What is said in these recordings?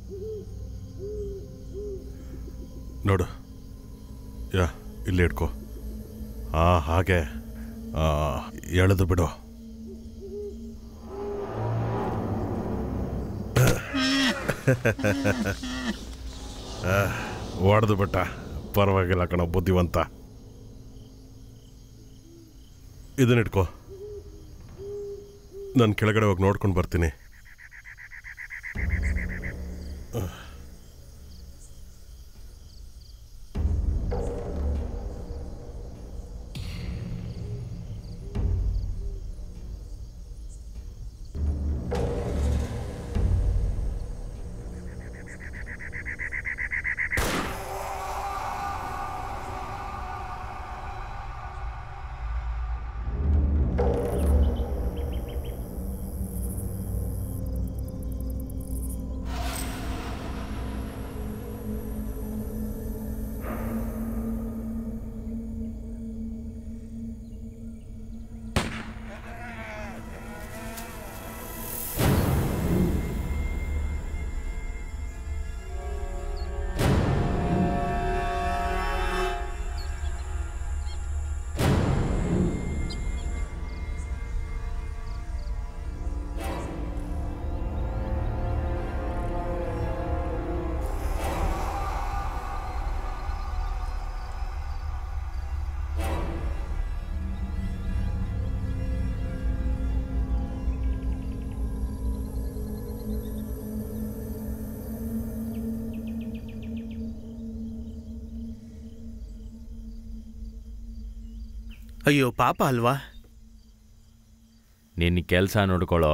ನೋಡು, ಇಲ್ಲಿ ಇಟ್ಕೋ. ಹಾಗೆ ಎಳೆದು ಬಿಡು. ಹೊಡೆದು ಬಿಟ್ಟ. ಪರವಾಗಿಲ್ಲ ಕಣ, ಬುದ್ಧಿವಂತ. ಇದನ್ನಿಟ್ಕೋ, ನಾನು ಕೆಳಗಡೆ ಹೋಗಿ ನೋಡ್ಕೊಂಡು ಬರ್ತೀನಿ. ಅಯ್ಯೋ ಪಾಪ ಅಲ್ವಾ? ನಿನ್ನ ಕೆಲಸ ನೋಡ್ಕೊಳ್ಳೋ.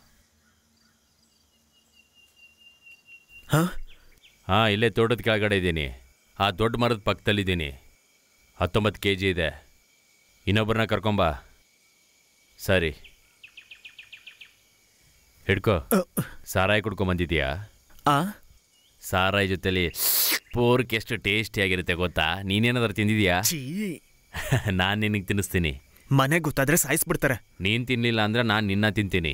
ಇಲ್ಲೇ ತೋಟದ ಕೆಳಗಡೆ ಇದ್ದೀನಿ. ಆ ದೊಡ್ಡ ಮರದ ಪಕ್ಕದಲ್ಲಿದ್ದೀನಿ. 19 kg ಇದೆ. ಇನ್ನೊಬ್ಬರನ್ನ ಕರ್ಕೊಂಬ. ಸರಿ, ಹಿಡ್ಕೋ. ಸಾರಾಯಿ ಕುಡ್ಕೊಂಬಂದಿದ್ಯಾ? ಸಾರಾಯಿ ಜೊತೆಲಿ ಪೋರ್ಕ್ ಎಷ್ಟು ಟೇಸ್ಟಿಯಾಗಿರುತ್ತೆ ಗೊತ್ತಾ? ನೀನೇನಾದ್ರೂ ತಿಂದಿದ್ಯಾ? ನಾನು ನಿನಗೆ ತಿನ್ನಿಸ್ತೀನಿ. ಮನೆ ಗೊತ್ತಾದ್ರೆ ಸಾಯಿಸ್ಬಿಡ್ತಾರೆ. ನೀನು ತಿನ್ನಲಿಲ್ಲ ಅಂದ್ರೆ ನಾನು ನಿನ್ನ ತಿಂತೀನಿ.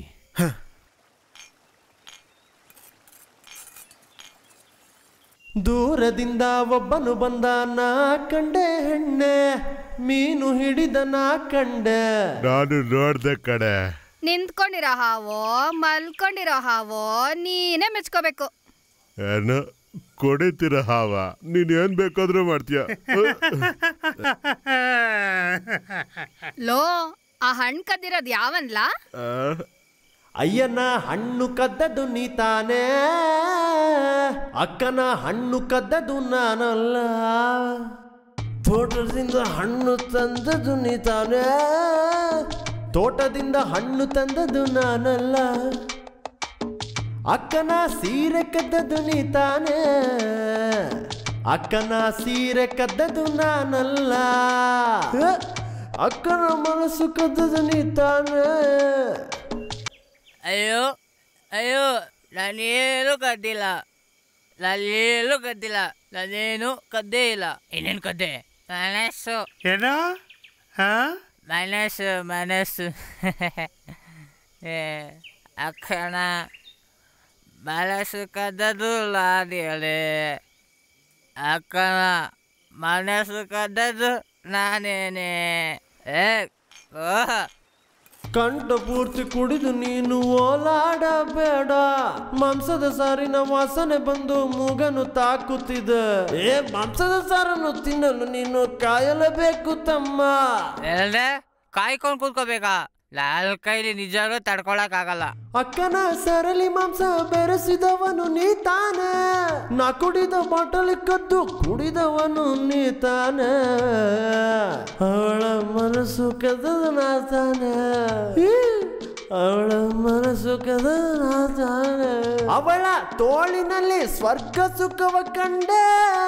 ದೂರದಿಂದ ಒಬ್ಬನು ಬಂದ, ನಾ ಕಂಡೆ ಹೆಣ್ಣೆ, ಮೀನು ಹಿಡಿದ ನಾ ಕಂಡೆ. ನಾನು ನೋಡ್ದೆ ಕಡೆ. ನಿಂತ್ಕೊಂಡಿರೋ ಹಾವೋ ಮಲ್ಕೊಂಡಿರೋ ಹಾವೋ ನೀನೇ ಮೆಚ್ಕೋಬೇಕು. ಏನು ಕೊಡಿತೀರ ಹಾವ? ನೀನ್ ಏನ್ ಬೇಕಾದ್ರೂ ಮಾಡ್ತೀಯ. ಲೋ, ಆ ಹಣ್ಣು ಕದ್ದಿರೋದು ಯಾವನ್ಲ? ಅಯ್ಯನ ಹಣ್ಣು ಕದ್ದದು ನೀ ತಾನೇ, ಅಕ್ಕನ ಹಣ್ಣು ಕದ್ದದು ನಾನಲ್ಲ. ತೋಟದಿಂದ ಹಣ್ಣು ತಂದದು ನೀ ತಾನೇ, ತೋಟದಿಂದ ಹಣ್ಣು ತಂದದು ನಾನಲ್ಲ. ಅಕ್ಕನ ಸೀರೆ ಕದ್ದದು ನೀ ತಾನೇ, ಅಕ್ಕನ ಸೀರೆ ಕದ್ದದು ನಾನಲ್ಲ. ಅಕ್ಕನ ಮನಸ್ಸು ಕದ್ದದು ನೀ ತಾನೇ. ಅಯ್ಯೋ ಅಯ್ಯೋ, ನಾನೇನು ಕದ್ದಿಲ್ಲ, ನಾನೇನು ಕದ್ದಿಲ್ಲ, ನಾನೇನು ಕದ್ದೇ ಇಲ್ಲ. ಇನ್ನೇನು ಕದ್ದೆ? ಮನಸ್ಸು. ಏನೋ ಮನಸ್ಸು ಮನಸ್ಸು. ಅಕ್ಕನ ಮನಸ್ಸು ಕದ್ದದು ನಾನೇಳೆ, ಅಕ್ಕನ ಮನಸ್ಸು ಕದ್ದದು ನಾನೇನೆ. ಕಂಠ ಪೂರ್ತಿ ಕುಡಿದು ನೀನು ಓಲಾಡಬೇಡ, ಮಾಂಸದ ಸಾರಿನ ವಾಸನೆ ಬಂದು ಮೂಗನು ತಾಕುತ್ತಿದೆ. ಮಾಂಸದ ಸಾರನ್ನು ತಿನ್ನಲು ನೀನು ಕಾಯಲೇಬೇಕು ತಮ್ಮ. ಕಾಯ್ಕೊಂಡು ಕೂತ್ಕೋಬೇಕಾ? ನನ್ನ ಕೈಲಿ ನಿಜವಾಗ್ಲೂ ತಡ್ಕೊಳಕ್ಕಾಗಲ್ಲ. ಅಕ್ಕನ ಸರಳಿ ಮಾಂಸ ಬೆರೆಸಿದವನು ನೀ ತಾನೆ, ನಾ ಕುಡಿದ ಬಾಟಲಿ ಕದ್ದು ಕುಡಿದವನು ನೀ ತಾನೆ. ಅವಳ ಮನಸ್ಸು ಕದ್ದದು ನಾ ತಾನೆ, ಅವಳ ಮನಸ್ಸು ಕದ್ದದು ನಾ ತಾನೆ. ಅವಳ ತೋಳಿನಲ್ಲಿ ಸ್ವರ್ಗ ಸುಖವ ಕಂಡೆ,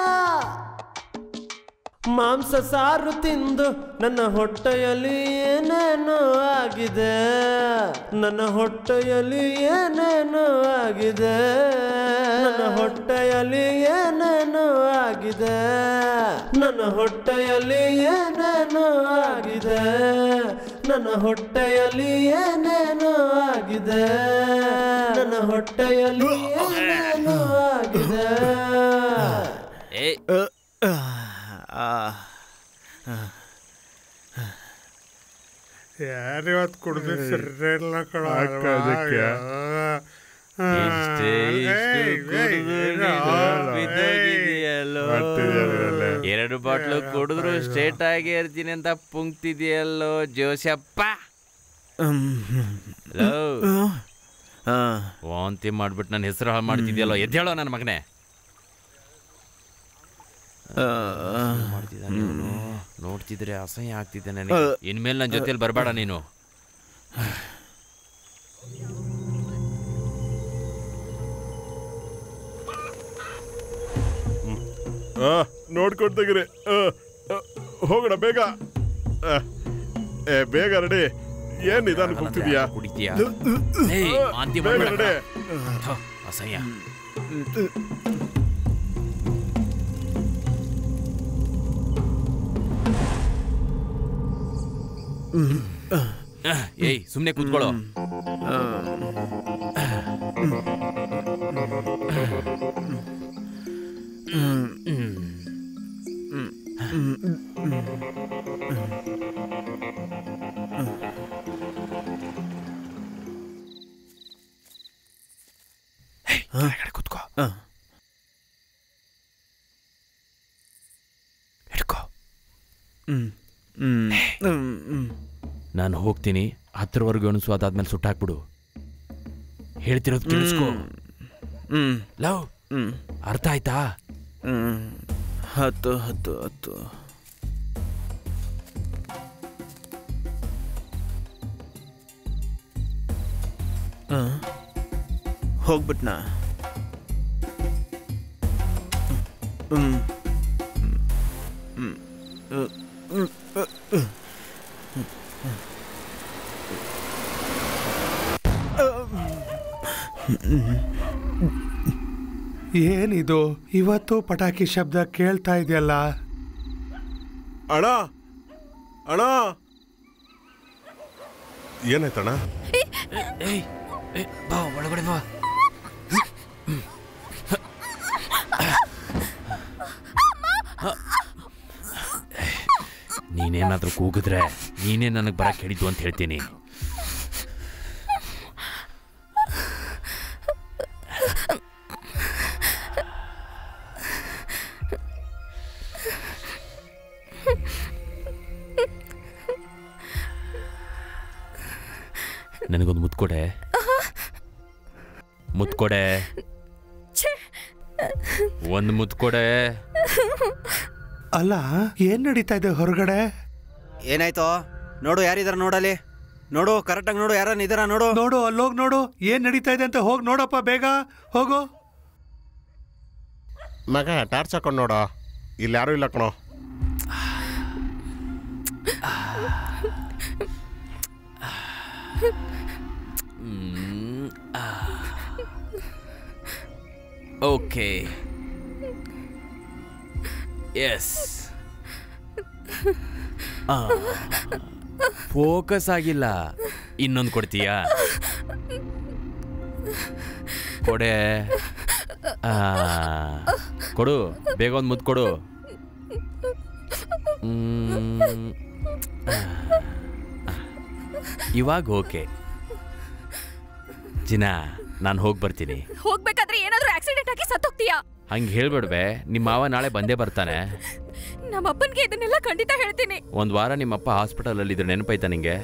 ಮಾಂಸ ಸಾರು ತಿಂದು ನನ್ನ ಹೊಟ್ಟೆಯಲ್ಲಿ ಏನೇನೋ ಆಗಿದೆ, ನನ್ನ ಹೊಟ್ಟೆಯಲ್ಲಿ ಏನೇನೋ ಆಗಿದೆ, ನನ್ನ ಹೊಟ್ಟೆಯಲ್ಲಿ ಏನೇನೋ ಆಗಿದೆ, ನನ್ನ ಹೊಟ್ಟೆಯಲ್ಲಿ ಏನೇನೋ ಆಗಿದೆ, ನನ್ನ ಹೊಟ್ಟೆಯಲ್ಲಿ ಏನೇನೋ ಆಗಿದೆ, ನನ್ನ ಹೊಟ್ಟೆಯಲ್ಲಿ ಏನೇನೋ ಆಗಿದೆ. ಆಗಿದೆ. ಏ ಯಾರಿವತ್ತು ಕುಡ್ದು ಸರಿಯಿಲ್ಲ ಕಣ ಹಾಕೋದಕ್ಕೆ. ಇಷ್ಟೇ ಇಷ್ಟು ಕುಡ್ದು ನೀನು ಬಿದ್ದೋಗಿದೆಯಲ್ಲೋ. ಮಾಡ್ತಿದ್ಯಲ್ಲ. 2 ಬಾಟ್ಲು ಕುಡಿದ್ರು ಸ್ಟ್ರೇಟ್ ಆಗಿ ಇರ್ತೀನಿ ಅಂತ ಪುಂಕ್ತಿದೆಯಲ್ಲೋ ಜೋಶಪ್ಪ. ವಾಂತಿ ಮಾಡ್ಬಿಟ್ಟು ನನ್ನ ಹೆಸರು ಹಾಳು ಮಾಡ್ತಿದ್ಯಲ್ಲೋ. ಎದ್ದೇಳೋ ನನ್ನ ಮಗನೇ. ಮಾಡ್ತಿದ್ದಾನೆ ಇವನು. ನೋಡ್ತಿದ್ರೆ ಅಸಹ್ಯ ಆಗ್ತಿದ್ದೆ ನನಗೆ. ಇನ್ಮೇಲೆ ನನ್ನ ಜೊತೆಲಿ ಬರಬೇಡ ನೀನು. ನೋಡ್ಕೊಂಡು ತೆಗಿರಿ. ಹೋಗೋಣ ಬೇಗ. ಬೇಗ ರೆಡಿ. ಏನ್ ನಿಧಾನ ಕೂಗ್ತಿದ್ಯಾ? ಕುಡಿತೀಯಾ? ವಾಂತಿ ಬೇಗ ಮಾಡ್ಬೇಡ. ರೆಡಿ. ಅಸಹ್ಯ. ಏಯ್ ಸುಮ್ಮನೆ ಕೂತ್ಕೊಳ್ಳೋ. ಕೂತ್ಕೋ. ಹಿಡ್ಕೋ. ನಾನು ಹೋಗ್ತೀನಿ. 10ರವರೆಗೂ ಅನಿಸು. ಅದಾದ್ಮೇಲೆ ಸುಟ್ಟಾಕ್ಬಿಡು. ಹೇಳ್ತಿರೋದು ಕೇಳಿಸ್ಕೋ. ಲವ್ ಅರ್ಥ ಆಯ್ತಾ? 10 10 10. ಹೋಗ್ಬಿಟ್ನಾ? ಏನಿದು ಇವತ್ತು ಪಟಾಕಿ ಶಬ್ದ ಕೇಳ್ತಾ ಇದೆಯಲ್ಲ? ಅಣ್ಣ ಅಣ್ಣ ಏನಾಯ್ತಣ್ಣ? ಬಾ ಒಳಗಡೆ ಬಾ. ನೀನೇನಾದ್ರೂ ಕೂಗಿದ್ರೆ ನೀನೇ ನನಗೆ ಬರಕ್ಕೆ ಹೇಳಿದ್ದು ಅಂತ ಹೇಳ್ತೀನಿ. ನನಗೊಂದು ಮುತ್ಕೊಡೆ. ಮುತ್ಕೊಡೆ. ಒಂದು ಮುತ್ಕೊಡೆ. ಅಲ್ಲ, ಏನ್ ನಡೀತಾ ಇದೆ ಹೊರಗಡೆ? ಏನಾಯ್ತು? ನೋಡು ಯಾರಿದಾರ ನೋಡಲಿ. ನೋಡು ಕರೆಕ್ಟಾಗಿ ನೋಡು, ಯಾರನ್ನ ಇದಾರ ನೋಡು. ನೋಡು ಅಲ್ಲೋಗಿ ನೋಡು ಏನ್ ನಡೀತಾ ಇದೆ ಅಂತ. ಹೋಗಿ ನೋಡಪ್ಪ, ಬೇಗ ಹೋಗು. ಮಗ ಟಾರ್ಚ್ ಹಾಕೊಂಡು ನೋಡೋ. ಇಲ್ಲಿ ಯಾರು ಇಲ್ಲ ಕಣೋ. Okay yes. ಫೋಕಸ್ ಆಗಿಲ್ಲ. ಇನ್ನೊಂದು ಕೊಡ್ತೀಯಾ? ಕೊಡೆ. ಕೊಡು ಬೇಗ ಒಂದು ಮುದ್ದು ಕೊಡು. ಇವಾಗ ಓಕೆ ಜಿನಾ, ನಾನು ಹೋಗಿ ಬರ್ತೀನಿ. ಹೋಗ್ಬೇಕಾದ್ರೆ ಏನಾದ್ರೂ ಆಕ್ಸಿಡೆಂಟ್ ಆಗಿ ಸತ್ತೋಗ್ತೀಯಾ? ಹಂಗೆ ಹೇಳ್ಬೇಡ್ವೆ. ನಿಮ್ಮ ಮಾವ ನಾಳೆ ಬಂದೇ ಬರ್ತಾನೆ. ನಮ್ಮಪ್ಪನ್ಗೆ ಇದನ್ನೆಲ್ಲ ಖಂಡಿತ ಹೇಳ್ತೀನಿ. ಒಂದು ವಾರ ನಿಮ್ಮಪ್ಪ ಹಾಸ್ಪಿಟಲಲ್ಲಿ ಇದ್ರೆ ನೆನಪಾಯ್ತಾ ನಿಂಗೆ?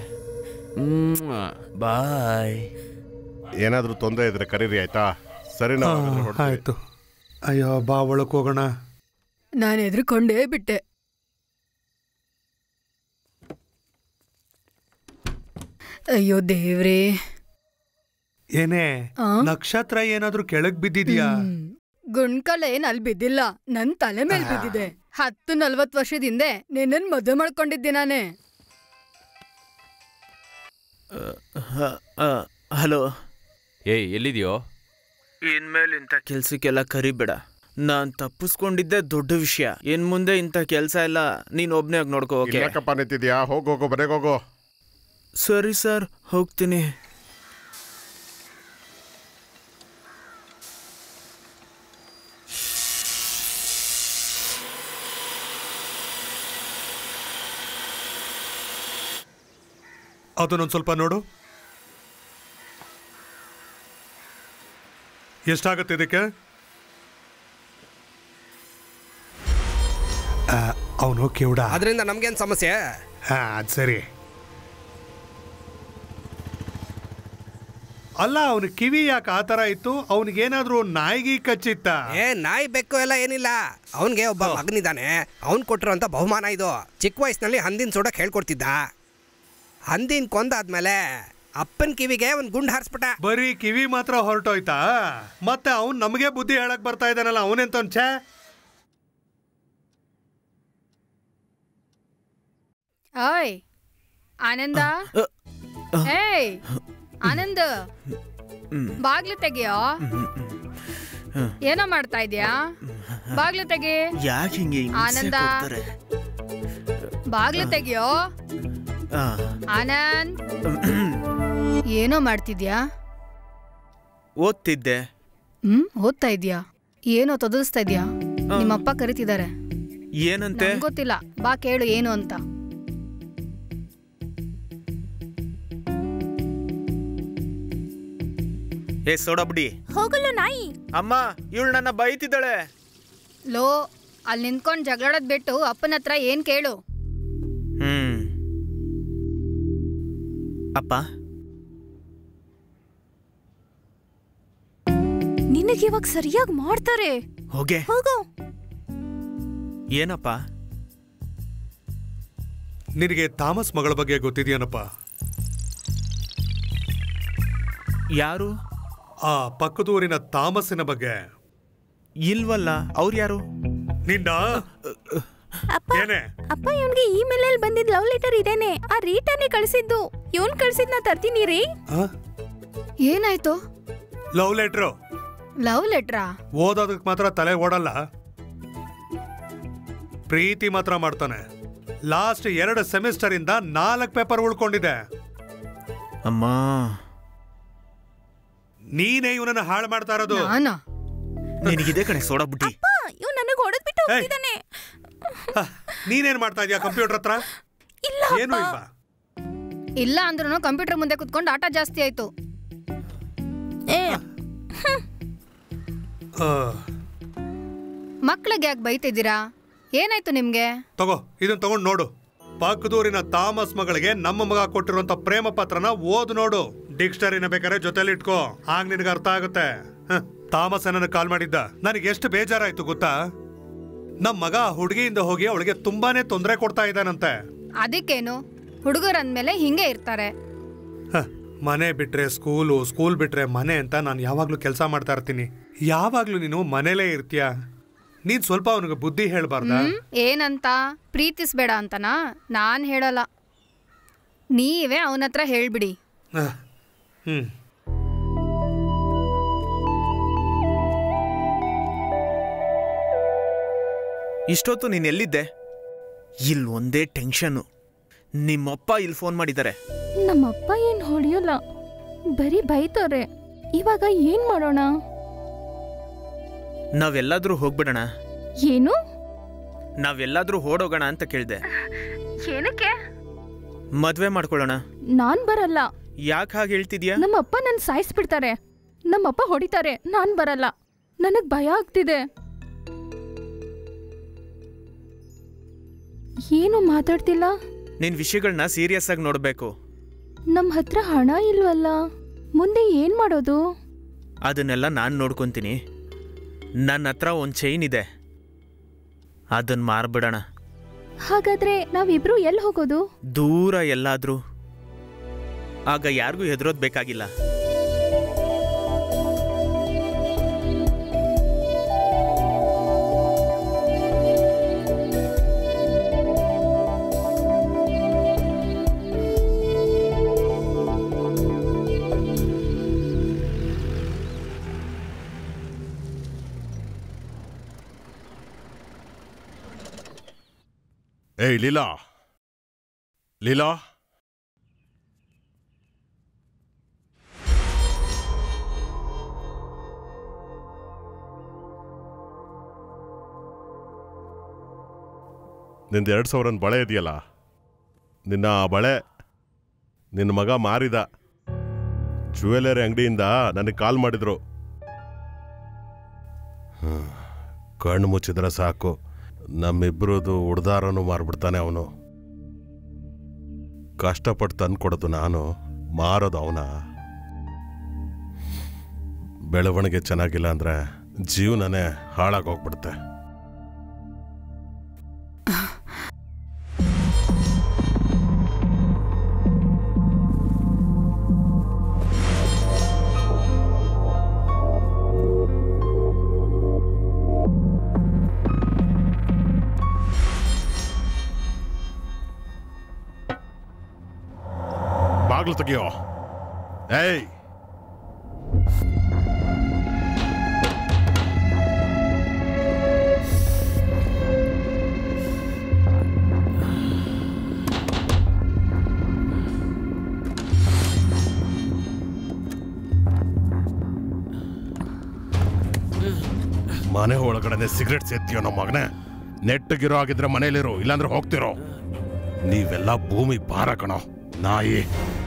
ಬಾಯ್. ಏನಾದರೂ ತೊಂದರೆ ಇದ್ರೆ ಕರೀರಿ ಆಯ್ತಾ? ಸರಿ ಆಯ್ತು. ಅಯ್ಯೋ ಬಾ ಒಳಕ್ ಹೋಗೋಣ. ನಾನು ಎದ್ರುಕೊಂಡೇ ಬಿಟ್ಟೆ. ಅಯ್ಯೋ ದೇವ್ರೇ. ಏನೇ ನಕ್ಷತ್ರ ಏನಾದ್ರೂ ಕೆಳಗ್ ಬಿದ್ದಿದ್ಯಾ? ಗುಂಡ್ಕಲ್ ಏನ್ ಅಲ್ಲಿ ಬಿದ್ದಿಲ್ಲ, ನನ್ ತಲೆ ಮೇಲೆ ಬಿದ್ದಿದೆ. 10-40 ವರ್ಷದ ಹಿಂದೆ ನಿನ್ನನ್ ಮದುವೆ ಮಾಡ್ಕೊಂಡಿದ್ದೆ ನಾನೇ. ಹಲೋ. ಏಯ್ ಎಲ್ಲಿದ್ಯೋ? ಇನ್ಮೇಲೆ ಇಂಥ ಕೆಲ್ಸಕ್ಕೆಲ್ಲ ಕರಿಬೇಡ. ನಾನ್ ತಪ್ಪಿಸ್ಕೊಂಡಿದ್ದೆ ದೊಡ್ಡ ವಿಷಯ. ಇನ್ ಮುಂದೆ ಇಂಥ ಕೆಲ್ಸ ಎಲ್ಲ ನೀನ್ ಒಬ್ನೇ ಆಗಿ ನೋಡ್ಕೋ. ಓಕೆ? ಯಾಕಪ್ಪ ನಿಂತಿದ್ಯಾ? ಹೋಗು ಮನೆಗೆ ಹೋಗು. ಸರಿ ಸರ್, ಹೋಗ್ತೀನಿ. ಅದನ್ನೊಂದು ಸ್ವಲ್ಪ ನೋಡು. ಎಷ್ಟಾಗತ್ತೆ ಇದಕ್ಕೆ? ಅವನು ಕಿವುಡ. ಅದರಿಂದ ನಮ್ಗೇನು ಸಮಸ್ಯೆ? ಅದು ಸರಿ. ಅಲ್ಲ, ಅವನ ಕಿವಿ ಯಾಕೆ ಆ ಥರ ಇತ್ತು? ಅವನಿಗೇನಾದ್ರೂ ನಾಯಿಗೆ ಕಚ್ಚಿತ್ತ? ನಾಯಿ ಬೆಕ್ಕು ಎಲ್ಲ ಏನಿಲ್ಲ. ಅವನಿಗೆ ಒಬ್ಬ ಮಗನಿದ್ದಾನೆ. ಅವ್ನು ಕೊಟ್ಟಿರೋಂಥ ಬಹುಮಾನ ಇದು. ಚಿಕ್ಕ ವಯಸ್ಸಿನಲ್ಲಿ ಹಂದಿನ ಸುಡಕ್ಕೆ ಹೇಳ್ಕೊಡ್ತಿದ್ದ. ಹಂದಿನ ಕೊಂದಾದ್ಮೇಲೆ ಅಪ್ಪನ ಕಿವಿಗೆ ಒಂದು ಗುಂಡು ಹಾರಿಸ್ಬಿಟ್ಟ. ಬರೀ ಕಿವಿ ಮಾತ್ರ ಹೊರಟೋಯ್ತಾ? ಮತ್ತೆ ಅವನು ನಮಗೆ ಬುದ್ಧಿ ಹೇಳಕ್ ಬರ್ತಾ ಇದ್ದಾನಲ್ಲ, ಅವನೆಂತ ಛೇ. ಓಯ್ ಆನಂದ, ಏಯ್ ಆನಂದ್, ಬಾಗ್ಲು ತೆಗಿಯೋ. ಏನೋ ಮಾಡ್ತಾ ಇದ್ಯಾ? ಬಾಗ್ಲು ತೆಗಿ. ಆನಂದ, ಬಾಗ್ಲು ತೆಗಿಯೋ. ಆನಂದ್, ಏನೋ ಮಾಡ್ತಿದ್ಯಾ? ಓದ್ತಿದ್ದೆ. ಓದ್ತಾ ಇದ್ಯಾ? ಏನೋ ತೊದಲಿಸ್ತಾ ಇದ್ಯಾ? ನಿಮ್ಮಪ್ಪ ಕರಿತಿದ್ದಾರೆ. ಏನಂತೆ? ಗೊತ್ತಿಲ್ಲ, ಬಾ ಕೇಳು ಏನು ಅಂತ. ಏ ಸೋಡಬುಡಿ, ಹೋಗಲು ನಾಯಿ. ಅಮ್ಮ, ಇವಳು ನನ್ನ ಬೈತಿದ್ದಾಳೆ. ಲೋ, ಅಲ್ಲಿ ನಿಂತ್ಕೊಂಡು ಜಗಳಾಡೋದ್ ಬಿಟ್ಟು ಅಪ್ಪನ ಹತ್ರ ಏನ್ ಕೇಳು. ಅಪ್ಪ, ನಿನಗೆ ಇವಾಗ ಸರಿಯಾಗಿ ಮಾಡ್ತಾರೆ. ಹೋಗೆ ಹೋಗು. ಏನಪ್ಪ? ನಿನಗೆ ಥಾಮಸ್ ಮಗಳ ಬಗ್ಗೆ ಗೊತ್ತಿದೆಯೇನಪ್ಪ? ಯಾರು? ಆ ಪಕ್ಕದೂರಿನ ಥಾಮಸ್ಸಿನ ಬಗ್ಗೆ. ಇಲ್ವಲ್ಲ, ಅವ್ರು ಯಾರು? ನಿನ್ನ ಏನೇ? ಅಪ್ಪ, ಇವನ್ಗೆ ಇಮೇಲ್ ಅಲ್ಲಿ ಬಂದಿದ್ ಲವ್ ಲೆಟರ್ ಇದೇನೆ. ಆ ರೀಟಾನೇ ಕಳಿಸಿದ್ದು. ಇವನ್ ಕಳಿಸಿದ್ನ ತರ್ತೀನಿ ರೀ. ಏನಾಯ್ತು? Love letter. ಲವ್ ಲೆಟ್ರಾ? ಓದೋದಕ್ಕೆ ಮಾತ್ರ ತಲೆ ಓಡಲ್ಲ, ಪ್ರೀತಿ ಮಾತ್ರ ಮಾಡ್ತಾನೆ. ಲಾಸ್ಟ್ 2 ಸೆಮಿಸ್ಟರ್ ಇಂದ 4 ಪೇಪರ್ ಉಳ್ಕೊಂಡಿದೆ. ಅಮ್ಮ, ನೀನೇ ಇವನನ್ನ ಹಾಳು ಮಾಡ್ತಾ ಇರೋದು. ನಿನಗಿದೆ ಕಣೆ ಸೋಡಬುಡ್ಡಿ. ಇವ್ ನನಗೆ ಹೊಡೆದ್ಬಿಟ್ಟು ಹೋಗ್ತಿದ್ದಾನೆ. ನೀನೇನ್ ಮಾಡ್ತಾ ಇದೀಯ ಕಂಪ್ಯೂಟರ್ ಹತ್ರ? ಏನು ಇಲ್ವಾ? ಇಲ್ಲ ಅಂದ್ರೂ ಕಂಪ್ಯೂಟರ್ ಮುಂದೆ ಕುತ್ಕೊಂಡು ಆಟ ಜಾಸ್ತಿ ಆಯ್ತು. ಮಕ್ಳಿಗೆ ಯಾಕೆ ಬೈತಿದ್ದೀರಾ? ಏನಾಯ್ತು ನಿಮ್ಗೆ? ತಗೋ, ಇದನ್ನ ತಗೊಂಡು ನೋಡು. ಪಕ್ಕದೂರಿನ ಥಾಮಸ್ ಮಗಳಿಗೆ ನಮ್ಮ ಮಗ ಕೊಟ್ಟಿರುವಂತ ಪ್ರೇಮ ಪತ್ರನ ಓದು ನೋಡು. ಡಿಕ್ಷನರಿನ ಬೇಕಾದ್ರೆ ಜೊತೆಲಿ ಇಟ್ಕೋ, ಆಗ ನಿನಗೆ ಅರ್ಥ ಆಗುತ್ತೆ. ಥಾಮಸ್ ನನ್ನ ಕಾಲ್ ಮಾಡಿದ್ದ. ನನಗೆ ಎಷ್ಟು ಬೇಜಾರಾಯ್ತು ಗೊತ್ತಾ? ನಮ್ಮ ಮಗ ಹುಡುಗಿಯಿಂದ ಹೋಗಿ ಅವಳಿಗೆ ತುಂಬಾನೇ ತೊಂದರೆ ಕೊಡ್ತಾ ಇದ್ದಾನಂತೆ. ಅದಕ್ಕೇನು, ಹುಡುಗರಂದ್ಮೇಲೆ ಹಿಂಗೆ ಇರ್ತಾರೆ. ಮನೆ ಬಿಟ್ರೆ ಸ್ಕೂಲು, ಸ್ಕೂಲ್ ಬಿಟ್ರೆ ಮನೆ ಅಂತ ನಾನು ಯಾವಾಗ್ಲೂ ಕೆಲಸ ಮಾಡ್ತಾ ಇರ್ತೀನಿ. ಯಾವಾಗ್ಲೂ ನೀನು ಮನೇಲೇ ಇರ್ತೀಯ. ನೀನ್ ಸ್ವಲ್ಪ ಅವನಿಗೆ ಬುದ್ಧಿ ಹೇಳ್ಬಾರ್ದ? ಏನಂತ? ಪ್ರೀತಿಸ್ಬೇಡ ಅಂತನಾ? ನಾನ್ ಹೇಳಲ್ಲ, ನೀವೇ ಅವನತ್ರ ಹೇಳ್ಬಿಡಿ. ಇಷ್ಟೊತ್ತು ನೀನ್ ಎಲ್ಲಿದ್ದೆ? ಇಲ್ಲಿ ಒಂದೇ ಟೆನ್ಷನ್ನು. ನಿಮ್ಮಪ್ಪ ಇಲ್ಲಿ ಫೋನ್ ಮಾಡಿದ್ದಾರೆ. ನಮ್ಮಪ್ಪ ಏನ್ ಹೊಡೆಯಲ್ಲ, ಬರೀ ಬೈತವ್ರೆ. ಇವಾಗ ಏನ್ ಮಾಡೋಣ? ನಾವೆಲ್ಲಾದ್ರೂ ಹೋಗ್ಬಿಡೋಣ. ಏನು? ನಾವೆಲ್ಲಾದ್ರೂ ಓಡೋಗೋಣ ಅಂತ ಕೇಳ್ದೆ. ಏನಕ್ಕೆ? ಮದ್ವೆ ಮಾಡ್ಕೊಳ್ಳೋಣ. ನಾನ್ ಬರಲ್ಲ. ಯಾಕೆ ಹಾಗೆ ಹೇಳ್ತಿದ್ಯಾ? ನಮ್ಮಪ್ಪ ನನ್ ಸಾಯಿಸ್ಬಿಡ್ತಾರೆ. ನಮ್ಮಪ್ಪ ಹೊಡಿತಾರೆ. ನಾನ್ ಬರಲ್ಲ. ನನಗ್ ಭಯ ಆಗ್ತಿದೆ. ಏನು ಮಾತಾಡ್ತಿಲ್ಲ? ನಿನ್ ವಿಷಯಗಳನ್ನ ಸೀರಿಯಸ್ ಆಗಿ ನೋಡ್ಬೇಕು. ನಮ್ ಹತ್ರ ಹಣ ಇಲ್ವಲ್ಲ, ಮುಂದೆ ಏನ್ ಮಾಡೋದು? ಅದನ್ನೆಲ್ಲ ನಾನು ನೋಡ್ಕೊಂತೀನಿ. ನನ್ನ ಹತ್ರ ಒಂದು ಚೈನ್ ಇದೆ, ಅದನ್ನ ಮಾರ್ಬಿಡೋಣ. ಹಾಗಾದ್ರೆ ನಾವಿಬ್ರು ಎಲ್ಲಿ ಹೋಗೋದು? ದೂರ ಎಲ್ಲಾದ್ರೂ. ಆಗ ಯಾರಿಗೂ ಹೆದರೋದ್ ಬೇಕಾಗಿಲ್ಲ. ಏಯ್ ಲೀಲಾ, ಲೀಲಾ, ನಿಂದು 2000 ಬಳೆ ಇದೆಯಲ್ಲ, ನಿನ್ನ ಆ ಬಳೆ ನಿನ್ನ ಮಗ ಮಾರಿದ. ಜ್ಯುವೆಲರಿ ಅಂಗಡಿಯಿಂದ ನನಗೆ ಕಾಲ್ ಮಾಡಿದ್ರು. ಕಣ್ಣು ಮುಚ್ಚಿದ್ರೆ ಸಾಕು, ನಮ್ಮಿಬ್ಬರದು ಉಡ್ದಾರನು ಮಾರ್ಬಿಡ್ತಾನೆ ಅವನು. ಕಷ್ಟಪಟ್ಟು ತಂದು ಕೊಡೋದು ನಾನು, ಮಾರೋದು ಅವನ. ಬೆಳವಣಿಗೆ ಚೆನ್ನಾಗಿಲ್ಲ ಅಂದ್ರೆ ಜೀವನನೇ ಹಾಳಾಗೋಗ್ಬಿಡುತ್ತೆ. ಬಾಗ್ಲು ತೆಗಿಯೋ. ಏಯ್, ಮನೆ ಒಳಗಡೆ ಸಿಗರೇಟ್ ಸೇರ್ತೀಯೋ ನಮ್ಮ ಮಗನೇ. ನೆಟ್ಟಗಿರೋ ಆಗಿದ್ರೆ ಮನೇಲಿರೋ, ಇಲ್ಲಾಂದ್ರೆ ಹೋಗ್ತಿರೋ. ನೀವೆಲ್ಲ ಭೂಮಿ ಭಾರ ಕಣೋ, ನಾಯಿ.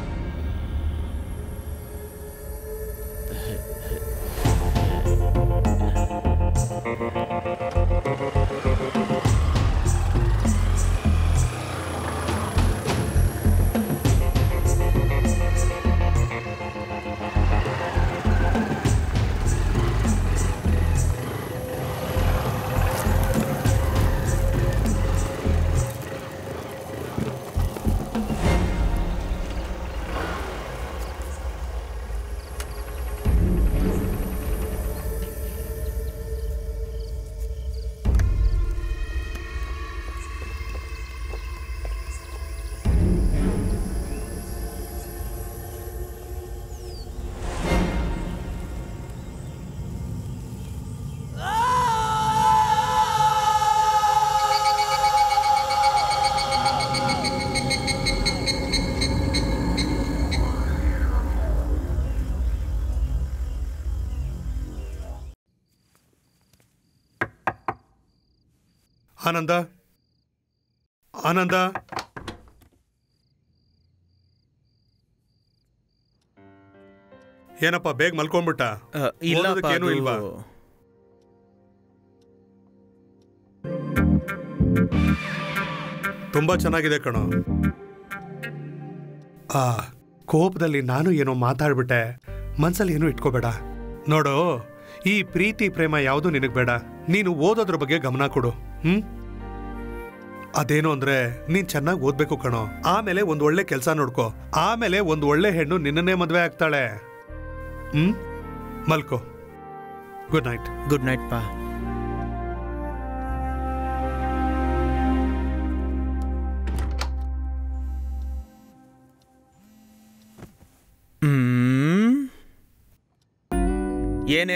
ಆನಂದ, ಆನಂದ, ಏನಪ್ಪ ಬೇಗ ಮಲ್ಕೊಂಡ್ಬಿಟ್ಟ? ಏನೂ ಇಲ್ವಾ? ತುಂಬಾ ಚೆನ್ನಾಗಿದೆ ಕಣೋ. ಕೋಪದಲ್ಲಿ ನಾನು ಏನೋ ಮಾತಾಡ್ಬಿಟ್ಟೆ, ಮನ್ಸಲ್ಲಿ ಏನೂ ಇಟ್ಕೋಬೇಡ. ನೋಡು, ಈ ಪ್ರೀತಿ ಪ್ರೇಮ ಯಾವುದು ನಿನಗ್ ಬೇಡ. ನೀನು ಓದೋದ್ರ ಬಗ್ಗೆ ಗಮನ ಕೊಡು. ಅದೇನು ಅಂದ್ರೆ ನೀನ್ ಚೆನ್ನಾಗಿ ಓದ್ಬೇಕು ಕಣೋ. ಆಮೇಲೆ ಒಂದ್ ಒಳ್ಳೆ ಕೆಲಸ ನೋಡ್ಕೋ. ಆಮೇಲೆ ಒಂದ್ ಒಳ್ಳೆ ಹೆಣ್ಣು ನಿನ್ನನ್ನೇ ಮದ್ವೆ ಆಗ್ತಾಳೆ. ಮಲ್ಕೋ. Good night. ಗುಡ್ ನೈಟ್ ಪಾ. ಏನೇ,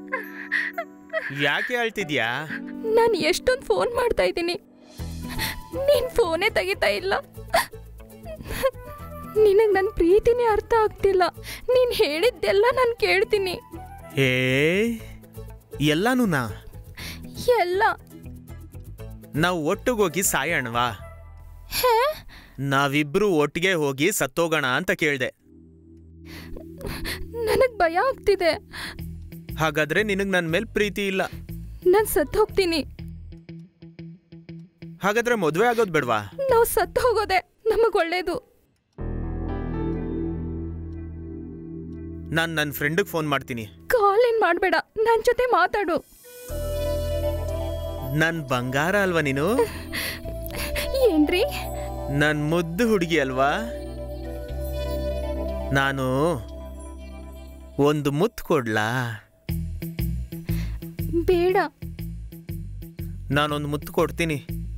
ಯಾಕೆ ಹೇಳ್ತಿದ್ಯಾ? ನಾನು ಎಷ್ಟೊಂದು ಫೋನ್ ಮಾಡ್ತಾ ಇದ್ದೀನಿ, ನೀನ್ ಫೋನೇ ತೆಗಿತಾ ಇಲ್ಲ. ನಿನಗೆ ನನ್ನ ಪ್ರೀತಿನೇ ಅರ್ಥ ಆಗ್ತಿಲ್ಲ. ನೀನ್ ಹೇಳಿದ್ದೆಲ್ಲ ನಾನು ಕೇಳ್ತೀನಿ. ಎಲ್ಲಾನು ಎಲ್ಲ ನಾವು ಒಟ್ಟಿಗೋಗಿ ಸಾಯೋಣವಾ? ನಾವಿಬ್ರು ಒಟ್ಟಿಗೆ ಹೋಗಿ ಸತ್ತೋಗೋಣ ಅಂತ ಕೇಳ್ದೆ. ನನಗ್ ಭಯ ಆಗ್ತಿದೆ. ಹಾಗಾದ್ರೆ ನಿನಗ್ ನನ್ ಮೇಲೆ ಪ್ರೀತಿ ಇಲ್ಲ? ನಾನ್ ಸತ್ತು ಹೋಗ್ತೀನಿ. ಹಾಗಾದ್ರೆ ಮದುವೆ ಆಗೋದ್ ಬೇಡವಾ? ನಾವು ಸತ್ತು ಹೋಗೋದೆ ನಮಗ್ ಒಳ್ಳೇದು. ನಾನ್ ನನ್ನ ಫ್ರೆಂಡ್ಗೆ ಫೋನ್ ಮಾಡ್ತೀನಿ. ಕಾಲ್ ಏನ್ ಮಾಡ್ಬೇಡ, ನನ್ ಜೊತೆ ಮಾತಾಡು. ನನ್ ಬಂಗಾರ ಅಲ್ವಾ ನೀನು? ಏನ್ರಿ? ನನ್ ಮುದ್ದು ಹುಡುಗಿ ಅಲ್ವಾ? ನಾನು ಒಂದು ಮುತ್ತು ಕೊಡ್ಲಾ? ಬೇಡ. ನಾನೊಂದು ಮುತ್ತು ಕೊಡ್ತೀನಿ.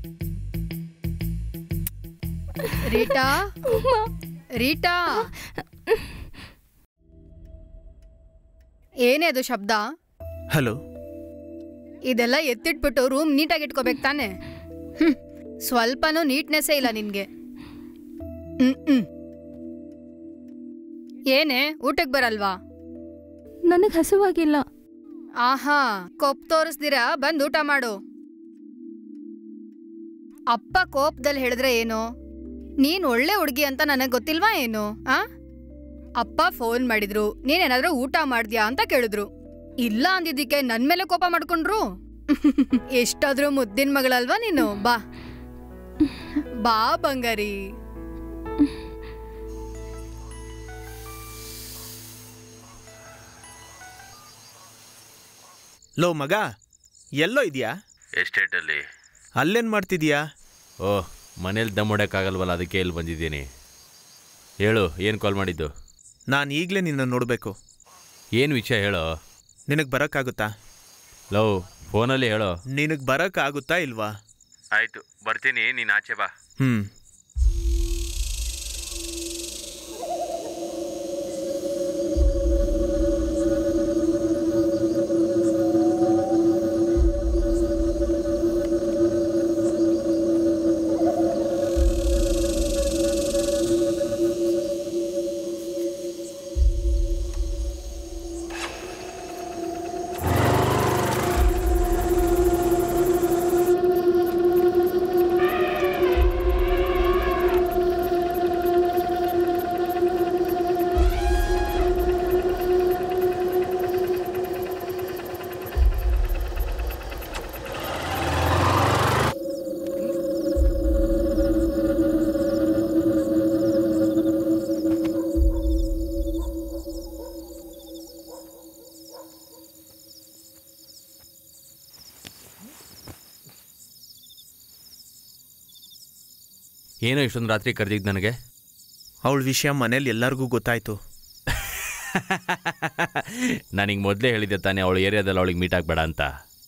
ರೀಟಾ, ರೀಟಾ, ಏನೇ ಅದು ಶಬ್ದ? ಹಲೋ. ಇದೆಲ್ಲ ಎತ್ತಿಟ್ಬಿಟ್ಟು ರೂಮ್ ನೀಟಾಗಿ ಇಟ್ಕೋಬೇಕು ತಾನೆ? ಸ್ವಲ್ಪನೂ ನೀಟ್ನೆಸ್ಸೇ ಇಲ್ಲ ನಿನ್ಗೆ. ಏನೇ, ಊಟಕ್ಕೆ ಬರಲ್ವಾ? ನನಗ್ ಹಸುವಾಗಿಲ್ಲ. ಆಹಾ, ಕೋಪ್ ತೋರಿಸ್ದಿರಾ ಬಂದ್ ಊಟ ಮಾಡು. ಅಪ್ಪ ಕೋಪದಲ್ಲಿ ಹೇಳಿದ್ರೆ ಏನು? ನೀನ್ ಒಳ್ಳೆ ಹುಡುಗಿ ಅಂತ ನನಗ್ ಗೊತ್ತಿಲ್ವಾ ಏನು? ಅಪ್ಪ ಫೋನ್ ಮಾಡಿದ್ರು, ನೀನೇನಾದ್ರೂ ಊಟ ಮಾಡ್ದ್ಯಾ ಅಂತ ಕೇಳಿದ್ರು. ಇಲ್ಲ ಅಂದಿದ್ದಕ್ಕೆ ನನ್ ಮೇಲೆ ಕೋಪ ಮಾಡ್ಕೊಂಡ್ರು. ಎಷ್ಟಾದ್ರೂ ಮುದ್ದಿನ ಮಗಳಲ್ವಾ ನೀನು? ಬಾ ಬಾ ಬಂಗಾರಿ. ಲೋ ಮಗ, ಎಲ್ಲೋ ಇದೆಯಾ? ಎಸ್ಟೇಟಲ್ಲಿ. ಅಲ್ಲೇನು ಮಾಡ್ತಿದ್ಯಾ? ಓಹ್, ಮನೇಲಿ ದಮ್ ಹೊಡ್ಯೋಕ್ಕಾಗಲ್ವಲ್ಲ, ಅದಕ್ಕೆ ಇಲ್ಲಿ ಬಂದಿದ್ದೀನಿ. ಹೇಳು, ಏನು ಕಾಲ್ ಮಾಡಿದ್ದು? ನಾನು ಈಗಲೇ ನಿನ್ನ ನೋಡಬೇಕು. ಏನು ವಿಷಯ ಹೇಳೋ. ನಿನಗೆ ಬರೋಕ್ಕಾಗುತ್ತಾ? ಲವ್, ಫೋನಲ್ಲಿ ಹೇಳೋ. ನಿನಗೆ ಬರೋಕ್ಕಾಗುತ್ತಾ ಇಲ್ವಾ? ಆಯಿತು, ಬರ್ತೀನಿ, ನೀನು ಆಚೆ ಬಾ. ಏನೋ ಇಷ್ಟೊಂದು ರಾತ್ರಿ ಕರೆದಿದ್ದು ನನಗೆ? ಅವಳ ವಿಷಯ ಮನೇಲಿ ಎಲ್ಲರಿಗೂ ಗೊತ್ತಾಯ್ತು. ನನಗೆ ಮೊದಲೇ ಹೇಳಿದ್ದೆ ತಾನೇ ಅವಳು ಏರಿಯಾದಲ್ಲಿ ಅವಳಿಗೆ ಮೀಟ್ ಆಗಬೇಡ ಅಂತ.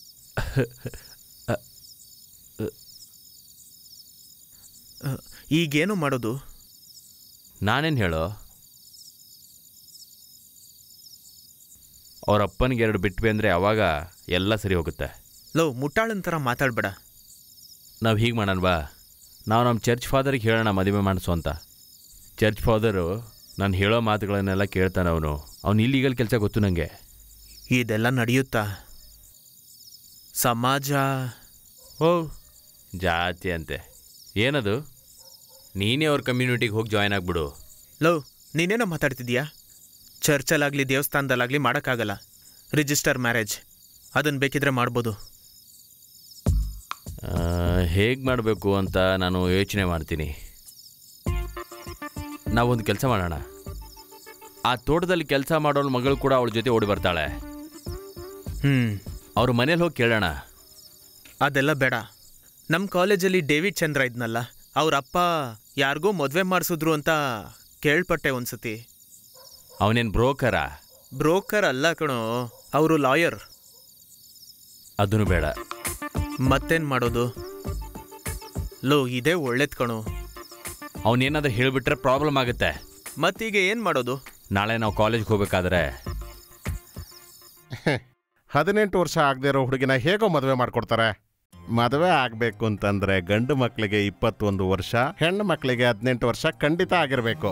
ಈಗೇನು ಮಾಡೋದು? ನಾನೇನು ಹೇಳೋ, ಅವ್ರ ಅಪ್ಪನಿಗೆ 2 ಬಿಟ್ವಿ ಅಂದರೆ ಅವಾಗ ಎಲ್ಲ ಸರಿ ಹೋಗುತ್ತೆ. ಲೋ, ಮುಟ್ಟಾಳನ್ ಥರ ಮಾತಾಡಬೇಡ. ನಾವು ಹೀಗೆ ಮಾಡೋಣ ಬಾ, ನಾವು ನಮ್ಮ ಚರ್ಚ್ ಫಾದರಿಗೆ ಹೇಳೋಣ ಮದುವೆ ಮಾಡಿಸು ಅಂತ. ಚರ್ಚ್ ಫಾದರು ನಾನು ಹೇಳೋ ಮಾತುಗಳನ್ನೆಲ್ಲ ಕೇಳ್ತಾನೆ. ಅವನು ಇಲ್ಲೀಗಲ್ ಕೆಲಸ ಗೊತ್ತು ನನಗೆ. ಇದೆಲ್ಲ ನಡೆಯುತ್ತಾ? ಸಮಾಜ ಓ ಜಾತಿ ಅಂತೆ ಏನದು? ನೀನೇ ಅವ್ರ ಕಮ್ಯುನಿಟಿಗೆ ಹೋಗಿ ಜಾಯ್ನ್ ಆಗಿಬಿಡು. ಲೋ, ನೀನೇನೋ ಮಾತಾಡ್ತಿದ್ಯಾ? ಚರ್ಚಲ್ಲಾಗಲಿ ದೇವಸ್ಥಾನದಲ್ಲಾಗಲಿ ಮಾಡೋಕ್ಕಾಗಲ್ಲ. ರಿಜಿಸ್ಟರ್ ಮ್ಯಾರೇಜ್ ಅದನ್ನು ಬೇಕಿದ್ರೆ ಮಾಡ್ಬೋದು. ಹೇಗೆ ಮಾಡಬೇಕು ಅಂತ ನಾನು ಯೋಚನೆ ಮಾಡ್ತೀನಿ. ನಾವೊಂದು ಕೆಲಸ ಮಾಡೋಣ, ಆ ತೋಟದಲ್ಲಿ ಕೆಲಸ ಮಾಡೋಳ ಮಗಳು ಕೂಡ ಅವಳ ಜೊತೆ ಓಡಿ ಬರ್ತಾಳೆ. ಅವ್ರ ಮನೇಲಿ ಹೋಗಿ ಕೇಳೋಣ. ಅದೆಲ್ಲ ಬೇಡ. ನಮ್ಮ ಕಾಲೇಜಲ್ಲಿ ಡೇವಿಡ್ ಚಂದ್ರ ಇದ್ನಲ್ಲ, ಅವ್ರ ಅಪ್ಪ ಯಾರಿಗೋ ಮದುವೆ ಮಾಡಿಸಿದ್ರು ಅಂತ ಕೇಳ್ಪಟ್ಟೆ ಒಂದ್ಸತಿ. ಅವನೇನು ಬ್ರೋಕರಾ? ಬ್ರೋಕರ್ ಅಲ್ಲ ಕಣೋ, ಅವರು ಲಾಯರ್. ಅದನ್ನು ಬೇಡ. ಮತ್ತೇನು ಮಾಡೋದು? ಲೋ, ಇದೇ ಒಳ್ಳೇದು ಕಣೋ. ಅವನೇನಾದ್ರೂ ಹೇಳಿಬಿಟ್ರೆ ಪ್ರಾಬ್ಲಮ್ ಆಗುತ್ತೆ. ಮತ್ತೀಗ ಏನು ಮಾಡೋದು? ನಾಳೆ ನಾವು ಕಾಲೇಜ್ಗೆ ಹೋಗ್ಬೇಕಾದ್ರೆ 18 ವರ್ಷ ಆಗದೆ ಇರೋ ಹುಡುಗಿನ ಹೇಗೋ ಮದುವೆ ಮಾಡ್ಕೊಡ್ತಾರೆ. ಮದುವೆ ಆಗಬೇಕು ಅಂತಂದ್ರೆ ಗಂಡು ಮಕ್ಕಳಿಗೆ 21 ವರ್ಷ, ಹೆಣ್ಣು ಮಕ್ಕಳಿಗೆ 18 ವರ್ಷ ಖಂಡಿತ ಆಗಿರಬೇಕು.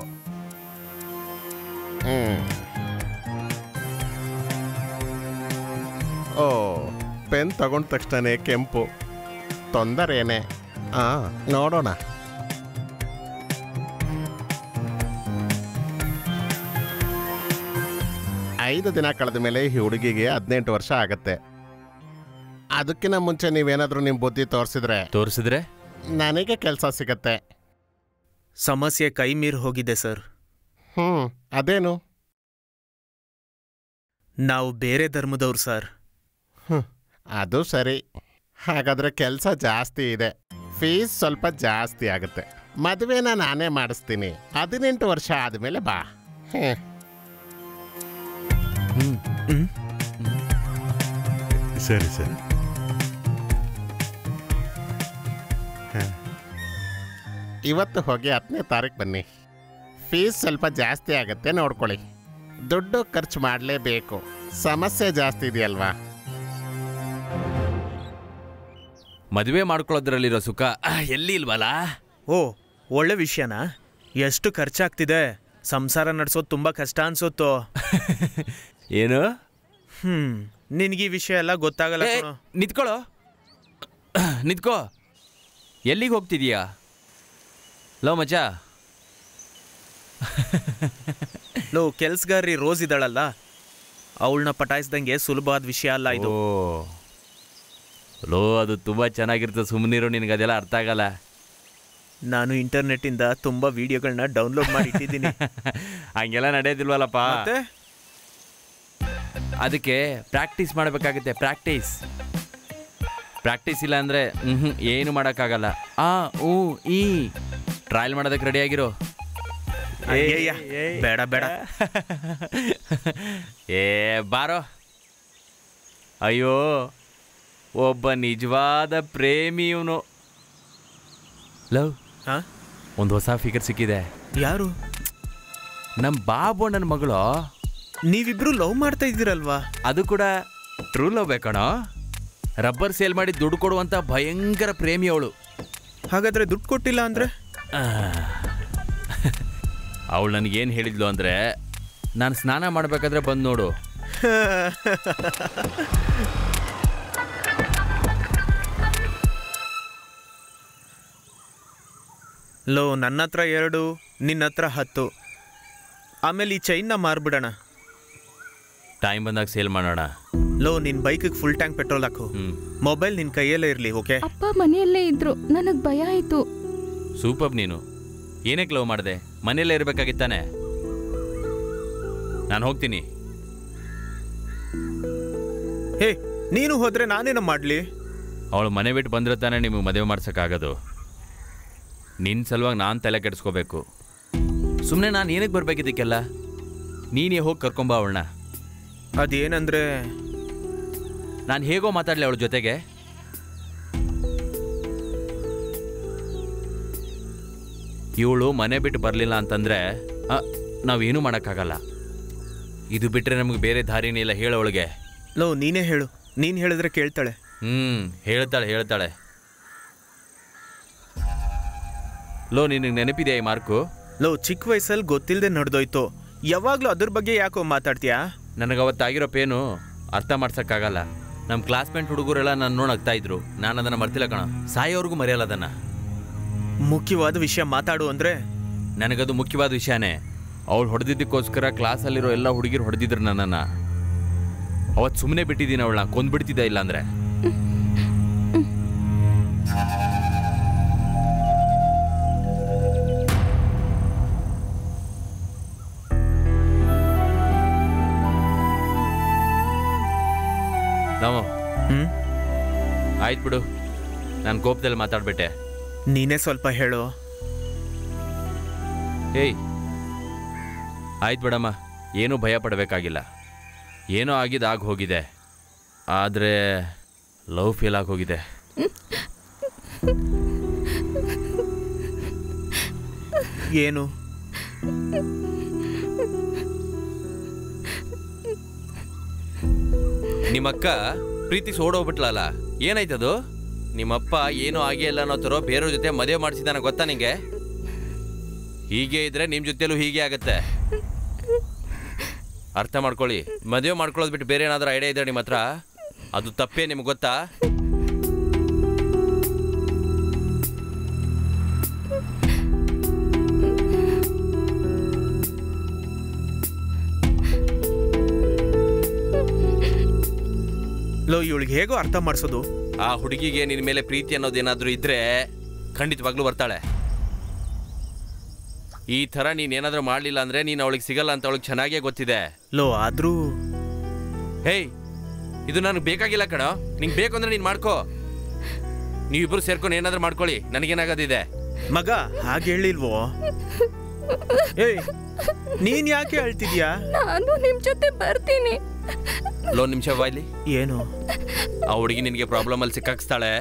ಓ, ಪೆನ್ ತಗೊಂಡ ತಕ್ಷಣನೇ ಕೆಂಪು, ತೊಂದರೇನೆ? ನೋಡೋಣ. ಐದು ದಿನ ಕಳೆದ ಮೇಲೆ ಈ ಹುಡುಗಿಗೆ 18 ವರ್ಷ ಆಗತ್ತೆ. ಅದಕ್ಕಿಂತ ಮುಂಚೆ ನೀವೇನಾದ್ರೂ ನಿಮ್ಮ ಬುದ್ಧಿ ತೋರಿಸಿದ್ರೆ ನನಗೆ ಕೆಲಸ ಸಿಗತ್ತೆ. ಸಮಸ್ಯೆ ಕೈ ಮೀರಿ ಹೋಗಿದೆ ಸರ್. ಅದೇನು? ನಾವು ಬೇರೆ ಧರ್ಮದವ್ರು ಸರ್. ಅದು ಸರಿ. ಹಾಗಾದ್ರೆ ಕೆಲಸ ಜಾಸ್ತಿ ಇದೆ, ಫೀಸ್ ಸ್ವಲ್ಪ ಜಾಸ್ತಿ ಆಗುತ್ತೆ. ಮದುವೆನ ನಾನೇ ಮಾಡಿಸ್ತೀನಿ. 18 ವರ್ಷ ಆದಮೇಲೆ ಬಾ. ಸರಿ ಸರಿ. ಇವತ್ತು ಹೋಗಿ 10ನೇ ತಾರೀಕು ಬನ್ನಿ. ಫೀಸ್ ಸ್ವಲ್ಪ ಜಾಸ್ತಿ ಆಗುತ್ತೆ, ನೋಡ್ಕೊಳ್ಳಿ. ದುಡ್ಡು ಖರ್ಚು ಮಾಡಲೇಬೇಕು, ಸಮಸ್ಯೆ ಜಾಸ್ತಿ ಇದೆಯಲ್ವಾ. ಮದುವೆ ಮಾಡ್ಕೊಳ್ಳೋದ್ರಲ್ಲಿರೋ ಸುಖ ಎಲ್ಲಿ ಇಲ್ವಲ್ಲ. ಓ, ಒಳ್ಳೆ ವಿಷಯನಾ? ಎಷ್ಟು ಖರ್ಚಾಗ್ತಿದೆ, ಸಂಸಾರ ನಡೆಸೋದು ತುಂಬ ಕಷ್ಟ ಅನ್ಸುತ್ತೋ. ಏನು? ನಿನಗೆ ಈ ವಿಷಯ ಎಲ್ಲ ಗೊತ್ತಾಗಲ್ಲ. ನಿಂತ್ಕೋ. ಎಲ್ಲಿಗೆ ಹೋಗ್ತಿದೀಯಾ? ಲೋ ಮಚ್ಚ, ಲೋ ಕೆಲ್ಸಗಾರಿ ರೋಸ್ ಇದ್ದಾಳಲ್ಲ, ಅವಳನ್ನ ಪಟಾಯಿಸ್ದಂಗೆ ಸುಲಭವಾದ ವಿಷಯ ಅಲ್ಲ ಇದು. ಲೋ ಅದು ತುಂಬ ಚೆನ್ನಾಗಿರ್ತದೆ, ಸುಮ್ಮನಿರು, ನಿನಗೆ ಅದೆಲ್ಲ ಅರ್ಥ ಆಗಲ್ಲ. ನಾನು ಇಂಟರ್ನೆಟ್ಟಿಂದ ತುಂಬ ವಿಡಿಯೋಗಳನ್ನ ಡೌನ್ಲೋಡ್ ಮಾಡಿ ಇಟ್ಟಿದ್ದೀನಿ. ಹಂಗೆಲ್ಲ ನಡೆಯೋದಿಲ್ವಲ್ಲಪ್ಪ. ಅದಕ್ಕೆ ಪ್ರಾಕ್ಟೀಸ್ ಮಾಡಬೇಕಾಗುತ್ತೆ. ಪ್ರಾಕ್ಟೀಸ್ ಇಲ್ಲ ಅಂದರೆ ಏನು ಮಾಡೋಕ್ಕಾಗಲ್ಲ. ಈ ಟ್ರಯಲ್ ಮಾಡೋದಕ್ಕೆ ರೆಡಿ ಆಗಿರೋ. ಬೇಡ ಬೇಡ ಬಾರೋ. ಅಯ್ಯೋ, ಒಬ್ಬ ನಿಜವಾದ ಪ್ರೇಮಿ ಇವನು. ಲವ್, ಒಂದು ಹೊಸ ಫಿಗರ್ ಸಿಕ್ಕಿದೆ. ಯಾರು? ನಮ್ಮ ಬಾಬು ನನ್ನ ಮಗಳು. ನೀವಿಬ್ರು ಲವ್ ಮಾಡ್ತಾ ಇದ್ದೀರಲ್ವಾ? ಅದು ಕೂಡ ಟ್ರೂ ಲವ್ ಬೇಕಣೋ. ರಬ್ಬರ್ ಸೇಲ್ ಮಾಡಿ ದುಡ್ಡು ಕೊಡುವಂತ ಭಯಂಕರ ಪ್ರೇಮಿ ಅವಳು. ಹಾಗಾದ್ರೆ ದುಡ್ಡು ಕೊಟ್ಟಿಲ್ಲ ಅಂದ್ರೆ? ಅವಳು ನನಗೇನು ಹೇಳಿದ್ಲು ಅಂದರೆ, ನಾನು ಸ್ನಾನ ಮಾಡಬೇಕಾದ್ರೆ ಬಂದು ನೋಡು. ಲೋ, ನನ್ನ ಹತ್ರ 2, ನಿನ್ನ ಹತ್ರ 10. ಆಮೇಲೆ ಈ ಚೈನ್ನ ಮಾರ್ಬಿಡೋಣ. ಟೈಮ್ ಬಂದಾಗ ಸೇಲ್ ಮಾಡೋಣ. ಲೋ, ನಿನ್ನ ಬೈಕಿಗೆ ಫುಲ್ ಟ್ಯಾಂಕ್ ಪೆಟ್ರೋಲ್ ಹಾಕು. ಮೊಬೈಲ್ ನಿನ್ನ ಕೈಯಲ್ಲೇ ಇರಲಿ, ಓಕೆ? ಅಪ್ಪ ಮನೆಯಲ್ಲೇ ಇದ್ರು, ನನಗೆ ಭಯ ಆಯಿತು. ಸೂಪರ್. ನೀನು ಏನಕ್ಕೆ ಲವ್ ಮಾಡಿದೆ? ಮನೆಯಲ್ಲೇ ಇರಬೇಕಾಗಿತ್ತಾನೆ. ನಾನು ಹೋಗ್ತೀನಿ. ಹೇ, ನೀನು ಹೋದ್ರೆ ನಾನೇನ ಮಾಡಲಿ? ಅವಳು ಮನೆ ಬಿಟ್ಟು ಬಂದ್ರೆ ತಾನೇ ನಿಮಗೆ ಮದುವೆ ಮಾಡ್ಸೋಕ್ಕಾಗೋದು. ನಿನ್ನ ಸಲುವಾಗಿ ನಾನು ತಲೆ ಕೆಡಿಸ್ಕೋಬೇಕು. ಸುಮ್ಮನೆ ನಾನು ಏನಕ್ಕೆ ಬರಬೇಕಿದ್ದಕ್ಕೆಲ್ಲ? ನೀನೇ ಹೋಗಿ ಕರ್ಕೊಂಬ ಅವಳನ್ನ. ಅದೇನಂದ್ರೆ, ನಾನು ಹೇಗೋ ಮಾತಾಡಲಿ ಅವಳ ಜೊತೆಗೆ. ಇವಳು ಮನೆ ಬಿಟ್ಟು ಬರಲಿಲ್ಲ ಅಂತಂದರೆ ನಾವೇನೂ ಮಾಡೋಕ್ಕಾಗಲ್ಲ. ಇದು ಬಿಟ್ಟರೆ ನಮಗೆ ಬೇರೆ ದಾರಿನೇ ಇಲ್ಲ. ಹೇಳೋವಳಿಗೆ. ಲೋ, ನೀನೇ ಹೇಳು. ನೀನು ಹೇಳಿದ್ರೆ ಕೇಳ್ತಾಳೆ. ಹೇಳ್ತಾಳೆ. ಲೋ, ನಿನಗೆ ನೆನಪಿದೆಯಾ ಈ ಮಾರ್ಕು? ಲೋ, ಚಿಕ್ಕ ವಯಸ್ಸಲ್ಲಿ ಗೊತ್ತಿಲ್ಲದೆ ನಡೆದೋಯ್ತು. ಯಾವಾಗಲೂ ಅದ್ರ ಬಗ್ಗೆ ಯಾಕೋ ಮಾತಾಡ್ತೀಯಾ? ನನಗೆ ಅವತ್ತಾಗಿರೋ ಪೇನು ಅರ್ಥ ಮಾಡ್ಸೋಕ್ಕಾಗಲ್ಲ. ನಮ್ಮ ಕ್ಲಾಸ್ಮೇಟ್ ಹುಡುಗರೆಲ್ಲ ನಾನು ನೋಡಿ ಆಗ್ತಾ ಇದ್ರು. ನಾನು ಅದನ್ನು ಮರ್ತಿಲ್ಲ ಕಣ. ಸಾಯೋವರೆಗೂ ಮರೆಯಲ್ಲ ಅದನ್ನು. ಮುಖ್ಯವಾದ ವಿಷಯ ಮಾತಾಡು ಅಂದರೆ? ನನಗದು ಮುಖ್ಯವಾದ ವಿಷಯನೇ. ಅವಳು ಹೊಡೆದಿದ್ದಕ್ಕೋಸ್ಕರ ಕ್ಲಾಸಲ್ಲಿರೋ ಎಲ್ಲ ಹುಡುಗಿರು ಹೊಡೆದಿದ್ರು ನನ್ನನ್ನು. ಅವತ್ತು ಸುಮ್ಮನೆ ಬಿಟ್ಟಿದ್ದೀನಿ ಅವಳನ್ನ. ಕೊಂದ್ಬಿಡ್ತಿದ್ದ ಇಲ್ಲ ಅಂದರೆ. ನಾವು ಆಯ್ತು ಬಿಡು, ನಾನು ಕೋಪದಲ್ಲಿ ಮಾತಾಡ್ಬಿಟ್ಟೆ. ನೀನೇ ಸ್ವಲ್ಪ ಹೇಳು. ಏಯ್, ಆಯ್ತು ಬಿಡಮ್ಮ, ಏನೂ ಭಯ ಪಡಬೇಕಾಗಿಲ್ಲ. ಏನೋ ಆಗಿ ಹೋಗಿದೆ. ಆದರೆ ಲವ್ ಫೇಲ್ ಆಗೋಗಿದೆ. ಏನು? ನಿಮ್ಮಕ್ಕ ಪ್ರೀತಿ ಸೋಡೋಗ್ಬಿಟ್ಲಲ್ಲ, ಏನಾಯ್ತದು? ನಿಮ್ಮಪ್ಪ ಏನೂ ಆಗೇ ಇಲ್ಲ ಅನ್ನೋ ಥರ ಬೇರೆಯವ್ರ ಜೊತೆ ಮದುವೆ ಮಾಡಿಸಿದಾನ, ಗೊತ್ತಾ ನಿಂಗೆ? ಹೀಗೆ ಇದ್ರೆ ನಿಮ್ಮ ಜೊತೆಲೂ ಹೀಗೆ ಆಗತ್ತೆ. ಅರ್ಥ ಮಾಡ್ಕೊಳ್ಳಿ. ಮದುವೆ ಮಾಡ್ಕೊಳ್ಳೋದು ಬಿಟ್ಟು ಬೇರೆ ಏನಾದರೂ ಐಡಿಯಾ ಇದ್ರೆ ನಿಮ್ಮ ಹತ್ರ, ಅದು ತಪ್ಪೇ. ನಿಮ್ಗೆ ಗೊತ್ತಾ? ಲೋ, ಇವಳಿಗೆ ಹೇಗೋ ಅರ್ಥ ಮಾಡಿಸೋದು? ಆ ಹುಡುಗಿಗೆ ನಿನ್ನ ಮೇಲೆ ಪ್ರೀತಿ ಅನ್ನೋದೇನಾದ್ರೂ ಇದ್ರೆ ಖಂಡಿತವಾಗ್ಲೂ ಬರ್ತಾಳೆ. ಈ ಥರ ನೀನೇನಾದ್ರೂ ಮಾಡಲಿಲ್ಲ ಅಂದರೆ ನೀನು ಅವಳಿಗೆ ಸಿಗಲ್ಲ ಅಂತ ಅವಳಿಗೆ ಚೆನ್ನಾಗೇ ಗೊತ್ತಿದೆ. ಲೋ, ಆದರೂ ಹೇಯ್, ಇದು ನನಗೆ ಬೇಕಾಗಿಲ್ಲ ಕಣೋ. ನಿಂಗೆ ಬೇಕು ಅಂದರೆ ನೀನು ಮಾಡ್ಕೋ. ನೀವಿಬ್ಬರು ಸೇರ್ಕೊಂಡು ಏನಾದರೂ ಮಾಡ್ಕೊಳ್ಳಿ, ನನಗೇನಾಗೋದಿದೆ. ಮಗ, ಹಾಗೆ ಹೇಳಿಲ್ವೋ? ಏಯ್, ನೀನ್ ಯಾಕೆ ಹೇಳ್ತಿದ್ಯಾ? ನಾನು ನಿಮ್ ಜೊತೆ ಬರ್ತೀನಿ. ಲೋ, ನಿಮಿಷ ಬಾಯ್ಲಿ. ಏನು? ಆ ಹುಡುಗಿ ನಿನಗೆ ಪ್ರಾಬ್ಲಮ್ ಅಲ್ಲಿ ಸಿಕ್ಕಾಕ್ಸ್ತಾಳೆ.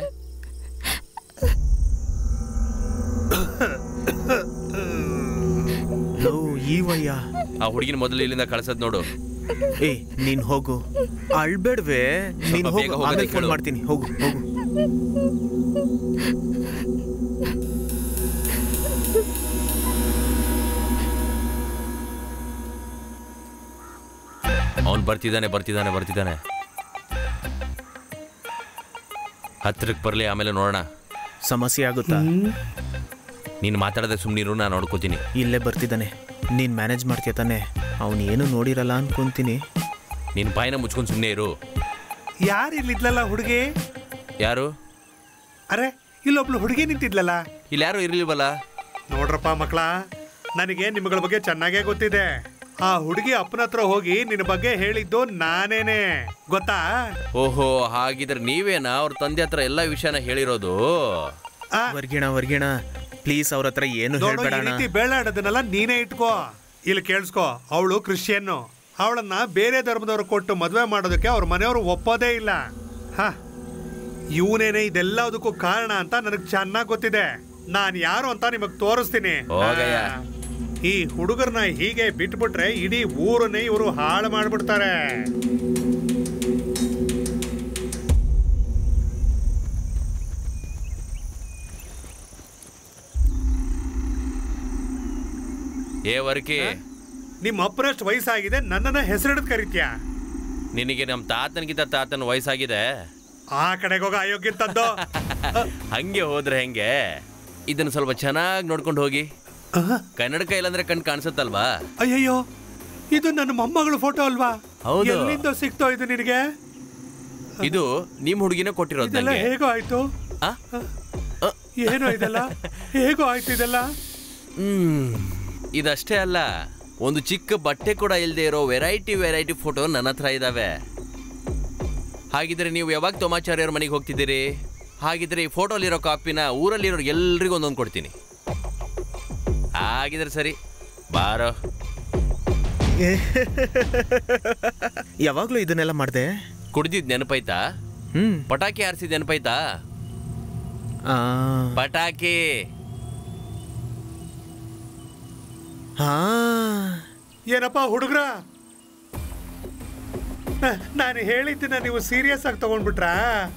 ಲೋ, ಈ ವಯ್ಯ ಆ ಹುಡುಗಿನ ಮೊದಲು ಇಲ್ಲಿಂದ ಕಳ್ಸದ್ ನೋಡು. ಏಯ್, ನೀನ್ ಹೋಗು. ಅಳ್ಬೇಡ್ವೆ. ನೀನ್ ಹೋಗು, ಆಮೇಲೆ ಫೋನ್ ಮಾಡ್ತೀನಿ. ಹೋಗು ಹೋಗು. ಅವನು ಬರ್ತಿದ್ದಾನೆ. ಹತ್ರಕ್ಕೆ ಬರಲಿ, ಆಮೇಲೆ ನೋಡೋಣ. ಸಮಸ್ಯೆ ಆಗುತ್ತಾ? ನೀನು ಮಾತಾಡದೆ ಸುಮ್ಮನಿರು, ನಾನು ನೋಡ್ಕೋತೀನಿ. ಇಲ್ಲೇ ಬರ್ತಿದ್ದಾನೆ, ನೀನು ಮ್ಯಾನೇಜ್ ಮಾಡ್ತೀಯ ತಾನೆ? ಅವನು ಏನು ನೋಡಿರಲ್ಲ ಅನ್ಕೊಂತೀನಿ. ನಿನ್ನ ಬಾಯಿನ ಮುಚ್ಕೊಂಡು ಸುಮ್ಮನೆ ಇರು. ಯಾರು ಇಲ್ಲಿದ್ಲಲ್ಲ ಹುಡುಗಿ? ಯಾರು? ಅರೆ, ಇಲ್ಲೊಬ್ಳು ಹುಡುಗಿ ನಿಂತಿದ್ಲಲ್ಲ. ಇಲ್ಲಿ ಯಾರು ಇರಲಿಲ್ವಲ್ಲ? ನೋಡ್ರಪ್ಪ ಮಕ್ಕಳ, ನನಗೆ ನಿಮ್ಗಳ ಬಗ್ಗೆ ಚೆನ್ನಾಗೇ ಗೊತ್ತಿದೆ. ಆ ಹುಡುಗಿ ಅಪ್ಪನ ಹತ್ರ ಹೋಗಿ ನಿನ್ನ ಬಗ್ಗೆ ಹೇಳಿದ್ದು ನಾನೇನೆ, ಗೊತ್ತಾ? ಓಹೋ, ಹಾಗಿದ್ರೆ ನೀವೇನಾ ಅವ್ರ ತಂದೆ ಹತ್ರ ಎಲ್ಲ ವಿಷಯನ ಹೇಳಿರೋದು? ವರ್ಗಿಣ ಪ್ಲೀಸ್ ಅವ್ರ ಹತ್ರ ಏನು ಹೇಳ್ಬೇಡ. ಈ ರೀತಿ ಬೇಳಾಡೋದನ್ನೆಲ್ಲ ನೀನೇ ಇಟ್ಕೋ. ಇಲ್ಲಿ ಕೇಳಿಸ್ಕೋ, ಅವಳು ಕ್ರಿಶ್ಚಿಯನ್ನು. ಅವಳನ್ನ ಬೇರೆ ಧರ್ಮದವ್ರು ಕೊಟ್ಟು ಮದುವೆ ಮಾಡೋದಕ್ಕೆ ಅವ್ರ ಮನೆಯವರು ಒಪ್ಪೋದೇ ಇಲ್ಲ. ಇವನೇನೆ ಇದೆಲ್ಲದಕ್ಕೂ ಕಾರಣ ಅಂತ ನನಗೆ ಚೆನ್ನಾಗಿ ಗೊತ್ತಿದೆ. ನಾನು ಯಾರು ಅಂತ ನಿಮಗ್ ತೋರಿಸ್ತೀನಿ. ಈ ಹುಡುಗರನ್ನ ಹೀಗೆ ಬಿಟ್ಬಿಟ್ರೆ ಇಡೀ ಊರನ್ನೇ ಇವರು ಹಾಳು ಮಾಡ್ಬಿಡ್ತಾರೆ. ನಿಮ್ಮ ಅಪ್ಪನಷ್ಟು ವಯಸ್ಸಾಗಿದೆ, ನನ್ನನ್ನ ಹೆಸರಿಡಿದು ಕರಿತ್ಯಾ? ನಿನಗೆ ನಮ್ಮ ತಾತನಿಗಿಂತ ತಾತನ ವಯಸ್ಸಾಗಿದೆ. ಆ ಕಡೆಗೆ ಹೋಗ ಅಯೋಗ್ಯಂತದ್ದು. ಹಂಗೆ ಹೋದ್ರೆ ಹೆಂಗೆ? ಇದನ್ನ ಸ್ವಲ್ಪ ಚೆನ್ನಾಗಿ ನೋಡ್ಕೊಂಡು ಹೋಗಿ. ಕನ್ನಡಕ ಇಲ್ಲಾಂದ್ರೆ ಕಣ್ ಕಾಣಿಸುತ್ತಲ್ವಾ? ಅಯ್ಯಯ್ಯೋ, ಇದು ನನ್ನ ಮೊಮ್ಮಗಳ ಫೋಟೋ ಅಲ್ವಾ? ಹೌದು. ಎಲ್ಲಿಂದ ಸಿಕ್ತೋ ಇದು ನಿನಗೆ? ಇದು ನಿಮ್ ಹುಡುಗಿನ ಕೊಟ್ಟಿರೋದು. ಹೇಗೋ ಆಯ್ತು? ಏನೋ ಇದೆಲ್ಲ ಹೇಗೋ ಆಯ್ತು ಇದೆಲ್ಲ? ಇದಷ್ಟೇ ಅಲ್ಲ, ಒಂದು ಚಿಕ್ಕ ಬಟ್ಟೆ ಕೂಡ ಇಲ್ಲದೆ ಇರೋ ವೆರೈಟಿ ಫೋಟೋ ನನ್ನ ಹತ್ರ ಇದಾವೆ. ಹಾಗಿದ್ರೆ ನೀವು ಯಾವಾಗ ತೋಮಾಚಾರ್ಯವ್ರ ಮನೆಗೆ ಹೋಗ್ತಿದ್ದೀರಿ? ಹಾಗಿದ್ರೆ ಈ ಫೋಟೋಲಿರೋ ಕಾಪಿನ ಊರಲ್ಲಿರೋ ಎಲ್ರಿಗೂ ಒಂದೊಂದು ಕೊಡ್ತೀನಿ. ಹಾಗಿದ್ರೆ ಸರಿ, ಬಾರೋ. ಯಾವಾಗ್ಲೂ ಇದನ್ನೆಲ್ಲ ಮಾಡ್ದೆ? ಕುಡ್ದಿದ್ ನೆನಪೈತಾ? ಪಟಾಕಿ ಹಾರಿಸಿದ ನೆನಪೈತಾ? ಪಟಾಕಿ. ಏನಪ್ಪ ಹುಡುಗ್ರ, ನಾನು ಹೇಳಿದ್ದನ್ನ ನೀವು ಸೀರಿಯಸ್ ಆಗಿ ತಗೊಂಡ್ಬಿಟ್ರಾ?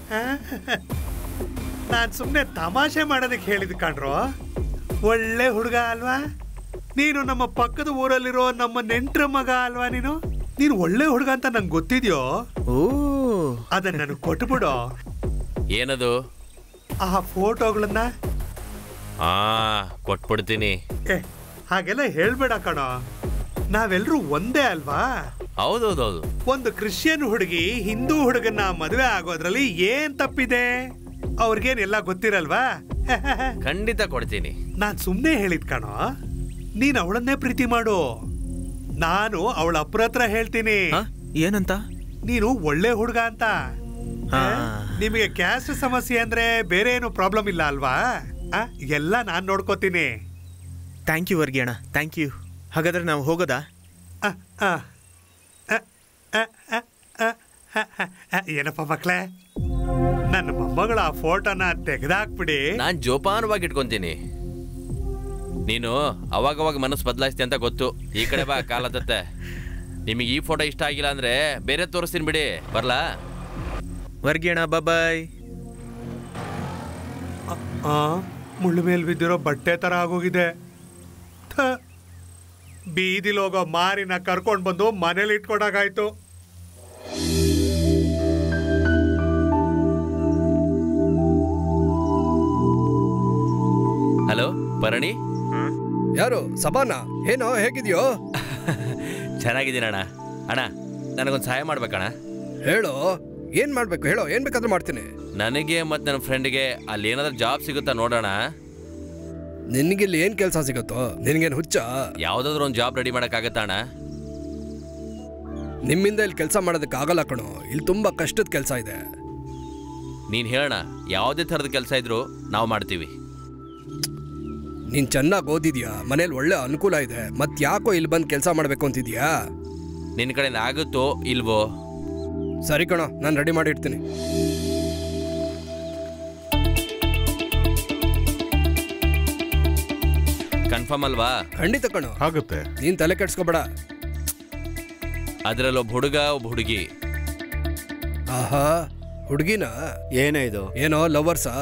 ನಾನು ಸುಮ್ಮನೆ ತಮಾಷೆ ಮಾಡೋದಕ್ಕೆ ಹೇಳಿದ್ ಕಾಣ್ರೋ. ಒಳ್ಳೆ ಹುಡುಗ ಅಲ್ವಾ ನೀನು? ನಮ್ಮ ಪಕ್ಕದ ಊರಲ್ಲಿರೋ ನಮ್ಮ ನೆಂಟ್ರ ಮಗ ಅಲ್ವಾ ನೀನು? ನೀನು ಒಳ್ಳೆ ಹುಡುಗ ಅಂತ ನಂಗೆ ಗೊತ್ತಿದ್ಯೋ? ಅದನ್ನ ನನಗೆ ಕೊಟ್ಬಿಡು. ಏನದು? ಆ ಫೋಟೋಗಳನ್ನ ಕೊಟ್ಬಿಡ್ತೀನಿ. ಹಾಗೆಲ್ಲ ಹೇಳ್ಬೇಡ ಕಣೋ, ನಾವೆಲ್ಲರೂ ಒಂದೇ ಅಲ್ವಾ? ಹೌದೌದೌದು. ಒಂದು ಕ್ರಿಶ್ಚಿಯನ್ ಹುಡುಗಿ ಹಿಂದೂ ಹುಡುಗನ್ನ ಮದುವೆ ಆಗೋದ್ರಲ್ಲಿ ಏನ್ ತಪ್ಪಿದೆ? ಅವ್ರಿಗೇನೆಲ್ಲ ಗೊತ್ತಿರಲ್ವಾ? ಖಂಡಿತ ಕೊಡ್ತೀನಿ. ನಾನ್ ಸುಮ್ನೆ ಹೇಳಿದ್ ಕಣೋ, ನೀನ್ ಅವಳನ್ನೇ ಪ್ರೀತಿ ಮಾಡು. ನಾನು ಅವಳ ಅಪ್ಪರ ಹತ್ರ ಹೇಳ್ತೀನಿ. ಏನಂತ? ನೀನು ಒಳ್ಳೆ ಹುಡುಗ ಅಂತ. ನಿಮಗೆ ಕ್ಯಾಸ್ಟ್ ಸಮಸ್ಯೆ ಅಂದ್ರೆ ಬೇರೆ ಏನು ಪ್ರಾಬ್ಲಮ್ ಇಲ್ಲ ಅಲ್ವಾ? ಎಲ್ಲ ನಾನ್ ನೋಡ್ಕೋತೀನಿ. ಥ್ಯಾಂಕ್ ಯು ವರ್ಗಿಯಣ್ಣ, ಥ್ಯಾಂಕ್ ಯು. ಹಾಗಾದ್ರೆ ನಾವು ಹೋಗೋದಾ? ಏನಪ್ಪ ಮಕ್ಳೇ, ನನ್ನ ಮೊಮ್ಮಗಳ ಆ ಫೋಟೋನ ತೆಗೆದಾಕ್ಬಿಡಿ. ನಾನ್ ಜೋಪಾನವಾಗಿ ಇಟ್ಕೊಂತೀನಿ. ನೀನು ಅವಾಗವಾಗ ಮನಸ್ಸು ಬದಲಾಯಿಸ್ತಿ ಅಂತ ಗೊತ್ತು. ಈ ಕಡೆ ಬಾ, ಕಾಲತ್ತೆ. ನಿಮಗೆ ಈ ಫೋಟೋ ಇಷ್ಟ ಆಗಿಲ್ಲ ಅಂದ್ರೆ ಬೇರೆ ತೋರಿಸ್ತೀನಿ ಬಿಡಿ. ಬರ್ಲಾ? ವರ್ಗಿಯಣ್ಣ, ಬಾಯ್. ಮುಳ್ಳು ಮೇಲ್ ಬಿದ್ದಿರೋ ಬಟ್ಟೆ ತರ ಆಗೋಗಿದೆ. ಬೀದಿಲ್ ಹೋಗೋ ಮಾರಿನ ಕರ್ಕೊಂಡ್ ಬಂದು ಮನೇಲಿ ಇಟ್ಕೊಡಾಗಾಯ್ತು. ಹಲೋ ಭರಣಿ. ಯಾರು? ಸಬಾನಾ? ಏನೋ, ಹೇಗಿದ್ಯೋ? ಚೆನ್ನಾಗಿದ್ದೀನಿ ಅಣ್ಣ. ಅಣ್ಣ, ನನಗೊಂದು ಸಹಾಯ ಮಾಡ್ಬೇಕಣ್ಣ. ಹೇಳೋ, ಏನ್ ಮಾಡ್ಬೇಕು ಹೇಳೋ, ಏನ್ ಬೇಕಾದ್ರೂ ಮಾಡ್ತೀನಿ. ನನಗೆ ಮತ್ತು ನನ್ನ ಫ್ರೆಂಡ್ಗೆ ಅಲ್ಲಿ ಏನಾದ್ರೂ ಜಾಬ್ ಸಿಗುತ್ತಾ ನೋಡೋಣ. ನಿನಗಿಲ್ಲಿ ಏನ್ ಕೆಲಸ ಸಿಗುತ್ತೋ? ನಿನಗೇನು ಹುಚ್ಚ? ಯಾವ್ದಾದ್ರು ಒಂದು ಜಾಬ್ ರೆಡಿ ಮಾಡೋಕ್ಕಾಗತ್ತಾ ಅಣ್ಣ? ನಿಮ್ಮಿಂದ ಇಲ್ಲಿ ಕೆಲಸ ಮಾಡೋದಕ್ಕೆ ಆಗಲ್ಲ ಕಣೋ. ಇಲ್ಲಿ ತುಂಬಾ ಕಷ್ಟದ ಕೆಲಸ ಇದೆ. ನೀನು ಹೇಳೋಣ, ಯಾವುದೇ ಥರದ ಕೆಲಸ ಇದ್ರೂ ನಾವು ಮಾಡ್ತೀವಿ. ನೀನ್ ಚೆನ್ನಾಗಿ ಓದಿದ್ಯಾ, ಮನೇಲಿ ಒಳ್ಳೆ ಅನುಕೂಲ ಇದೆ, ಮತ್ ಯಾಕೋ ಇಲ್ಲಿ ಬಂದು ಕೆಲಸ ಮಾಡ್ಬೇಕು ಅಂತಿದ್ಯಾ? ನಿನ್ನ ಕಡೆಯಿಂದ ಆಗುತ್ತೋ ಇಲ್ವೋ? ಸರಿ ಕಣೋ, ನಾನು ರೆಡಿ ಮಾಡಿರ್ತೀನಿ. ಕನ್ಫರ್ಮ್ ಅಲ್ವಾ? ಖಂಡಿತ ಕಣೋ, ಆಗುತ್ತೆ. ನೀನ್ ತಲೆ ಕೆಡ್ಸ್ಕೊಬೇಡ. ಅದ್ರಲ್ಲಿ ಒಬ್ಬ ಹುಡುಗ, ಒಬ್ಬ ಹುಡುಗಿ. ಆಹಾ, ಹುಡುಗಿನ? ಏನೇ ಇದು? ಏನೋ ಲವರ್ಸಾ?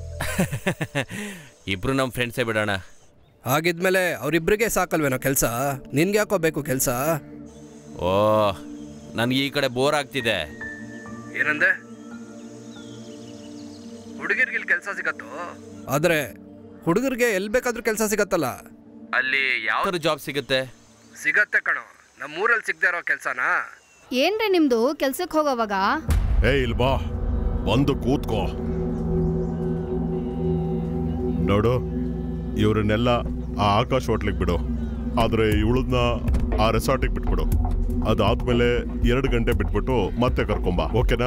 ಇಬ್ರು ನಮ್ಮ ಫ್ರೆಂಡ್ಸೇ ಬಿಡೋಣ. ಹಾಗಿದ್ಮೇಲೆ ಅವರಿಬ್ರಿಗೆ ಸಾಕಲ್ವೇನೋ ಕೆಲಸ? ನಿನ್ಗೆ ಯಾಕೋ ಬೇಕು ಕೆಲಸ? ಓ, ನನಗೆ ಈ ಕಡೆ ಬೋರ್ ಆಗ್ತಿದೆ. ಏನಂದೆ? ಹುಡುಗಿರ್ಗಿಲ್ ಕೆಲಸ ಸಿಗತ್ತೋ? ಆದ್ರೆ ಹುಡುಗರಿಗೆ ಎಲ್ಲಿ ಬೇಕಾದ್ರೂ ಕೆಲಸ ಸಿಗತ್ತಲ್ಲ. ಅಲ್ಲಿ ಯಾವ ಜಾಬ್ ಸಿಗುತ್ತೆ? ಸಿಗತ್ತೆ ಕಣೋ, ನಮ್ಮೂರಲ್ಲಿ ಸಿಗದೆ ಇರೋ ಕೆಲಸನಾ? ಏನ್ರಿ ನಿಮ್ದು ಕೆಲ್ಸಕ್ಕೆ ಹೋಗೋವಾಗ? ಇಲ್ ಬಾ, ಬಂದು ಕೂತ್ಕೋ. ನೋಡು, ಇವ್ರನ್ನೆಲ್ಲ ಆ ಆಕಾಶ್ ಹೋಟ್ಲಿಗೆ ಬಿಡು, ಆದರೆ ಇವಳನ್ನ ಆ ರೆಸಾರ್ಟಿಗೆ ಬಿಟ್ಬಿಡು. ಅದಾದ್ಮೇಲೆ 2 ಗಂಟೆ ಬಿಟ್ಬಿಟ್ಟು ಮತ್ತೆ ಕರ್ಕೊಂಬ, ಓಕೆನಾ?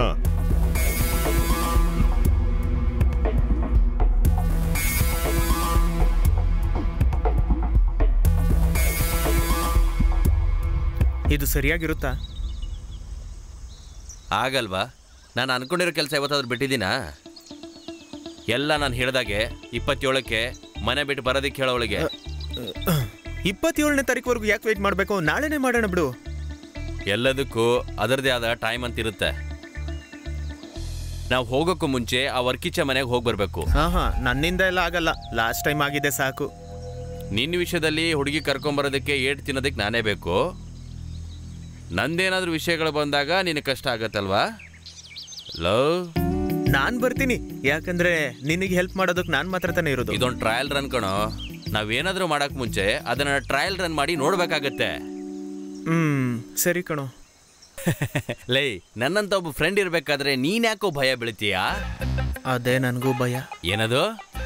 ಇದು ಸರಿಯಾಗಿರುತ್ತಾ? ಆಗಲ್ವಾ? ನಾನು ಅನ್ಕೊಂಡಿರೋ ಕೆಲಸ ಇವತ್ತಾದ್ರೂ ಬಿಟ್ಟಿದ್ದೀನಾ? ಎಲ್ಲ ನಾನು ಹೇಳಿದಾಗೆ 27ಕ್ಕೆ ಮನೆ ಬಿಟ್ಟು ಬರೋದಕ್ಕೆ ಹೇಳೋಳಿಗೆ. 27ನೇ ತಾರೀಕುವರೆಗೂ ಯಾಕೆ ವೇಟ್ ಮಾಡಬೇಕು? ನಾಳೆನೇ ಮಾಡೋಣ ಬಿಡು. ಎಲ್ಲದಕ್ಕೂ ಅದರದೇ ಆದ ಟೈಮ್ ಅಂತ ಇರುತ್ತೆ. ನಾವು ಹೋಗೋಕ್ಕೂ ಮುಂಚೆ ಆ ವರ್ಕಿಚ್ಚ ಮನೆಗೆ ಹೋಗಿ ಬರಬೇಕು. ನನ್ನಿಂದ ಎಲ್ಲ ಆಗಲ್ಲ, ಲಾಸ್ಟ್ ಟೈಮ್ ಆಗಿದೆ ಸಾಕು. ನಿನ್ನ ವಿಷಯದಲ್ಲಿ ಹುಡುಗಿ ಕರ್ಕೊಂಬರೋದಕ್ಕೆ ಏಟ್ ತಿನ್ನೋದಕ್ಕೆ ನಾನೇ ಬೇಕು. ನಂದೇನಾದ್ರೂ ವಿಷಯಗಳು ಬಂದಾಗ ನಿನಗೆ ಕಷ್ಟ ಆಗತ್ತಲ್ವಾ? ಲವ್, ನಾನು ಬರ್ತೀನಿ, ಯಾಕಂದ್ರೆ ನಿನಗೆ ಹೆಲ್ಪ್ ಮಾಡೋದಕ್ಕೆ ನಾನು ಮಾತ್ರ ತಾನೇ ಇರೋದು. ಇದೊಂದು ಟ್ರಯಲ್ ರನ್ ಕಣೋ. ನಾವೇನಾದ್ರೂ ಮಾಡಕ್ ಮುಂಚೆ ಅದನ್ನ ಟ್ರಯಲ್ ರನ್ ಮಾಡಿ ನೋಡ್ಬೇಕಾಗತ್ತೆ. ಸರಿ ಕಣೋ. ಲೈ, ನನ್ನಂತ ಒಬ್ಬ ಫ್ರೆಂಡ್ ಇರ್ಬೇಕಾದ್ರೆ ನೀನ್ ಯಾಕೋ ಭಯ ಬೀಳ್ತೀಯಾ? ಅದೇ ನನಗೂ ಭಯ. ಏನದು?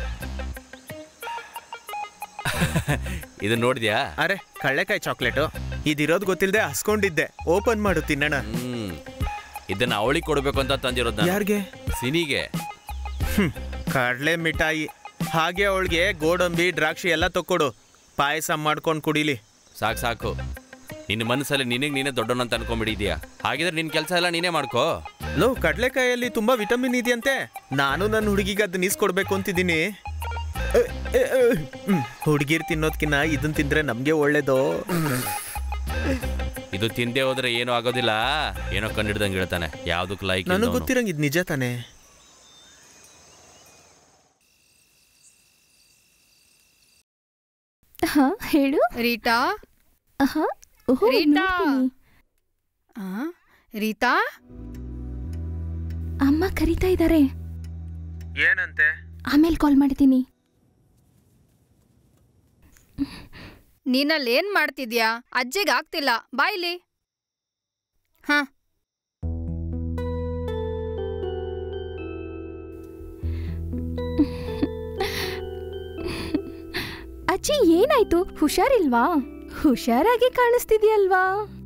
ಇದನ್ನ ನೋಡಿದ್ಯಾ? ಅರೆ, ಕಳ್ಳೆಕಾಯಿ ಚಾಕ್ಲೇಟು. ಇದಿರೋದು ಗೊತ್ತಿಲ್ಲದೆ ಹಸ್ಕೊಂಡಿದ್ದೆ. ಓಪನ್ ಮಾಡು ತಿನ್ನೋಣ. ಇದನ್ನ ಅವಳಿಗೆ ಕೊಡ್ಬೇಕು ಅಂತ ತಂದಿರೋದು. ಯಾರಿಗೆ? ಸಿನಿಗೆ. ಕಡಲೆ ಮಿಠಾಯಿ. ಹಾಗೆ ಅವಳಿಗೆ ಗೋಡಂಬಿ ದ್ರಾಕ್ಷಿ ಎಲ್ಲ ತಕ್ಕೊಡು, ಪಾಯಸ ಮಾಡ್ಕೊಂಡು ಕುಡಿಲಿ. ಸಾಕು ಸಾಕು, ನಿನ್ನ ಮನಸ್ಸಲ್ಲಿ ನಿನಗೆ ನೀನೇ ದೊಡ್ಡವನಂತ ಅನ್ಕೊಂಡ್ಬಿಟ್ಟಿದ್ಯಾ. ಹಾಗಿದ್ರೆ ನಿನ್ನ ಕೆಲಸ ಎಲ್ಲ ನೀನೇ ಮಾಡ್ಕೋ. ಲೋ, ಕಡಲೆಕಾಯಲ್ಲಿ ತುಂಬಾ ವಿಟಮಿನ್ ಇದೆಯಂತೆ. ನಾನು ನನ್ನ ಹುಡುಗಿಗೆ ಅದನ್ನ ಈಸ್ಕೊಡ್ಬೇಕು ಅಂತಿದ್ದೀನಿ. ಹುಡುಗಿರ್ ತಿನ್ನೋದ್ಕಿನ್ನ ಇದನ್ನ ತಿಂದ್ರೆ ನಮ್ಗೆ ಒಳ್ಳೇದು. ಇದು ತಿಂದೆ ಹೋದ್ರೆ ಏನೂ ಆಗೋದಿಲ್ಲ. ಏನೋ ಕಂಡಿಡ್ದಂಗೆ ಹೇಳ್ತಾನೆ, ಯಾವ್ದಕ್ಕೆ ಲೈಕ್. ನನಗೆ ಗೊತ್ತಿರಂಗ ಇದು ನಿಜ ತಾನೆ? ಹೇಳು ರೀಟಾ. ರೀಟಾ, ರೀಟಾ, ಅಮ್ಮ ಕರೀತಾ ಇದ್ದಾರೆ. ಏನಂತೆ? ಆಮೇಲೆ ಕಾಲ್ ಮಾಡ್ತೀನಿ. ನೀನಲ್ಲಿ ಏನ್ ಮಾಡ್ತಿದ್ಯಾ? ಅಜ್ಜಿಗೆ ಆಗ್ತಿಲ್ಲ, ಬಾಯ್ಲಿ. ಹ, ಅಜ್ಜಿ ಏನಾಯ್ತು? ಹುಷಾರಿಲ್ವಾ? ಹುಷಾರಾಗಿ ಕಾಣಿಸ್ತಿದ್ಯಲ್ವಾ?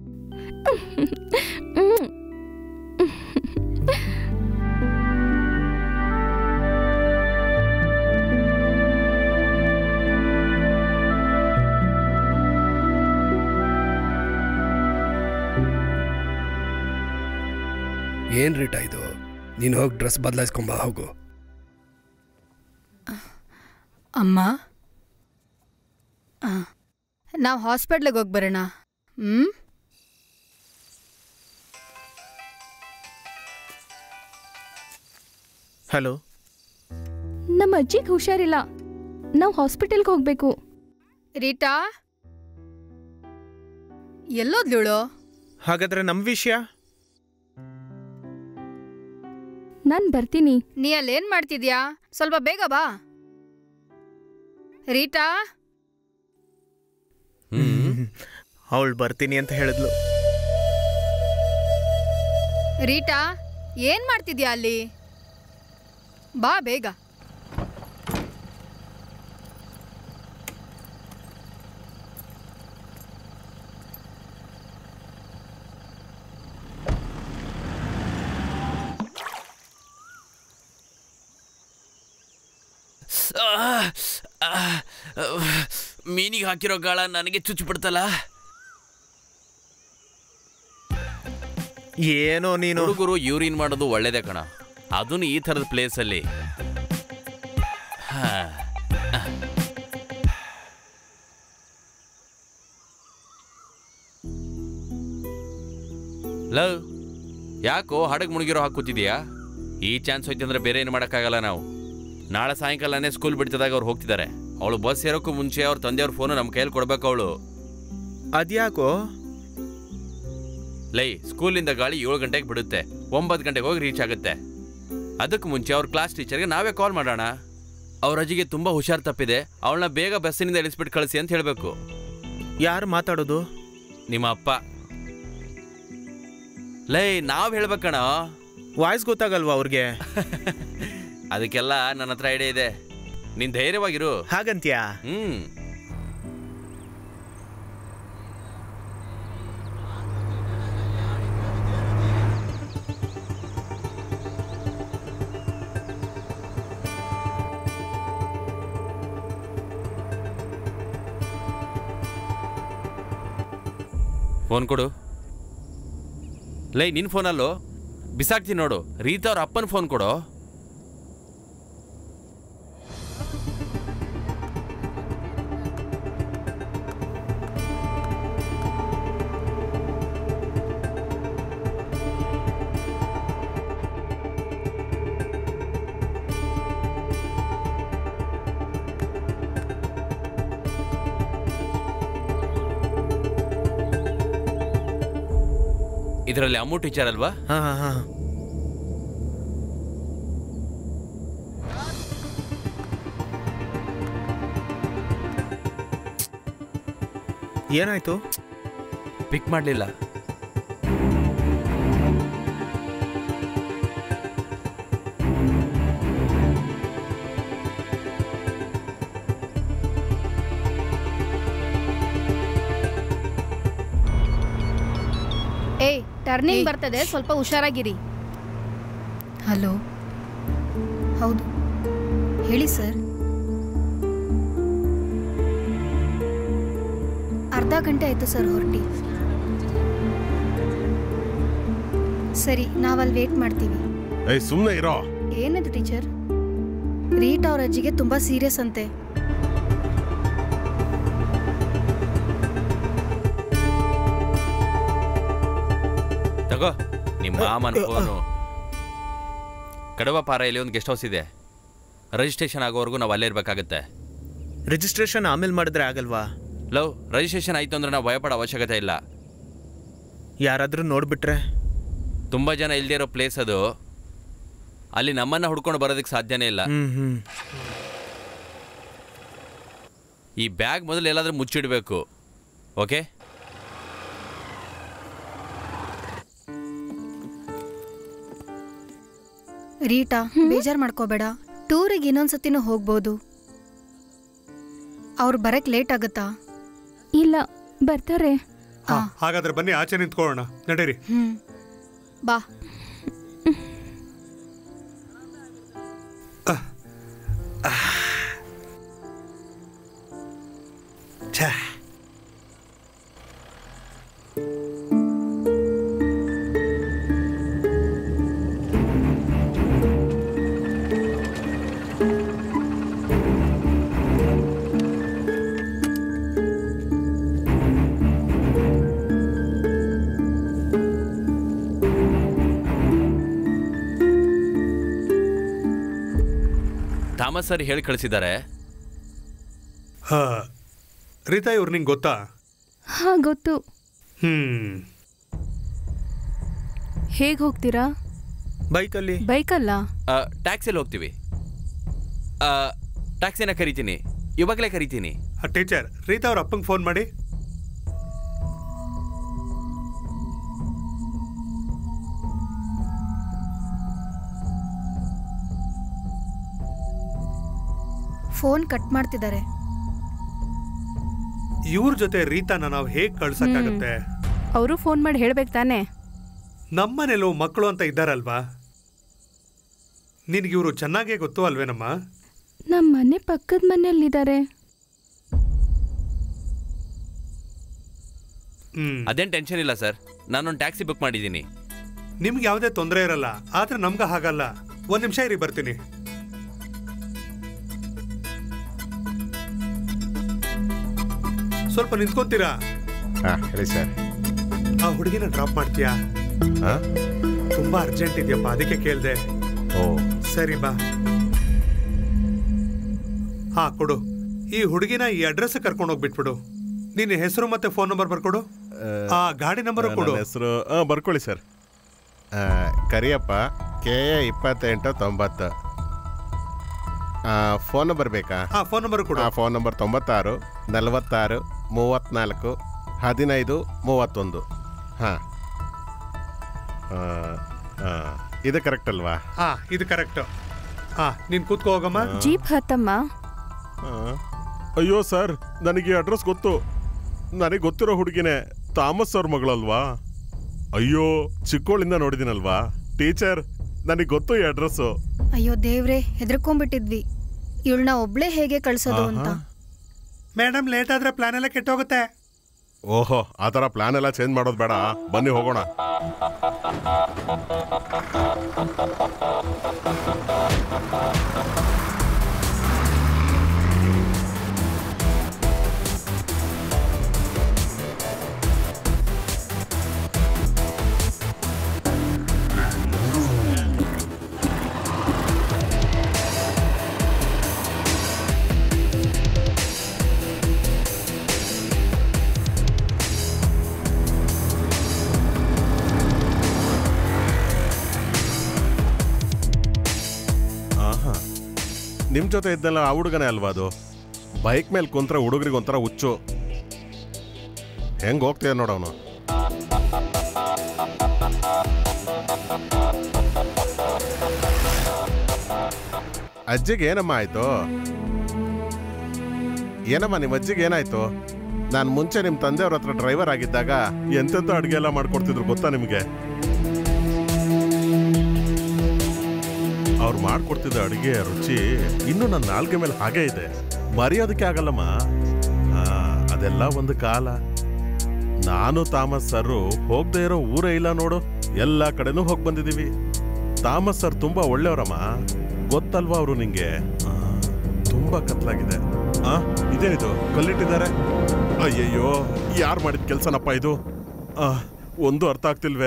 ಏನ್ ರೀಟಾ ಇದು? ನೀನು ಹೋಗಿ ಡ್ರೆಸ್ ಬದಲಾಯಿಸ್ಕೊಂಬ, ಹೋಗು. ಅಮ್ಮ, ನಾವು ಹಾಸ್ಪಿಟ್ಲಿಗೆ ಹೋಗಿ ಬರೋಣ. ಹಲೋ. ನಮ್ಮ ಅಜ್ಜಿಗೆ ಹುಷಾರಿಲ್ಲ, ನಾವು ಹಾಸ್ಪಿಟಲ್ಗೆ ಹೋಗ್ಬೇಕು. ರೀಟಾ ಎಲ್ಲೋದ್ಲುಳು? ಹಾಗಾದ್ರೆ ನಮ್ ವಿಷಯ? ನಾನ್ ಬರ್ತೀನಿ. ನೀ ಅಲ್ಲೇನ್ ಮಾಡ್ತಿದ್ಯಾ? ಸ್ವಲ್ಪ ಬೇಗ ಬಾ. ರೀಟಾ, ಅವಳು ಬರ್ತೀನಿ ಅಂತ ಹೇಳಿದ್ಲು. ರೀಟಾ, ಏನ್ ಮಾಡ್ತಿದ್ಯಾ ಅಲ್ಲಿ? ಬಾ ಬೇಗ. ಮೀನಿಗೆ ಹಾಕಿರೋ ಗಾಳ ನನಗೆ ಚುಚ್ಚಿಬಿಡ್ತಲ್ಲ. ಏನೋ ನೀನು. ಹುಡುಗರು ಯೂರಿನ್ ಮಾಡೋದು ಒಳ್ಳೇದೇ ಕಣ, ಅದನ್ನು ಈ ಥರದ ಪ್ಲೇಸಲ್ಲಿ. ಲವ್, ಯಾಕೋ ಹಡಗ್ ಮುಳುಗಿರೋ ಹಾಕೂತಿದ್ಯಾ? ಈ ಚಾನ್ಸ್ ಹೋಯ್ತು ಅಂದ್ರೆ ಬೇರೆ ಏನು ಮಾಡೋಕ್ಕಾಗಲ್ಲ. ನಾವು ನಾಳೆ ಸಾಯಂಕಾಲನೇ ಸ್ಕೂಲ್ ಬಿಡ್ತಿದಾಗ ಅವ್ರು ಹೋಗ್ತಿದ್ದಾರೆ. ಅವಳು ಬಸ್ ಸೇರೋಕ್ಕೂ ಮುಂಚೆ ಅವ್ರ ತಂದೆಯವ್ರ ಫೋನು ನಮ್ಮ ಕೈಯಲ್ಲಿ ಕೊಡ್ಬೇಕು. ಅವಳು ಅದ್ಯಾಕೋ? ಲೈ, ಸ್ಕೂಲಿಂದ ಗಾಳಿ 7 ಗಂಟೆಗೆ ಬಿಡುತ್ತೆ, 9 ಗಂಟೆಗೆ ಹೋಗಿ ರೀಚ್ ಆಗುತ್ತೆ. ಅದಕ್ಕೆ ಮುಂಚೆ ಅವ್ರ ಕ್ಲಾಸ್ ಟೀಚರ್ಗೆ ನಾವೇ ಕಾಲ್ ಮಾಡೋಣ. ಅವ್ರ ಅಜ್ಜಿಗೆ ತುಂಬ ಹುಷಾರು ತಪ್ಪಿದೆ, ಅವಳನ್ನ ಬೇಗ ಬಸ್ಸಿನಿಂದ ಇಳಿಸ್ಬಿಟ್ಟು ಕಳಿಸಿ ಅಂತ ಹೇಳಬೇಕು. ಯಾರು ಮಾತಾಡೋದು? ನಿಮ್ಮ ಅಪ್ಪ. ಲೈ ನಾವು ಹೇಳ್ಬೇಕಣ. ವಾಯ್ಸ್ ಗೊತ್ತಾಗಲ್ವಾ ಅವ್ರಿಗೆ? ಅದಕ್ಕೆಲ್ಲ ನನ್ನ ಹತ್ರ ಐಡಿಯಾ ಇದೆ, ನೀನ್ ಧೈರ್ಯವಾಗಿರು. ಹಾಗಂತ್ಯಾ? ಫೋನ್ ಕೊಡು. ಲೈ ನಿನ್ನ ಫೋನಲ್ಲೋ ಬಿಸಾಕ್ತೀನಿ ನೋಡು. ರೀತಾ ಅವ್ರ ಅಪ್ಪನ ಫೋನ್ ಕೊಡು. ಇದರಲ್ಲಿ ಅಮೌಂಟ್ ವಿಚಾರ ಅಲ್ವಾ? ಏನಾಯ್ತು? ಪಿಕ್ ಮಾಡಲಿಲ್ಲ. ಏಯ್, ಟರ್ನಿಂಗ್ ಬರ್ತದೆ, ಸ್ವಲ್ಪ ಹುಷಾರಾಗಿರಿ. ಹಲೋ, ಹೌದು ಹೇಳಿ ಸರ್. ಅರ್ಧ ಗಂಟೆ ಆಯ್ತು ಸರ್ ಹೊರಟಿ. ಸರಿ, ನಾವಲ್ಲಿ ವೇಟ್ ಮಾಡ್ತೀವಿ. ಸುಮ್ಮನೆ ಇರೋ. ಏನದು ಟೀಚರ್? ರೀಟಾ ಅವ್ರ ಅಜ್ಜಿಗೆ ತುಂಬಾ ಸೀರಿಯಸ್ ಅಂತೆ. ತಗೋ ನಿಮ್ಮ ಮಾಮನ ಫೋನು. ಕಡವ ಪಾರೆಯಲ್ಲಿ ಒಂದು ಗೆಸ್ಟ್ ಹೌಸ್ ಇದೆ. ರಿಜಿಸ್ಟ್ರೇಷನ್ ಆಗೋವರೆಗೂ ನಾವು ಅಲ್ಲೇ ಇರಬೇಕಾಗತ್ತೆ. ರಿಜಿಸ್ಟ್ರೇಷನ್ ಆಮೇಲೆ ಮಾಡಿದ್ರೆ ಆಗಲ್ವಾ? ಲವ್, ರಿಜಿಸ್ಟ್ರೇಷನ್ ಆಯಿತು ಅಂದ್ರೆ ನಾವು ಭಯಪಡೋ ಅವಶ್ಯಕತೆ ಇಲ್ಲ. ಯಾರಾದರೂ ನೋಡಿಬಿಟ್ರೆ? ತುಂಬ ಜನ ಇಲ್ಲದೇ ಇರೋ ಪ್ಲೇಸ್ ಅದು. ಅಲ್ಲಿ ನಮ್ಮನ್ನು ಹುಡ್ಕೊಂಡು ಬರೋದಕ್ಕೆ ಸಾಧ್ಯನೇ ಇಲ್ಲ. ಈ ಬ್ಯಾಗ್ ಮೊದಲು ಎಲ್ಲಾದರೂ ಮುಚ್ಚಿಡಬೇಕು. ಓಕೆ? ರೀಟಾ, ಬೇಜಾರು ಮಾಡ್ಕೋಬೇಡ. ಟೂರಿಗೆ ಇನ್ನೊಂದ್ಸತಿನೂ ಹೋಗ್ಬೋದು. ಅವ್ರು ಬರಕ್ ಲೇಟ್ ಆಗುತ್ತಾ? ಇಲ್ಲ, ಬರ್ತಾರೆ. ಹಾಗಾದ್ರೆ ಬನ್ನಿ, ಆಚೆ ನಿಂತ್ಕೊಳ್ಳೋಣ. ನಡೀರಿ. ಬಾ. ಥಾಮಸ್ ಸರ್ ಹೇಳಿ ಕಳಿಸಿದ್ದಾರೆ. ರೀತಾ, ಇವ್ರು ನಿಂಗೆ ಗೊತ್ತಾ? ಹಾ, ಗೊತ್ತು. ಹೇಗೆ ಹೋಗ್ತೀರಾ? ಬೈಕಲ್ಲಿ. ಬೈಕಲ್ಲ, ಟ್ಯಾಕ್ಸಿಯಲ್ಲಿ ಹೋಗ್ತೀವಿ. ಟ್ಯಾಕ್ಸಿನ ಕರಿತೀನಿ, ಇವಾಗಲೇ ಕರಿತೀನಿ. ಟೀಚರ್, ರೀತಾ ಅವ್ರ ಅಪ್ಪಂಗೆ ಫೋನ್ ಮಾಡಿ. ಫೋನ್ ಕಟ್ ಮಾಡ್ತಿದ್ದಾರೆ. ಇವ್ರ ಜೊತೆ ರೀತಾನ ನಾವು ಹೇಗೆ ಕಳ್ಸಕ್ಕಾಗತ್ತೆ? ಅವರು ಫೋನ್ ಮಾಡಿ ಹೇಳ್ಬೇಕು ತಾನೆ. ನಮ್ಮನೇಲೂ ಮಕ್ಕಳು ಅಂತ ಇದ್ದಾರಲ್ವಾ? ನಿನ್ಗೆ ಇವರು ಚೆನ್ನಾಗೇ ಗೊತ್ತು ಅಲ್ವೇನಮ್ಮ? ನಮ್ಮ ಮನೆ ಪಕ್ಕದ ಮನೆಯಲ್ಲಿದ್ದಾರೆ. ಅದೇನು ಟೆನ್ಷನ್ ಇಲ್ಲ ಸರ್, ನಾನೊಂದು ಟ್ಯಾಕ್ಸಿ ಬುಕ್ ಮಾಡಿದ್ದೀನಿ. ನಿಮ್ಗೆ ಯಾವುದೇ ತೊಂದರೆ ಇರಲ್ಲ, ಆದ್ರೆ ನಮ್ಗೆ ಹಾಗಲ್ಲ. ಒಂದ್ ನಿಮಿಷ ಇರಿ, ಬರ್ತೀನಿ. ಸ್ವಲ್ಪ ನಿಂತ್ಕೊಂತೀರಾ? ಹೇಳಿ ಸರ್. ಆ ಹುಡುಗಿನ ಡ್ರಾಪ್ ಮಾಡ್ತೀಯಾ? ತುಂಬಾ ಅರ್ಜೆಂಟ್ ಇದೆಯಪ್ಪ, ಅದಕ್ಕೆ ಕೇಳ್ದೆ. ಓ ಸರಿ, ಬಾ. ಹಾ, ಕೊಡು. ಈ ಹುಡುಗಿನ ಈ ಅಡ್ರೆಸ್ ಕರ್ಕೊಂಡು ಹೋಗ್ಬಿಟ್ಬಿಡು. ನಿನ್ನ ಹೆಸರು ಮತ್ತೆ ಫೋನ್ ನಂಬರ್ ಬರ್ಕೊಡು. ಆ ಗಾಡಿ ನಂಬರ್ ಕೊಡು. ಹೆಸರು ಬರ್ಕೊಳ್ಳಿ sir. Kariyappa, KA 2890. Phone number ಬೇಕಾ? ಫೋನ್ ನಂಬರ್ ಕೊಡು. Phone number 96 46 34 15 31. ಹಾಂ, ಇದು ಕರೆಕ್ಟ್ ಅಲ್ವಾ? ಇದು ಕರೆಕ್ಟ್. ನೀನು ಕೂತ್ಕೋ ಹೋಗಮ್ಮ. ಜೀಪ್ ಹತ್ತಮ್ಮ. ಅಯ್ಯೋ ಸರ್, ನನಗೆ ಅಡ್ರೆಸ್ ಗೊತ್ತು. ನನಗೆ ಗೊತ್ತಿರೋ ಹುಡುಗಿನೇ, ಥಾಮಸ್ ಅವ್ರ ಮಗಳಲ್ವಾ? ಅಯ್ಯೋ, ಚಿಕ್ಕೋಳಿಂದ ನೋಡಿದಿನಲ್ವಾ ಟೀಚರ್, ನನಗೆ ಗೊತ್ತು ಈ ಅಡ್ರೆಸ್ಸು. ಅಯ್ಯೋ ದೇವ್ರೆ, ಹೆದರ್ಕೊಂಡ್ಬಿಟ್ಟಿದ್ವಿ. ಇವಳನ್ನ ಒಬ್ಳೆ ಹೇಗೆ ಕಳ್ಸೋದು ಅಂತ. ಮೇಡಮ್, ಲೇಟ್ ಆದ್ರೆ ಪ್ಲಾನ್ ಎಲ್ಲ ಕೆಟ್ಟೋಗುತ್ತೆ. ಓಹೋ, ಆ ಥರ ಪ್ಲಾನ್ ಎಲ್ಲ ಚೇಂಜ್ ಮಾಡೋದು ಬೇಡ, ಬನ್ನಿ ಹೋಗೋಣ. ನಿಮ್ಮ ಜೊತೆ ಇದ್ದಲ್ಲ ಆ ಹುಡುಗನೇ ಅಲ್ವಾ ಅದು? ಬೈಕ್ ಮೇಲೆ ಕುಂತ್ರೆ ಹುಡುಗರಿಗೆ ಒಂಥರ ಹುಚ್ಚು. ಹೆಂಗೆ ಹೋಗ್ತೀಯ ನೋಡವನು. ಅಜ್ಜಿಗೆ ಏನಮ್ಮ ಆಯ್ತು? ಏನಮ್ಮ ನಿಮ್ಮ ಅಜ್ಜಿಗೆ ಏನಾಯ್ತು? ನಾನು ಮುಂಚೆ ನಿಮ್ಮ ತಂದೆಯವ್ರ ಹತ್ರ ಡ್ರೈವರ್ ಆಗಿದ್ದಾಗ ಎಂತೆಂಥ ಅಡುಗೆ ಎಲ್ಲ ಮಾಡ್ಕೊಡ್ತಿದ್ರು ಗೊತ್ತಾ ನಿಮಗೆ? ಅವ್ರು ಮಾಡ್ಕೊಡ್ತಿದ್ದ ಅಡುಗೆ ರುಚಿ ಇನ್ನೂ ನನ್ನ ನಾಲ್ಗೆ ಮೇಲೆ ಹಾಗೇ ಇದೆ, ಮರೆಯೋದಕ್ಕೆ ಆಗಲ್ಲಮ್ಮ. ಅದೆಲ್ಲ ಒಂದು ಕಾಲ. ನಾನು ಥಾಮಸ್ ಸರ್ ಹೋಗದೆ ಇರೋ ಊರೇ ಇಲ್ಲ ನೋಡು, ಎಲ್ಲ ಕಡೆನೂ ಹೋಗಿ ಬಂದಿದ್ದೀವಿ. ಥಾಮಸ್ ಸರ್ ತುಂಬಾ ಒಳ್ಳೆಯವರಮ್ಮ, ಗೊತ್ತಲ್ವಾ ಅವರು ನಿಂಗೆ? ತುಂಬಾ ಕತ್ಲಾಗಿದೆ. ಇದೇನಿದು ಕಲ್ಲಿಟ್ಟಿದ್ದಾರೆ? ಅಯ್ಯಯ್ಯೋ, ಯಾರು ಮಾಡಿದ ಕೆಲ್ಸನಪ್ಪ ಇದು? ಒಂದು ಅರ್ಥ ಆಗ್ತಿಲ್ವೇ?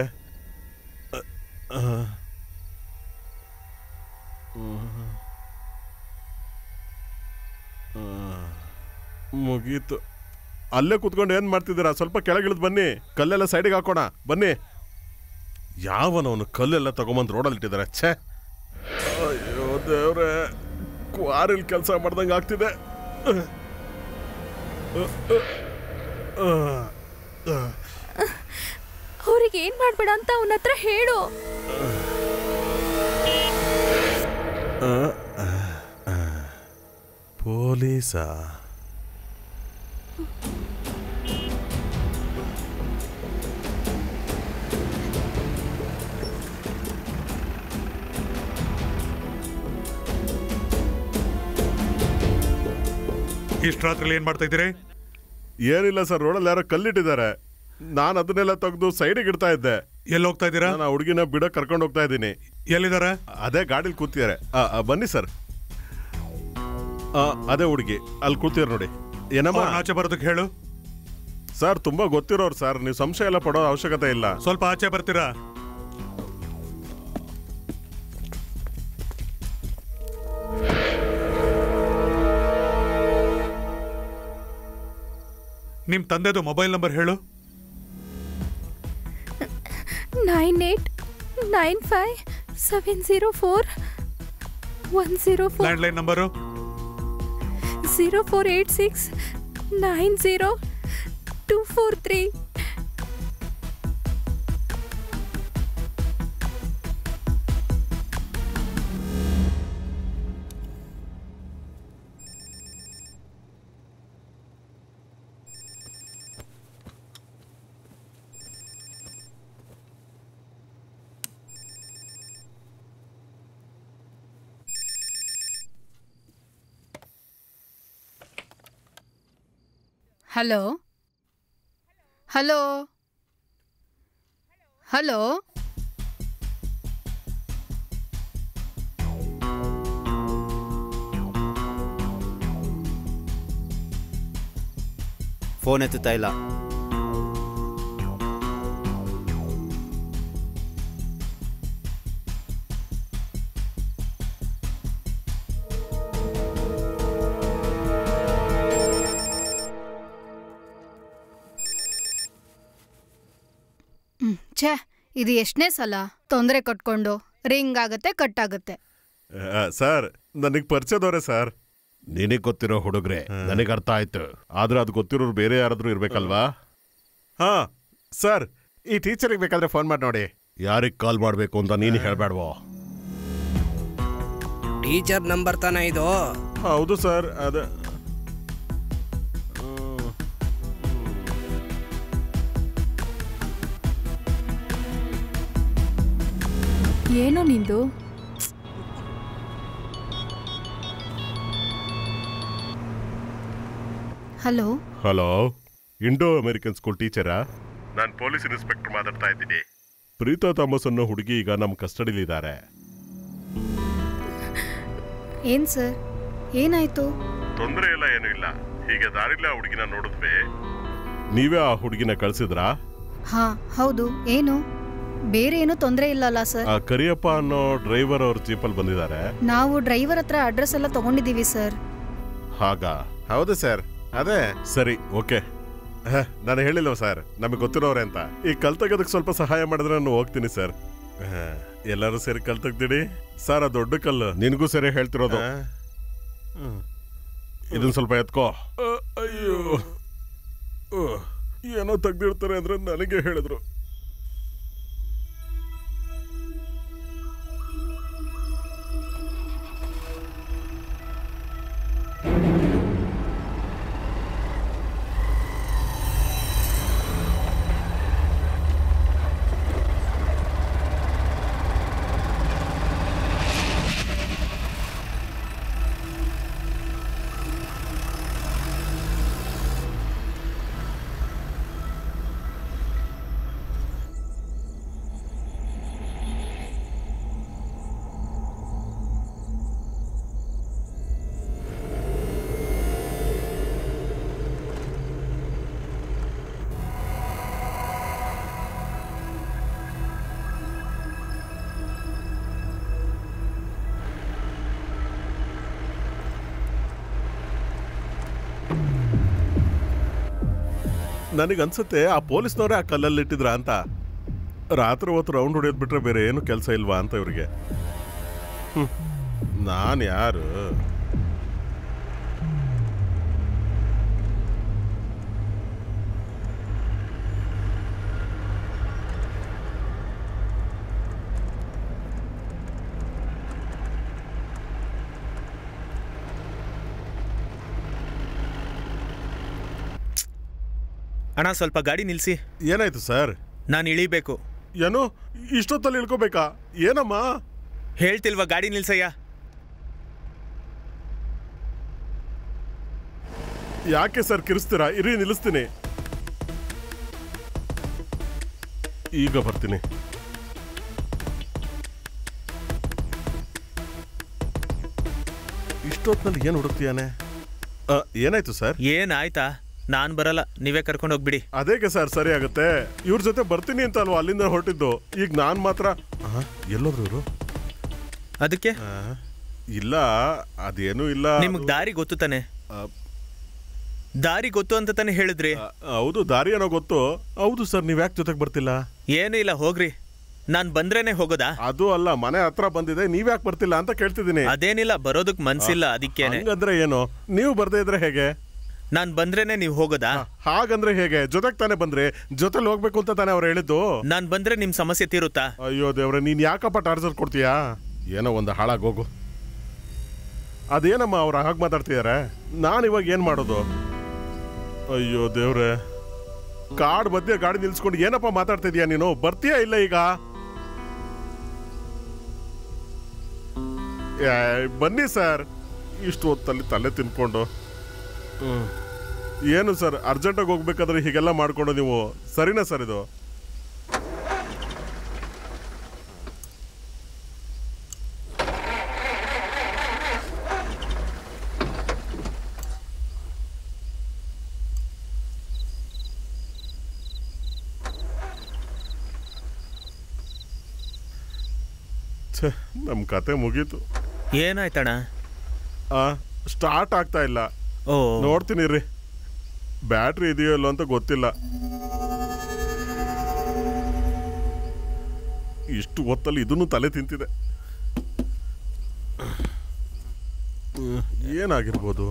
ಮುಗೀತು. ಅಲ್ಲೇ ಕೂತ್ಕೊಂಡು ಏನ್ ಮಾಡ್ತಿದ್ದೀರಾ? ಸ್ವಲ್ಪ ಕೆಳಗಿಳಿದು ಬನ್ನಿ, ಕಲ್ಲೆಲ್ಲ ಸೈಡಿಗೆ ಹಾಕೋಣ ಬನ್ನಿ. ಯಾವನವನು ಕಲ್ಲೆಲ್ಲ ತಗೊಂಬಂದು ರೋಡಲ್ಲಿ ಇಟ್ಟಿದ್ದಾರೆ. ಛೇ, ಅಯ್ಯೋ ದೇವ್ರೆ, ಕ್ವಾರಿಲ್ ಕೆಲಸ ಮಾಡ್ದಂಗೆ ಆಗ್ತಿದೆ. ಅವ್ರಿಗೆ ಏನ್ ಮಾಡ್ಬೇಡ ಅಂತ ಅವನ ಹತ್ರ ಹೇಳು. ಪೊಲೀಸಾ? ಇಷ್ಟು ರಾತ್ರಿ ಏನ್ ಮಾಡ್ತಾ ಇದ್ದೀರಿ? ಏನಿಲ್ಲ ಸರ್, ರೋಡಲ್ಲಿ ಯಾರೋ ಕಲ್ಲಿಟ್ಟಿದ್ದಾರೆ. ನಾನು ಅದನ್ನೆಲ್ಲ ತೆಗೆದು ಸೈಡಿಗೆ ಇಡ್ತಾ ಇದ್ದೆ. ಎಲ್ಲಿ ಹೋಗ್ತಾ ಇದ್ದೀರಾ? ನಾನು ಹುಡುಗಿನ ಬಿಡೋ ಕರ್ಕೊಂಡು ಹೋಗ್ತಾ ಇದ್ದೀನಿ. ಎಲ್ಲಿದ್ದಾರೆ? ಅದೇ ಗಾಡಿಲಿ ಕೂತಿದ್ದಾರೆ. ಬನ್ನಿ ಸರ್. ಅದೇ ಹುಡುಗಿ ಅಲ್ಲಿ ಕೂತಿರ್ ನೋಡಿ. ಏನಮ್ಮ? ಆಚೆ ಬರೋದಕ್ಕೆ ಹೇಳು. ಸರ್ ತುಂಬಾ ಗೊತ್ತಿರೋರು ಸರ್, ನೀವು ಸಂಶಯ ಎಲ್ಲ ಪಡೋ ಅವಶ್ಯಕತೆ ಇಲ್ಲ. ಸ್ವಲ್ಪ ಆಚೆ ಬರ್ತೀರಾ? ನಿಮ್ ತಂದೆದು ಮೊಬೈಲ್ ನಂಬರ್ ಹೇಳು. 9895704104. Landline number 0486902243. Hello hello hello, phone ಎತ್ತುತ್ತಾ ಇಲ್ಲ. ಛೇ, ಇದು ಎಷ್ಟನೇ ಸಲ ತೊಂದರೆ ಕಟ್ಕೊಂಡು ರಿಂಗ್ ಆಗತ್ತೆ, ಕಟ್ ಆಗತ್ತೆ. ಸರ್ ನನಗೆ ಪರಿಚಯದವ್ರೆ ಸರ್. ನಿನಗೆ ಗೊತ್ತಿರೋ ಹುಡುಗ್ರೆ, ನನಗೆ ಅರ್ಥ ಆಯ್ತು. ಆದ್ರೆ ಅದು ಗೊತ್ತಿರೋರು ಬೇರೆ ಯಾರಾದ್ರೂ ಇರ್ಬೇಕಲ್ವಾ? ಹಾ ಸರ್, ಈ ಟೀಚರಿಗೆ ಬೇಕಾದ್ರೆ ಫೋನ್ ಮಾಡಿ ನೋಡಿ. ಯಾರಿಗೆ ಕಾಲ್ ಮಾಡಬೇಕು ಅಂತ ನೀನು ಹೇಳ್ಬೇಡ್ವೋ. ಟೀಚರ್ ನಂಬರ್ ತಾನ ಇದು? ಹೌದು ಸರ್. ಅದ ಏನೋ ನಿಂದು? Hello hello, Indo American school ಟೀಚರಾ? ನಾನು ಪೊಲೀಸ್ ಇನ್ಸ್ಪೆಕ್ಟರ್ ಮಾತಾಡ್ತಾ ಇದ್ದೀನಿ. ಪ್ರೀತಾ ಥಾಮಸ್ ಅನ್ನೋ ಹುಡುಗಿ ಈಗ ನಮ್ಮ ಕಸ್ಟಡಿಲಿದ್ದಾರೆ. ಏನ್ ಸರ್, ಏನಾಯ್ತು? ತೊಂದರೆ ಎಲ್ಲ ಏನೂ ಇಲ್ಲ. ಹೀಗೆ ದಾರಿಲ್ಲ ಆ ಹುಡುಗಿನ ನೋಡಿದ್ವಿ. ನೀವೇ ಆ ಹುಡುಗಿನ ಕಳ್ಸಿದ್ರಾ? ಹಾ ಹೌದು. ಏನು ಬೇರೆ ಏನು ತೊಂದರೆ ಇಲ್ಲಲ್ಲ ಸರ್? ಕರಿಯಪ್ಪ ಅನ್ನೋ ಡ್ರೈವರ್ ಅವ್ರ ಜೀಪಲ್ಲಿ ಬಂದಿದ್ದಾರೆ. ನಾವು ಡ್ರೈವರ್ ಹತ್ರ ಅಡ್ರೆಸ್ ಎಲ್ಲ ತಗೊಂಡಿದ್ದೀವಿ ಸರ್. ಹಾಗಾ? ಹೌದು ಸರ್. ಅದೇ ಸರಿ, ಓಕೆ. ನಾನು ಹೇಳಿಲ್ವ ಸರ್, ನಮಗೆ ಗೊತ್ತಿರೋರೆ ಅಂತ. ಈ ಕಲ್ ತೆಗೋದಕ್ಕೆ ಸ್ವಲ್ಪ ಸಹಾಯ ಮಾಡಿದ್ರೆ ನಾನು ಹೋಗ್ತೀನಿ ಸರ್. ಎಲ್ಲರೂ ಸೇರಿ ಕಲ್ ತೆಗ್ದಿಡಿ ಸರ್. ಆ ದೊಡ್ಡ ಕಲ್ಲು ನಿನಗೂ ಸರಿ ಹೇಳ್ತಿರೋದು. ಇದನ್ನ ಸ್ವಲ್ಪ ಎತ್ಕೋ. ಅಯ್ಯೋ, ಏನೋ ತೆಗ್ದಿರ್ತಾರೆ ಅಂದ್ರೆ ನನಗೆ ಹೇಳಿದ್ರು. ನನಗನ್ಸುತ್ತೆ ಆ ಪೊಲೀಸ್ನವರೇ ಆ ಕಲ್ಲಲ್ಲಿ ಇಟ್ಟಿದ್ರ ಅಂತ. ರಾತ್ರಿ ಹೊತ್ತು ರೌಂಡ್ ಹೊಡೆಯೋದು ಬಿಟ್ರೆ ಬೇರೆ ಏನು ಕೆಲಸ ಇಲ್ವಾ ಅಂತ ಇವ್ರಿಗೆ. ನಾನು ಯಾರು? ಅಣ್ಣ, ಸ್ವಲ್ಪ ಗಾಡಿ ನಿಲ್ಸಿ. ಏನಾಯ್ತು ಸರ್? ನಾನು ಇಳಿಬೇಕು. ಏನು ಇಷ್ಟೊತ್ತಲ್ಲಿ ಇಳ್ಕೋಬೇಕಾ? ಏನಮ್ಮ ಹೇಳ್ತಿಲ್ವಾ? ಗಾಡಿ ನಿಲ್ಸಯ್ಯ. ಯಾಕೆ ಸರ್ ಕಿರಿಸ್ತೀರಾ? ಇರಿ, ನಿಲ್ಲಿಸ್ತೀನಿ. ಈಗ ಬರ್ತೀನಿ. ಇಷ್ಟೊತ್ತಿನಲ್ಲಿ ಏನು ಹುಡುಕ್ತಿಯಾನೆ? ಏನಾಯ್ತು ಸರ್? ಏನಾಯ್ತಾ? ನಾನ್ ಬರಲ್ಲ, ನೀವೇ ಕರ್ಕೊಂಡು ಹೋಗ್ಬಿಡಿ. ಅದೇಗೆ ಸರ್ ಸರಿ ಆಗುತ್ತೆ. ಇವ್ರ ಜೊತೆ ಬರ್ತೀನಿ ಅಂತ ಅಲ್ವಾ ಅಲ್ಲಿಂದ ಹೊರಟಿದ್ದು. ಈಗ ನಾನ್ ಮಾತ್ರ ಎಲ್ಲೋದ್ರು ಇವರು? ಅದಕ್ಕೆ ಇಲ್ಲ, ಅದೇನೂ ಇಲ್ಲ. ನಿಮ್ಗೆ ದಾರಿ ಗೊತ್ತು ತಾನೆ? ದಾರಿ ಗೊತ್ತು ಅಂತ ತಾನೆ ಹೇಳಿದ್ರಿ? ಹೌದು, ದಾರಿ ಏನೋ ಗೊತ್ತು. ಹೌದು ಸರ್, ನೀವ್ ಯಾಕೆ ಜೊತೆಗೆ ಬರ್ತಿಲ್ಲ? ಏನೂ ಇಲ್ಲ, ಹೋಗ್ರಿ. ನಾನ್ ಬಂದ್ರೇನೆ ಹೋಗೋದಾ? ಅದು ಅಲ್ಲ, ಮನೆ ಹತ್ರ ಬಂದಿದೆ, ನೀವ್ ಯಾಕೆ ಬರ್ತಿಲ್ಲ ಅಂತ ಕೇಳ್ತಿದ್ದೀನಿ. ಅದೇನಿಲ್ಲ, ಬರೋದಕ್ ಮನ್ಸಿಲ್ಲ, ಅದಕ್ಕೇನೆ. ಹಂಗಂದ್ರೆ ಏನು? ನೀವು ಬರ್ದೇ ಇದ್ರೆ ಹೇಗೆ? ನಾನ್ ಬಂದ್ರೇನೆ ನೀವು ಹೋಗೋದಾ? ಹಾಗಂದ್ರೆ ಹೇಗೆ? ಜೊತೆಗೆ ತಾನೇ ಬಂದ್ರಿ, ಜೊತೆಲಿ ಹೋಗ್ಬೇಕು ಅಂತ ತಾನೇ ಅವ್ರು ಹೇಳಿದ್ದು. ನಾನ್ ಬಂದ್ರೆ ನಿಮ್ ಸಮಸ್ಯೆ ತೀರುತ್ತಾ? ಅಯ್ಯೋ ದೇವ್ರೆ, ನೀನ್ ಯಾಕಪ್ಪ ಟಾರ್ಚರ್ ಕೊಡ್ತೀಯಾ? ಏನೋ ಒಂದು ಹಾಳಾಗೋಗು. ಅದೇನಮ್ಮ ಅವ್ರು ಹಾಗೆ ಮಾತಾಡ್ತಿದಾರೆ? ನಾನು ಇವಾಗ ಏನ್ ಮಾಡೋದು? ಅಯ್ಯೋ ದೇವ್ರೆ, ಕಾಡ್ ಮಧ್ಯೆ ಗಾಡಿ ನಿಲ್ಸ್ಕೊಂಡು ಏನಪ್ಪ ಮಾತಾಡ್ತಿದ್ಯಾ ನೀನು? ಬರ್ತೀಯಾ ಇಲ್ಲ ಈಗ? ಬನ್ನಿ ಸರ್. ಇಷ್ಟು ಹೊತ್ತಲ್ಲಿ ತಲೆ ತಿನ್ಕೊಂಡು. ಏನು ಸರ್, ಅರ್ಜೆಂಟಾಗಿ ಹೋಗ್ಬೇಕಾದ್ರೆ ಹೀಗೆಲ್ಲ ಮಾಡ್ಕೊಂಡು ನೀವು ಸರಿನಾ ಸರ್ ಇದು? ನಮ್ಮ ಕತೆ ಮುಗೀತು. ಏನಾಯ್ತಣ್ಣ? ಸ್ಟಾರ್ಟ್ ಆಗ್ತಾ ಇಲ್ಲ. ಓ, ನೋಡ್ತೀನಿ ರೀ, ಬ್ಯಾಟ್ರಿ ಇದೆಯೋ ಇಲ್ಲೋ ಅಂತ ಗೊತ್ತಿಲ್ಲ. ಇಷ್ಟು ಹೊತ್ತಲ್ಲಿ ಇದನ್ನು ತಲೆ ತಿಂತಿದೆ. ಏನಾಗಿರ್ಬೋದು?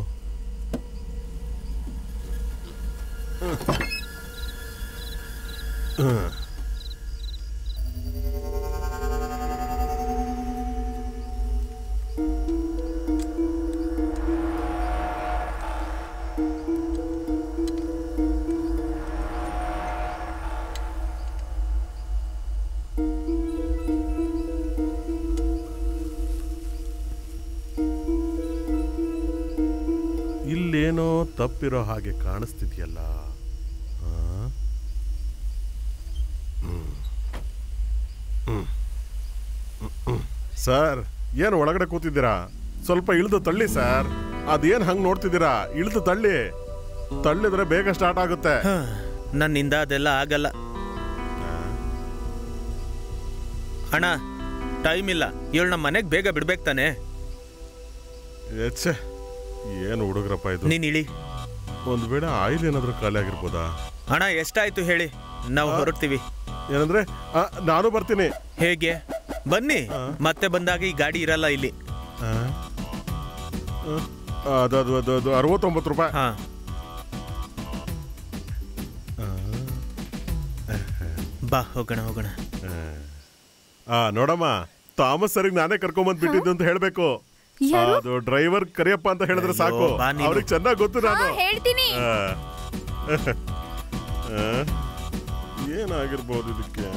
ಇಲ್ಲೇನೋ ತಪ್ಪಿರೋ ಹಾಗೆ ಕಾಣಿಸ್ತಿದ್ಯಲ್ಲ. ಸರ್, ಏನು ಒಳಗಡೆ ಕೂತಿದ್ದೀರಾ? ಸ್ವಲ್ಪ ಇಳಿದು ತಳ್ಳಿ ಸರ್. ಅದೇನು ಹಂಗೆ ನೋಡ್ತಿದ್ದೀರಾ? ಇಳಿದು ತಳ್ಳಿ. ತಳ್ಳಿದ್ರೆ ಬೇಗ ಸ್ಟಾರ್ಟ್ ಆಗುತ್ತೆ. ನನ್ನಿಂದ ಅದೆಲ್ಲ ಆಗಲ್ಲ ಅಣ್ಣ. ಟೈಮ್ ಇಲ್ಲ. ಇವಳು ನಮ್ಮ ಮನೆಗೆ ಬೇಗ ಬಿಡ್ಬೇಕು ತಾನೆ. ಏನು ಹುಡುಗ್ರಪ್ಪ ಇದು. ನೀನ್ ಇಳಿ. ಒಂದು ವೇಳೆ ಆಯಿಲ್ ಏನಾದ್ರೂ ಖಾಲಿ ಆಗಿರ್ಬೋದಾ? ಅಣ್ಣ ಎಷ್ಟಾಯ್ತು ಹೇಳಿ, ನಾವು ಹೊರಡ್ತೀವಿ. ಏನಂದ್ರೆ ನಾನು ಬರ್ತೀನಿ. ಹೇಗೆ? ಬನ್ನಿ. ಮತ್ತೆ ಬಂದಾಗ ಈ ಗಾಡಿ ಇರಲ್ಲ ಇಲ್ಲಿ. ಅದು 69 ರೂಪಾಯಿ. ಬಾ ಹೋಗೋಣ ಹೋಗೋಣ. ನೋಡಮ್ಮ, ಥಾಮಸ್ ಸರಿಗೆ ನಾನೇ ಕರ್ಕೊಂಬಂದ್ ಬಿಟ್ಟಿದ್ದು ಅಂತ ಹೇಳ್ಬೇಕು. ಅದು ಡ್ರೈವರ್ ಕರಿಯಪ್ಪ ಅಂತ ಹೇಳಿದ್ರೆ ಸಾಕು. ಅವ್ರಿಗೆ ಚೆನ್ನಾಗಿ ಗೊತ್ತು. ನಾನು ಹೇಳ್ತೀನಿ. ಏನಾಗಿರ್ಬೋದು ಇದಕ್ಕೆ?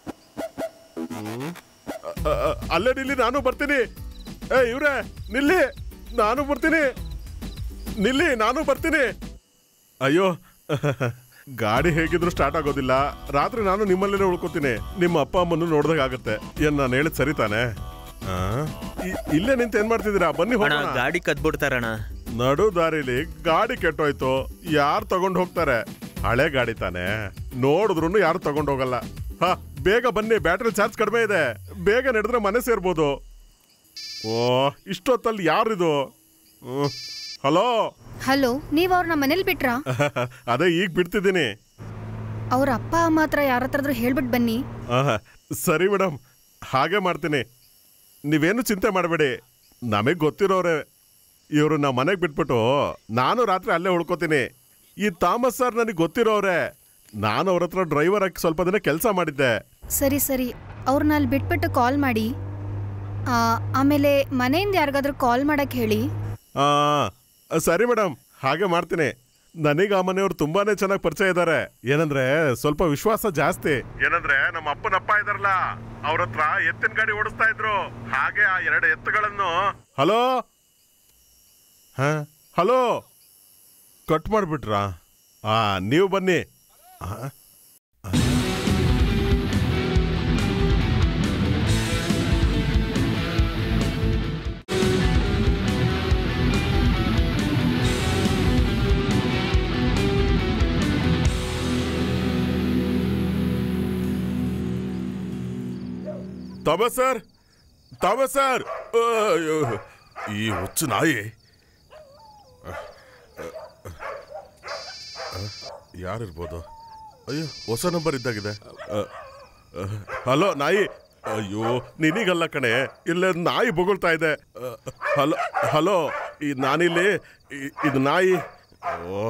ಅಲ್ಲೇ ನಿಲ್ಲಿ, ನಾನು ಬರ್ತೀನಿ. ಇವ್ರೆ ನಿಲ್ಲಿ, ನಾನು ಬರ್ತೀನಿ. ನಿಲ್ಲಿ, ನಾನು ಬರ್ತೀನಿ. ಅಯ್ಯೋ, ಗಾಡಿ ಹೇಗಿದ್ರು ಸ್ಟಾರ್ಟ್ ಆಗೋದಿಲ್ಲ. ರಾತ್ರಿ ನಾನು ನಿಮ್ಮಲ್ಲೇ ಉಳ್ಕೋತೀನಿ. ನಿಮ್ಮ ಅಪ್ಪ ಅಮ್ಮನ್ನು ನೋಡ್ದಾಗ ಆಗುತ್ತೆ. ಏನ್ ನಾನು ಹೇಳಿದ್ ಸರಿ ತಾನೆ? ಇಲ್ಲೇ ನಿಂತ ಏನ್ ಮಾಡ್ತಿದ್ದೀರಾ? ಬನ್ನಿ ಹೋಗೋಣ. ಗಾಡಿ ಕದ್ಬಿಡ್ತಾರಣ. ನಡು ದಾರಿಲಿ ಗಾಡಿ ಕೆಟ್ಟೋಯ್ತು. ಯಾರು ತಗೊಂಡ್ ಹೋಗ್ತಾರೆ? ಹಳೆ ಗಾಡಿ ತಾನೆ, ನೋಡಿದ್ರು ಯಾರು ತಗೊಂಡ್ ಹೋಗಲ್ಲ. ಬೇಗ ಬನ್ನಿ, ಬ್ಯಾಟ್ರಿ ಚಾರ್ಜ್ ಕಡಿಮೆ ಇದೆ. ಬೇಗ ನಡೆದ್ರೆ ಮನೆ ಸೇರ್ಬೋದು. ಓ, ಇಷ್ಟೊತ್ತಲ್ಲಿ ಯಾರಿದು? ಹಲೋ ಹಲೋ, ನೀವ್ ಅವ್ರನ್ನ ಮನೇಲಿ ಬಿಟ್ರಾ? ಅದೇ ಈಗ ಬಿಡ್ತಿದ್ದೀನಿ. ಅವ್ರ ಅಪ್ಪ ಅಮ್ಮ ಹತ್ರ ಯಾರ ಹತ್ರ ಹೇಳ್ಬಿಟ್ಟು ಬನ್ನಿ. ಸರಿ ಮೇಡಮ್, ಹಾಗೆ ಮಾಡ್ತೀನಿ. ನೀವೇನು ಚಿಂತೆ ಮಾಡಬೇಡಿ. ನಮಗೆ ಗೊತ್ತಿರೋರೆ ಇವರು. ನಾವು ಮನೆಗೆ ಬಿಟ್ಬಿಟ್ಟು ನಾನು ರಾತ್ರಿ ಅಲ್ಲೇ ಉಳ್ಕೋತೀನಿ. ಈ ಥಾಮಸ್ ಸರ್ ನನಗೆ ಗೊತ್ತಿರೋರೆ. ನಾನು ಅವ್ರ ಹತ್ರ ಡ್ರೈವರ್ ಆಗಿ ಸ್ವಲ್ಪ ದಿನ ಕೆಲಸ ಮಾಡಿದ್ದೆ. ಸರಿ ಸರಿ, ಅವ್ರನ್ನ ಅಲ್ಲಿ ಬಿಟ್ಬಿಟ್ಟು ಕಾಲ್ ಮಾಡಿ. ಆಮೇಲೆ ಮನೆಯಿಂದ ಯಾರಿಗಾದ್ರೂ ಕಾಲ್ ಮಾಡಕ್ ಹೇಳಿ. ಸರಿ ಮೇಡಮ್, ಹಾಗೆ ಮಾಡ್ತೀನಿ. ನನಗೆ ಆ ಮನೆಯವ್ರು ತುಂಬಾನೇ ಚೆನ್ನಾಗಿ ಪರಿಚಯ ಇದ್ದಾರೆ. ಏನಂದ್ರೆ ಸ್ವಲ್ಪ ವಿಶ್ವಾಸ ಜಾಸ್ತಿ. ಏನಂದ್ರೆ ನಮ್ಮ ಅಪ್ಪನಪ್ಪ ಇದಾರಲ್ಲ, ಅವ್ರ ಹತ್ರ ಎತ್ತಿನ ಗಾಡಿ ಓಡಿಸ್ತಾ ಇದ್ರು. ಹಾಗೆ ಆ 2 ಎತ್ತುಗಳನ್ನು. ಹಲೋ ಹಲೋ, ಕಟ್ ಮಾಡ್ಬಿಟ್ರಾ? ನೀವು ಬನ್ನಿ. ಥಾಮಸ್ ಸರ್, ಥಾಮಸ್ ಸರ್, ಈ ಹುಚ್ಚು ನಾಯಿ ಯಾರಿರ್ಬೋದು? ಅಯ್ಯೋ, ಹೊಸ ನಂಬರ್ ಇದ್ದಾಗಿದೆ. ಹಲೋ ನಾಯಿ. ಅಯ್ಯೋ, ನಿನಗಲ್ಲ ಕಣೆ, ಇಲ್ಲ ನಾಯಿ ಬೊಗಳ್ತಾ ಇದೆ. ಹಲೋ ಹಲೋ, ನಾನಿಲ್ಲಿ, ಇದು ನಾಯಿ. ಓ,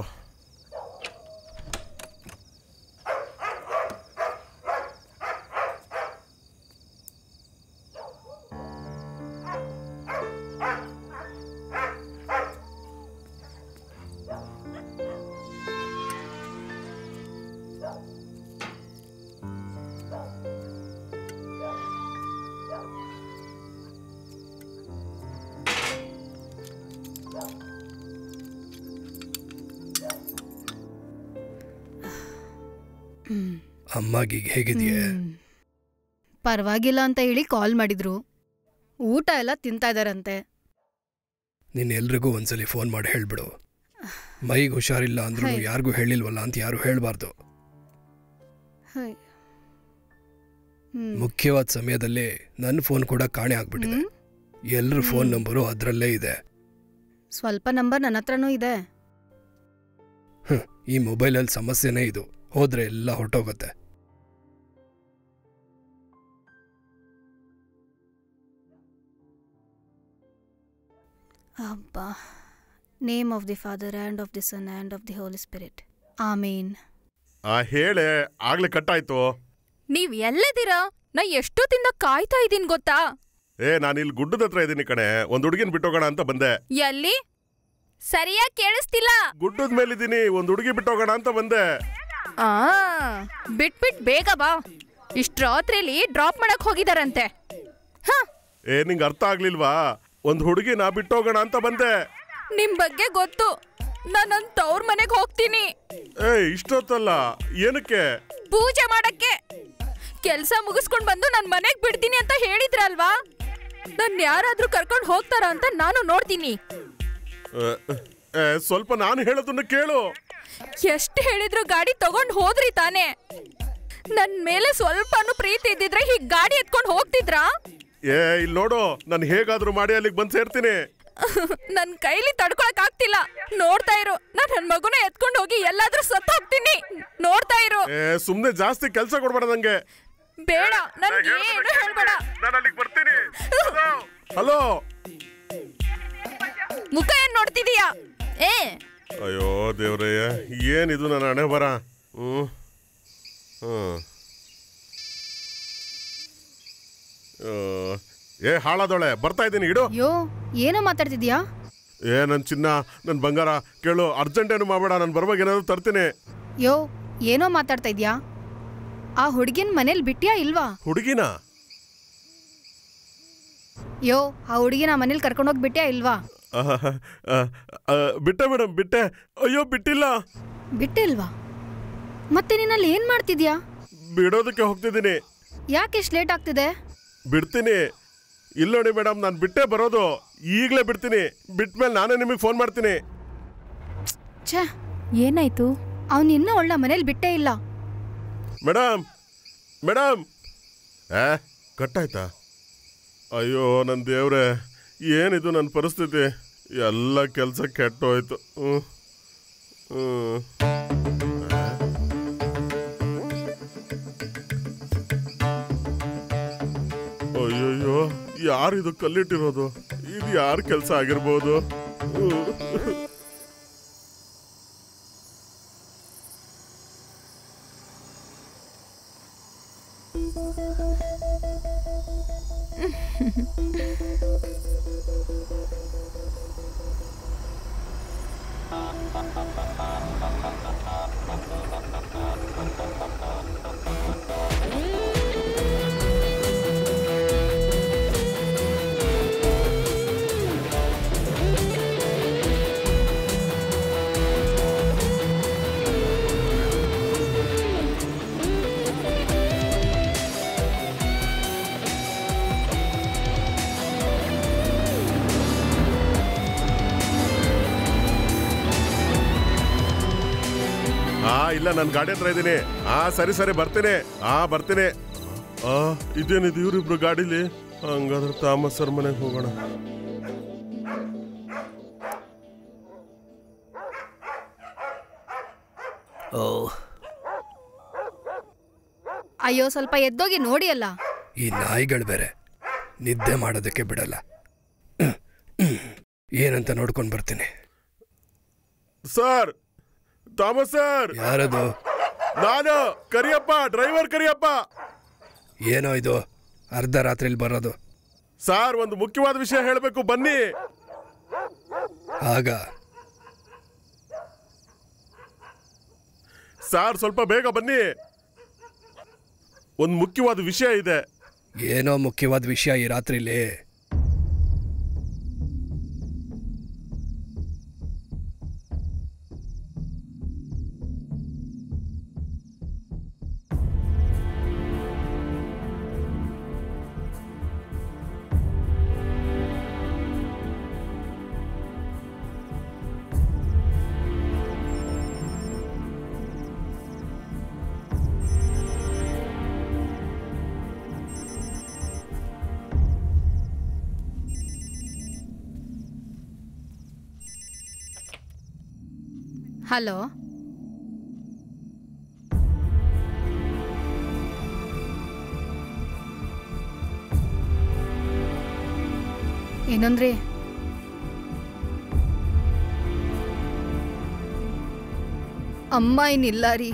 ಅಮ್ಮಾಗಿಗೆ ಹೇಗಿದೆಯೇ? ಪರವಾಗಿಲ್ಲ ಅಂತ ಹೇಳಿ ಕಾಲ್ ಮಾಡಿದ್ರು. ಊಟ ಎಲ್ಲ ತಿಂತಾ ಇದಾರಂತೆ. ನೀನ್ ಎಲ್ರಿಗೂ ಒಂದ್ಸಲಿ ಫೋನ್ ಮಾಡಿ ಹೇಳ್ಬಿಡು. ಮೈಗೆ ಹುಷಾರಿಲ್ಲ ಅಂದ್ರೂ ಯಾರಿಗೂ ಹೇಳಿಲ್ವಲ್ಲ ಅಂತ ಯಾರು ಹೇಳ್ಬಾರ್ದು. ಮುಖ್ಯವಾದ ಸಮಯದಲ್ಲಿ ನನ್ನ ಫೋನ್ ಕೂಡ ಕಾಣೆ ಆಗ್ಬಿಟ್ಟಿದೆ. ಎಲ್ಲರ ಫೋನ್ ನಂಬರು ಅದರಲ್ಲೇ ಇದೆ. ಸ್ವಲ್ಪ ನಂಬರ್ ನನ್ನ ಹತ್ರನೂ ಇದೆ. ಈ ಮೊಬೈಲಲ್ಲಿ ಸಮಸ್ಯೆನೇ ಇದು. ಹೋದ್ರೆ ಎಲ್ಲ ಹೊರಟೋಗುತ್ತೆ. ಅಬ್ಬಾ. Name of the father and of the son and of the holy spirit. Amen. ಹೇಳೆ ಆಗ್ಲೇ ಕಟ್ಟಾಯ್ತು. ನೀವ್ ಎಲ್ಲಿದ್ದೀರಾ? ನಾ ಎಷ್ಟೊತ್ತಿಂದ ಕಾಯ್ತಾ ಇದ್ದೀನಿ ಗೊತ್ತಾ? ನಾನು ಇಲ್ಲಿ ಗುಡ್ಡದ ಹತ್ರ ಇದ್ದೀನಿ ಕಣೆ. ಒಂದ್ ಹುಡುಗಿನ ಬಿಟ್ಟೋಗೋಣ ಅಂತ ಬಂದೆ. ಎಲ್ಲಿ? ಸರಿಯಾಗಿ ಕೇಳಿಸ್ತಿಲ್ಲ. ಗುಡ್ಡದ ಮೇಲಿದ್ದೀನಿ, ಒಂದ್ ಹುಡುಗಿ ಬಿಟ್ಟೋಗೋಣ ಅಂತ ಬಂದೆ. ಬಿಟ್ ಬೇಗ ಬಾ. ಇಷ್ಟ ರಾತ್ರಿಲಿ ಡ್ರಾಪ್ ಮಾಡಕ್ ಹೋಗಿದಾರಂತೆ. ನಿಂಗೆ ಅರ್ಥ ಆಗ್ಲಿಲ್ವಾ? ಒಂದ್ ಹುಡುಗಿನ ಬಿಟ್ಟೋಗೋಣ ಅಂತ ಬಂದೆ. ನಿಮ್ ಬಗ್ಗೆ ಗೊತ್ತು. ನಾನೊಂದ್ ತವ್ರ ಮನೆಗ್ ಹೋಗ್ತೀನಿ. ಇಷ್ಟೊತ್ತಲ್ಲ. ಏನಕ್ಕೆ? ಪೂಜೆ ಮಾಡಕ್ಕೆ. ಕೆಲ್ಸ ಮುಗಿಸ್ಕೊಂಡ್ ಬಂದು ನನ್ ಮನೆಗ್ ಬಿಡ್ತೀನಿ ಅಂತ ಹೇಳಿದ್ರಲ್ವಾ? ನನ್ ಯಾರಾದ್ರೂ ಕರ್ಕೊಂಡ್ ಹೋಗ್ತಾರ ಅಂತ ನಾನು ನೋಡ್ತೀನಿ. ಸ್ವಲ್ಪ ನಾನು ಹೇಳೋದನ್ನ ಕೇಳು. ಎಷ್ಟು ಹೇಳಿದ್ರು ಗಾಡಿ ತಗೊಂಡ್ ಹೋದ್ರಿ ತಾನೇ? ನನ್ ಮೇಲೆ ಸ್ವಲ್ಪನೂ ಪ್ರೀತಿ ಇದ್ದಿದ್ರೆ ಹೀಗ್ ಗಾಡಿ ಎತ್ಕೊಂಡ್ ಹೋಗ್ತಿದ್ರಾ? ಇಲ್ಲಿ ನೋಡು, ನಾನು ಹೇಗಾದ್ರೂ ಮಾಡಿ ಅಲ್ಲಿಗೆ ಬಂದ್ ಸೇರ್ತೀನಿ. ನನ್ ಕೈಲಿ ತಡ್ಕೊಳಕ್ ಆಗ್ತಿಲ್ಲ. ನೋಡ್ತಾ ಇರು, ನಾನ್ ನನ್ ಮಗುನ ಎತ್ಕೊಂಡ್ ಹೋಗಿ ಎಲ್ಲಾದ್ರೂ ಸತ್ತ ಹೋಗ್ತೀನಿ. ನೋಡ್ತಾ ಇರು. ಸುಮ್ನೆ ಜಾಸ್ತಿ ಕೆಲ್ಸ ಕೊಡ್ಬೇಡ ನಂಗೆ. ಬೇಡ, ನನ್ಗೆ ಏನು ಹೇಳ್ಬೇಡ. ನಾನು ಅಲ್ಲಿಗೆ ಬರ್ತೀನಿ. ಹಲೋ, ಮುಖ ಏನ್ ನೋಡ್ತಿದೀಯಾ? ಅಯ್ಯೋ ದೇವ್ರೇ, ಏನಿದು ನನ್ನ ಹಣೆ ಬರ. ಹಾಳಾದೊಳೆ, ಬರ್ತಾ ಇದ್ದೀನಿ, ಇಡು. ಯೋ, ಏನೋ ಮಾತಾಡ್ತಿದ್ಯಾ? ನನ್ ಚಿನ್ನ, ನನ್ ಬಂಗಾರ, ಕೇಳು, ಅರ್ಜೆಂಟ್ ಏನು ಮಾಡಬೇಡ, ನಾನು ಬರುವಾಗ ಏನಾದ್ರು ತರ್ತೀನಿ. ಯೋ, ಏನೋ ಮಾತಾಡ್ತಾ ಇದ್ಯಾ? ಆ ಹುಡುಗಿನ ಮನೇಲಿ ಬಿಟ್ಯಾ ಇಲ್ವಾ? ಹುಡುಗಿನ? ಯೋ, ಆ ಹುಡುಗಿನ ಮನೇಲಿ ಕರ್ಕೊಂಡೋಗಿ ಬಿಟ್ಯಾ ಇಲ್ವಾ? ಬಿಟ್ಟೆ ಮೇಡಮ್, ಬಿಟ್ಟೆ. ಅಯ್ಯೋ, ಬಿಟ್ಟಿಲ್ಲ. ಬಿಟ್ಟಿಲ್ವಾ? ಮತ್ತೆ ನೀನಲ್ಲಿ ಏನ್ ಮಾಡ್ತಿದ್ಯಾ? ಬಿಡೋದಕ್ಕೆ ಹೋಗ್ತಿದ್ದೀನಿ. ಯಾಕೆ ಇಷ್ಟು ಲೇಟ್ ಆಗ್ತಿದೆ? ಬಿಡ್ತೀನಿ. ಇಲ್ಲ ನೋಡಿ ಮೇಡಮ್, ನಾನು ಬಿಟ್ಟೆ ಬರೋದು. ಈಗಲೇ ಬಿಡ್ತೀನಿ. ಬಿಟ್ಮೇಲೆ ನಾನೇ ನಿಮಗೆ ಫೋನ್ ಮಾಡ್ತೀನಿ. ಛೇ, ಏನಾಯ್ತು? ಅವನು ಇನ್ನೂ ಒಳ್ಳೆ ಮನೇಲಿ ಬಿಟ್ಟೇ ಇಲ್ಲ. Madam, madam. ಕಟ್ಟಾಯ್ತಾ? ಅಯ್ಯೋ ನನ್ನ ದೇವ್ರೆ, ಏನಿದು ನನ್ನ ಪರಿಸ್ಥಿತಿ? ಎಲ್ಲ ಕೆಲಸ ಕೆಟ್ಟೋಯ್ತು. ಅಯ್ಯಯ್ಯೋ, ಯಾರಿದು ಕಲ್ಲಿಟ್ಟಿರೋದು? ಇದು ಯಾರ ಕೆಲಸ ಆಗಿರ್ಬೋದು? ಇಲ್ಲ, ನಾನು ಗಾಡಿ ಹತ್ರ ಇದ್ದೀನಿ. ಸರಿ ಸರಿ, ಬರ್ತೀನಿ. ಬರ್ತೀನಿ. ಇದೇನಿದು ಇವ್ರಿಬ್ರು ಗಾಡಿಲಿ? ಹಂಗಾದ್ರೆ ಥಾಮಸ್ ಸರ್ ಮನೆಗೆ ಹೋಗೋಣ. ಅಯ್ಯೋ, ಸ್ವಲ್ಪ ಎದ್ದೋಗಿ ನೋಡಿ ಅಲ್ಲ. ಈ ನಾಯಿಗಳು ಬೇರೆ ನಿದ್ದೆ ಮಾಡೋದಕ್ಕೆ ಬಿಡಲ್ಲ. ಏನಂತ ನೋಡ್ಕೊಂಡು ಬರ್ತೀನಿ. Sir, Thomas sir. ಯಾರದು? ನಾನು ಕರಿಯಪ್ಪ, ಡ್ರೈವರ್ ಕರಿಯಪ್ಪ. ಏನೋ ಇದು ಅರ್ಧ ರಾತ್ರಿಲಿ ಬರೋದು? ಸರ್, ಒಂದು ಮುಖ್ಯವಾದ ವಿಷಯ ಹೇಳಬೇಕು, ಬನ್ನಿ. ಆಗ ಸರ್, ಸ್ವಲ್ಪ ಬೇಗ ಬನ್ನಿ. ಒಂದು ಮುಖ್ಯವಾದ ವಿಷಯ ಇದೆ. ಏನೋ ಮುಖ್ಯವಾದ ವಿಷಯ ಈ ರಾತ್ರಿಲಿ? ಹಲೋ, ಏನಂದ್ರಿ? ಅಮ್ಮ ಏನಿಲ್ಲ ರೀ.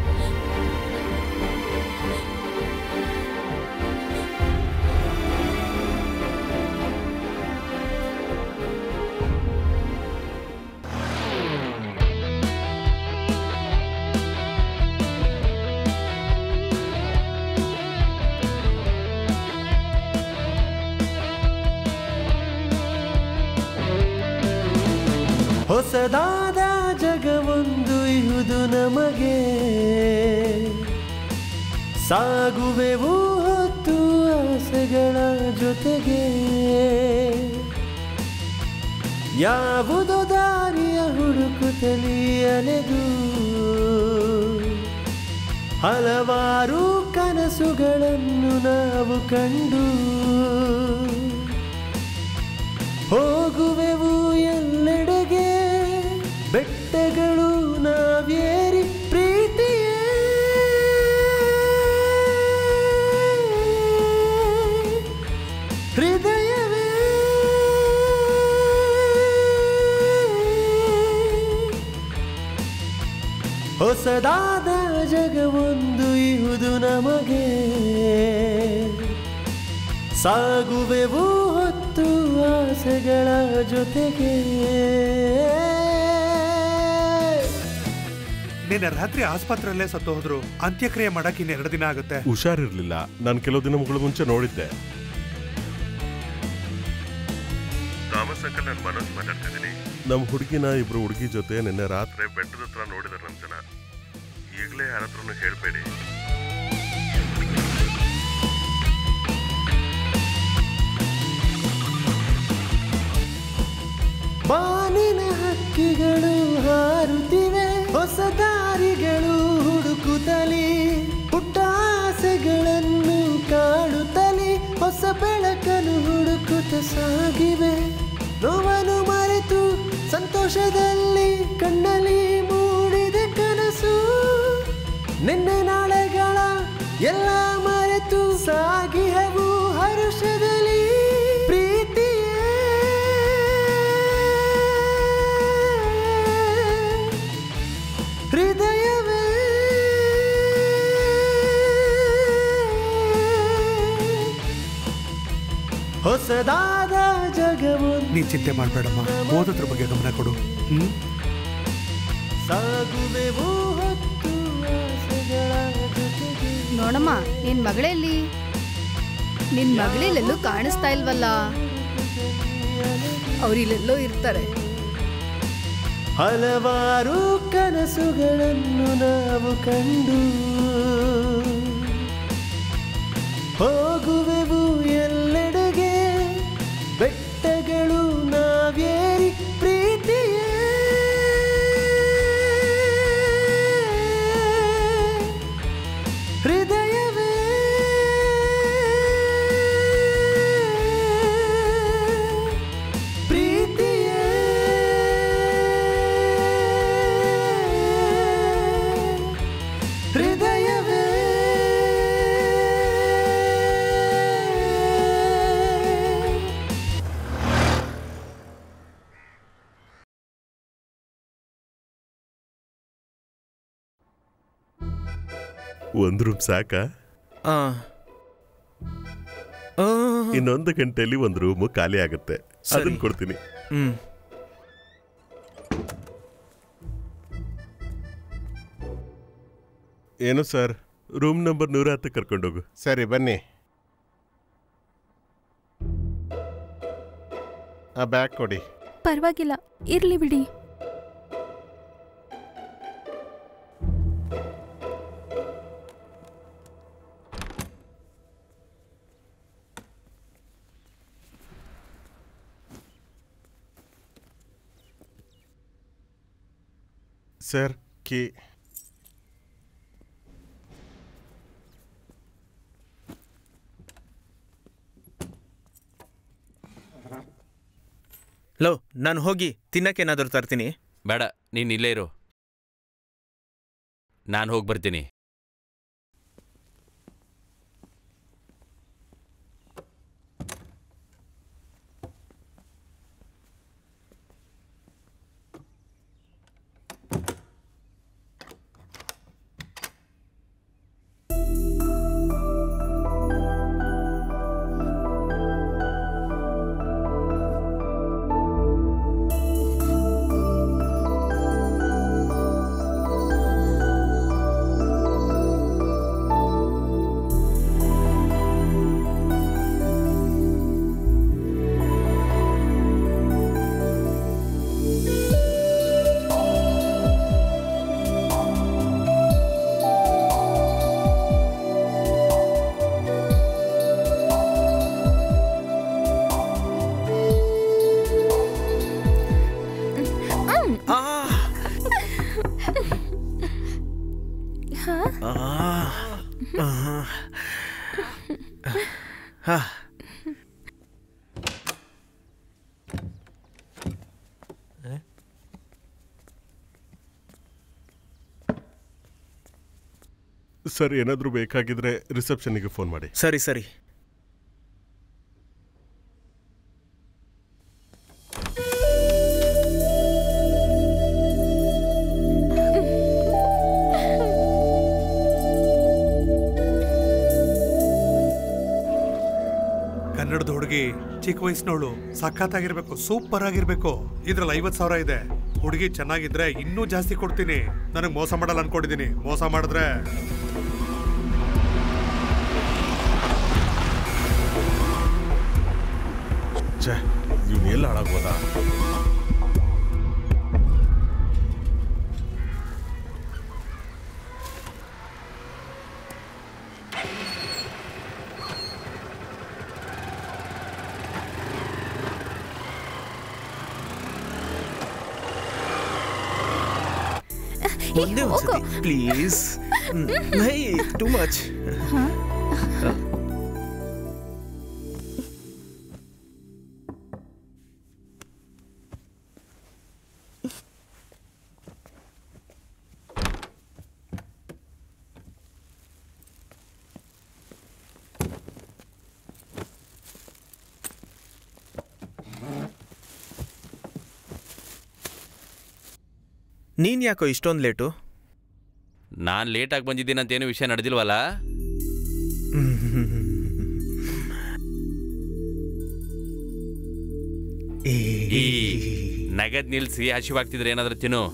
ಹೊಸದಾದ ಜಗವೊಂದು ಇಹುದು ನಮಗೆ, ಸಾಗುವೆವು ಹೊತ್ತು ಆಸೆಗಳ ಜೊತೆಗೆ. ಯಾವುದೋ ದಾರಿಯ ಹುಡುಕುತ್ತಲೇ ಅಲೆದು ಹಲವಾರು ಕನಸುಗಳನ್ನು ನಾವು ಕಂಡು ಹೋಗುವೆವು ಎಲ್ಲೆಡೆಗೆ. ಬೆಟ್ಟಗಳು ನಾವೇರಿ ಪ್ರೀತಿಯೇ ಹೃದಯವೇ ಹೊಸದಾದ ಜಗವೊಂದು ಇಹುದು ನಮಗೆ, ಸಾಗುವೆವು ಹೊತ್ತು ಆಸೆಗಳ ಜೊತೆಗೆ. ನಿನ್ನೆ ರಾತ್ರಿ ಆಸ್ಪತ್ರೆಯಲ್ಲೇ ಸತ್ತು ಹೋದ್ರು. ಅಂತ್ಯಕ್ರಿಯೆ ಮಾಡಕ್ ಇನ್ನು 2 ದಿನ ಆಗುತ್ತೆ. ಹುಷಾರಿರ್ಲಿಲ್ಲ. ನಾನು ಕೆಲವು ದಿನಗಳ ಮುಂಚೆ ನೋಡಿದ್ದೆ. ಥಾಮಸ್ ಅಂಕಲ್, ನಾನು ಮನೋಜ್ ಮಾತಾಡ್ತಿದ್ದೀನಿ. ನಮ್ಮ ಹುಡುಗಿನ ಇಬ್ರು ಹುಡುಗಿ ಜೊತೆ ನಿನ್ನೆ ರಾತ್ರಿ ಬೆಟ್ಟದ ಹತ್ರ ನೋಡಿದಾರೆ ನಮ್ಮ ಜನ. ಈಗಲೇ ಯಾರ ಹತ್ರನೂ ಹೇಳ್ಬೇಡಿ. ಬಾನಿನ ಹಕ್ಕಿಗಳು ಹಾರುತ್ತಿವೆ, ಹೊಸ ದಾರಿಗಳು ಹುಡುಕುತ್ತಲೇ, ಪುಟ್ಟ ಆಸೆಗಳನ್ನು ಕಾಡುತ್ತಲೇ, ಹೊಸ ಬೆಳಕನ್ನು ಹುಡುಕುತ್ತ ಸಾಗಿವೆ. ನೋವನ್ನು ಮರೆತು ಸಂತೋಷದಲ್ಲಿ ಕಣ್ಣಲ್ಲಿ ಮೂಡಿದೆ ಕನಸು. ನಿನ್ನೆ ನಾಳೆಗಳ ಎಲ್ಲ ಮರೆತು ಸಾಗಿಹೆವು ಹರುಷದಲ್ಲಿ. ಹೃದಯವೇ ಹೊಸದಾದ ಜಗವು. ನೀ ಚಿಂತೆ ಮಾಡಬೇಡಮ್ಮ, ಓದೋದ್ರ ಬಗ್ಗೆ ಗಮನ ಕೊಡು. ಸಾಗುವೆವು ಹೊತ್ತು ಆಸೆಗಳ ಜೊತೆಗೆ. ನೋಡಮ್ಮ, ನಿನ್ ಮಗಳೆಲ್ಲಿ? ನಿನ್ ಮಗಳೆಲ್ಲೆಲ್ಲೂ ಕಾಣಿಸ್ತಾ ಇಲ್ವಲ್ಲ? ಅವ್ರಿಲ್ಲೆಲ್ಲೋ ಇರ್ತಾರೆ. ಹಲವಾರು ಕನಸುಗಳನ್ನು ನಾವು ಕಂಡು ಹೋಗುವೆವು ಎಲ್ಲೆಡೆಗೆ. ಬೆಟ್ಟಗಳು ನಾವೇರಿ ಪ್ರೀತಿಯೇ ಹೃದಯವೇ ಪ್ರೀತಿಯೇ ಹೃದಯವೇ. ಒಂದು ರೂಮ್ ಸಾಕಾ? ಇನ್ನೊಂದು ಗಂಟೆಯಲ್ಲಿ ಒಂದು ರೂಮು ಖಾಲಿ ಆಗುತ್ತೆ. ಅದನ್ನ ಕೊಡ್ತೀನಿ. ಏನು ಸರ್, ರೂಮ್ ನಂಬರ್ 110 ಕರ್ಕೊಂಡೋಗು. ಸರಿ, ಬನ್ನಿ. ಆ ಬ್ಯಾಗ್ ಕೊಡಿ. ಪರವಾಗಿಲ್ಲ, ಇರ್ಲಿ ಬಿಡಿ. Sir, key. ಲೋ, ನಾನು ಹೋಗಿ ತಿನ್ನಕ್ಕೇನಾದರೂ ತರ್ತೀನಿ. ಬೇಡ, ನೀನು ಇಲ್ಲೇ ಇರು. ನಾನು ಹೋಗಿ ಬರ್ತೀನಿ. ಹಾ ಸರ್, ಏನಾದರೂ ಬೇಕಾಗಿದ್ರೆ ರಿಸೆಪ್ಷನ್ನಿಗೆ ಫೋನ್ ಮಾಡಿ. ಸರಿ ಸರಿ. ಕನ್ನಡದ ಹುಡುಗಿ ಚಿಕ್ಕ ವಯಸ್ಸಿನವಳು, ಸಖತ್ತಾಗಿರ್ಬೇಕು, ಸೂಪರ್ ಆಗಿರ್ಬೇಕು. ಇದ್ರಲ್ಲಿ 50,000 ಇದೆ. ಹುಡುಗಿ ಚೆನ್ನಾಗಿದ್ರೆ ಇನ್ನೂ ಜಾಸ್ತಿ ಕೊಡ್ತೀನಿ. ನನಗೆ ಮೋಸ ಮಾಡಲ್ಲ ಅನ್ಕೊಂಡಿದ್ದೀನಿ. ಮೋಸ ಮಾಡಿದ್ರೆ ಇವನು ಎಲ್ಲ ಹಾಳಾಗೋದ. ಒಂದೇ ಒಂದ್ಸತಿ ಪ್ಲೀಸ್. ನೈ ಟು ಮಚ್. ನೀನ್ ಯಾಕೋ ಇಷ್ಟೊಂದು ಲೇಟು? ನಾನು ಲೇಟಾಗಿ ಬಂದಿದ್ದೀನಿ ಅಂತೇನು ವಿಷಯ ನಡೆದಿಲ್ವಲ್ಲ? ಈ ನಗದ್ ನಿಲ್ಸಿ ಹಸಿವಾಗ್ತಿದ್ರೆ ಏನಾದ್ರೂ ತಿನ್ನು.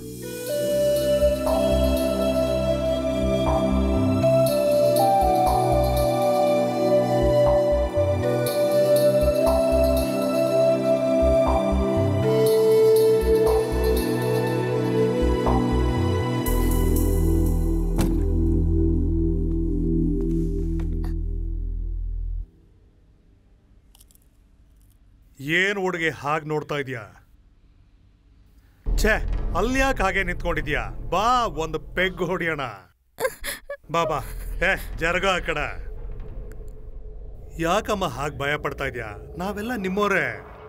ಏನು ಹುಡುಗಿ ಹಾಗೆ ನೋಡ್ತಾ ಇದೀಯಾ? ಛೇ, ಅಲ್ಯಾಕೆ ಹಾಗೆ ನಿಂತ್ಕೊಂಡಿದ್ಯಾ? ಬಾ, ಒಂದು ಪೆಗ್ ಹೊಡಿಯೋಣ. ಬಾ ಬಾ. ಜರಗ ಆ ಕಡೆ. ಯಾಕಮ್ಮ ಹಾಗೆ ಭಯ ಪಡ್ತಾ ಇದೀಯಾ? ನಾವೆಲ್ಲ ನಿಮ್ಮೋರೇ.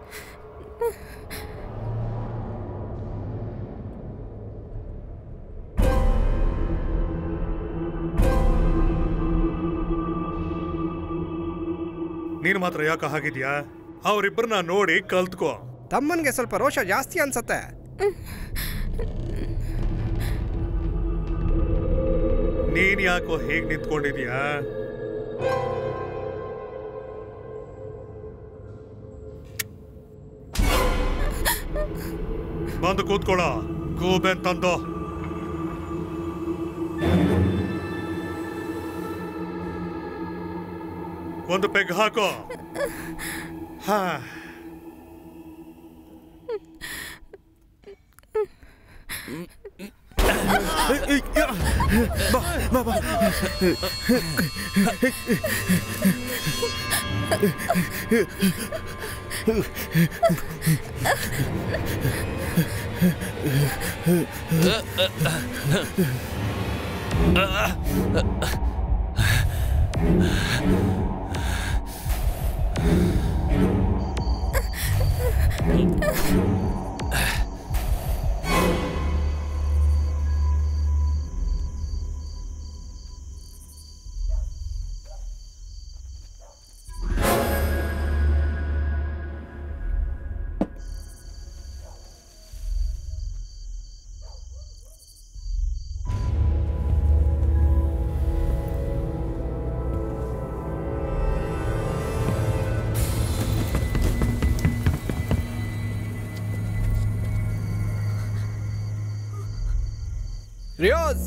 ನೀನು ಮಾತ್ರ ಯಾಕ ಹಾಗಿದ್ಯಾ? ಅವರಿಬ್ಬರನ್ನ ನೋಡಿ ಕಲ್ತ್ಕೋ. ತಮ್ಮನ್ಗೆ ಸ್ವಲ್ಪ ರೋಷ ಜಾಸ್ತಿ ಅನ್ಸತ್ತೆ. ನೀನ್ ಯಾಕೋ ಹೇಗ್ ನಿಂತ್ಕೊಂಡಿದ್ಯಾ? ಬಂದು ಕೂತ್ಕೊಳ್ಳ. ಗೂಬೆನ್ ತಂದು ಒಂದು ಪೆಗ್ ಹಾಕೋ. ಹಾ, ರಿಯೋಜ್,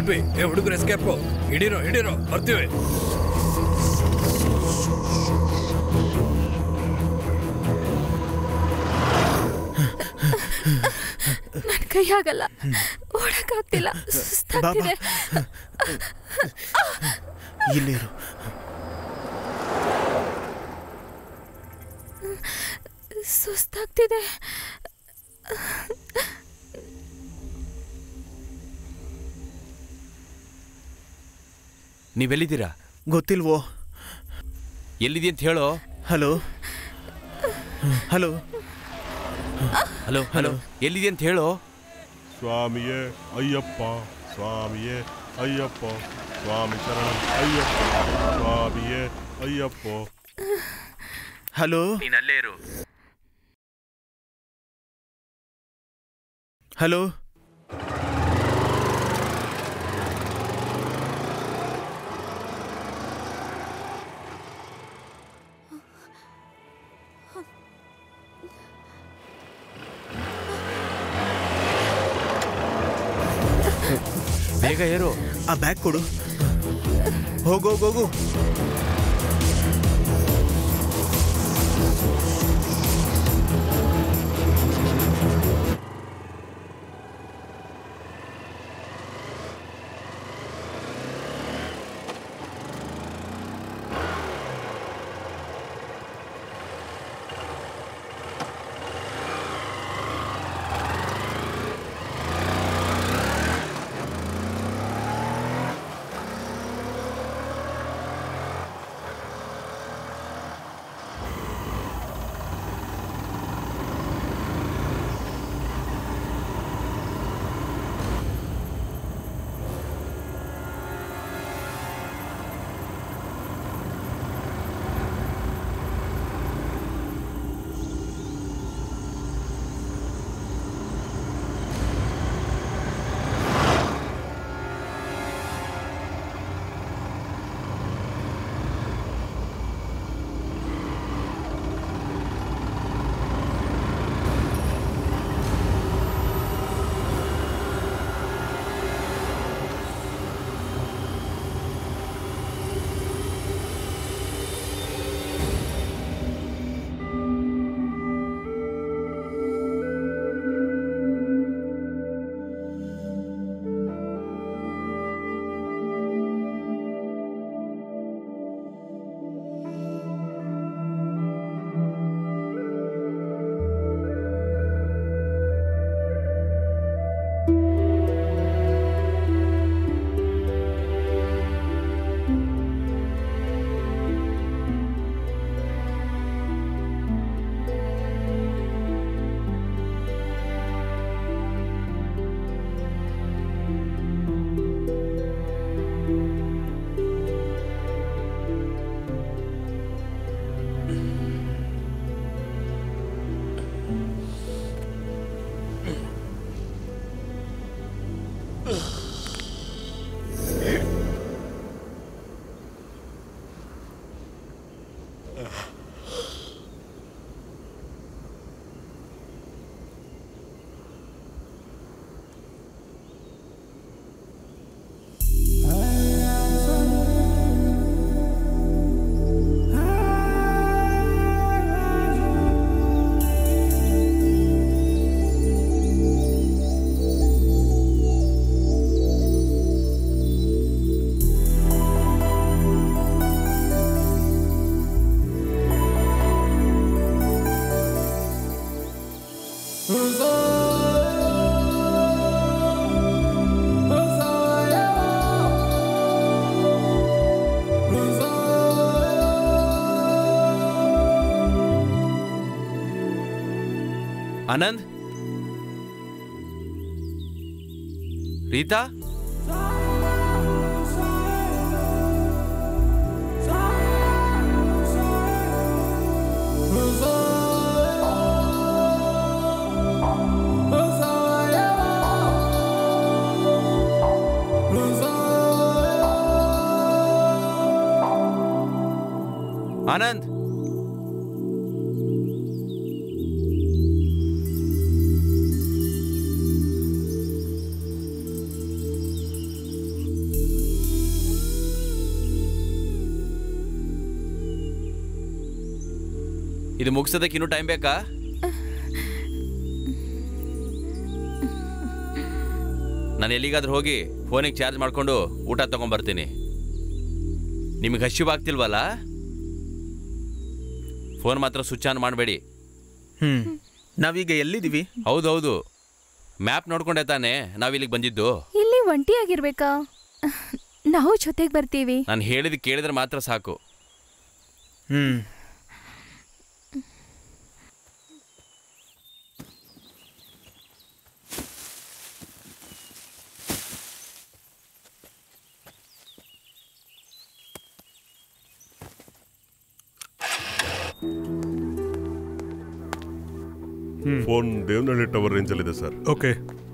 ಎಲ್ಪಿ ಏ ಹುಡುಗರು ಎಸ್ಕೇಪು ಹಿಡೀರೋ ಬರ್ತೀವಿ. ನನ್ ಕೈ ಆಗಲ್ಲ, ಓಡಕ್ಕಾಗ್ತಿಲ್ಲ, ಸುಸ್ತಾಗ್ತಿದೆ. ಇಲ್ಲಿರು. ಸುಸ್ತಾಗ್ತಿದೆ. ನೀವೆಲ್ಲಿದ್ದೀರಾ? ಗೊತ್ತಿಲ್ವೋ? ಎಲ್ಲಿದೆ ಅಂತ ಹೇಳೋ. ಹಲೋ ಹಲೋ ಹಲೋ ಹಲೋ, ಎಲ್ಲಿದೆ ಅಂತ ಹೇಳೋ. ಸ್ವಾಮಿಯೇ ಅಯ್ಯಪ್ಪ, ಸ್ವಾಮಿಯೇ ಅಯ್ಯಪ್ಪ, ಸ್ವಾಮಿ ಶರಣಂ ಅಯ್ಯಪ್ಪ, ಸ್ವಾಮಿಯೇ ಅಯ್ಯಪ್ಪ. ಹಲೋ, ನೀನಲ್ಲೇ ಇರು. ಹಲೋ ಬೇಗ ಏರು. ಆ ಬ್ಯಾಗ್ ಕೊಡು. ಹೋಗು. ಆನಂದ್, ರೀತಾ, ಆನಂದ್, ಇದು ಮುಗಿಸೋದಕ್ಕೆ ಇನ್ನೂ ಟೈಮ್ ಬೇಕಾ? ನಾನು ಎಲ್ಲಿಗಾದ್ರೂ ಹೋಗಿ ಫೋನಿಗೆ ಚಾರ್ಜ್ ಮಾಡ್ಕೊಂಡು ಊಟ ತಗೊಂಡ್ಬರ್ತೀನಿ. ನಿಮಗೆ ಹಸಿವಾಗ್ತಿಲ್ವಲ್ಲ? ಫೋನ್ ಮಾತ್ರ ಸ್ವಿಚ್ ಆನ್ ಮಾಡಬೇಡಿ. ನಾವೀಗ ಎಲ್ಲಿದ್ದೀವಿ? ಹೌದೌದು, ಮ್ಯಾಪ್ ನೋಡ್ಕೊಂಡೆ ತಾನೆ ನಾವಿಲ್ಲಿಗೆ ಬಂದಿದ್ದು. ಇಲ್ಲಿ ಒಂಟಿಯಾಗಿರ್ಬೇಕಾ? ನಾವು ಜೊತೆಗೆ ಬರ್ತೀವಿ. ನಾನು ಹೇಳಿದ ಕೇಳಿದ್ರೆ ಮಾತ್ರ ಸಾಕು. ಫೋನ್ ದೇವನಹಳ್ಳಿ ಟವರ್ ರೇಂಜಲ್ಲಿದೆ ಸರ್. ಓಕೆ,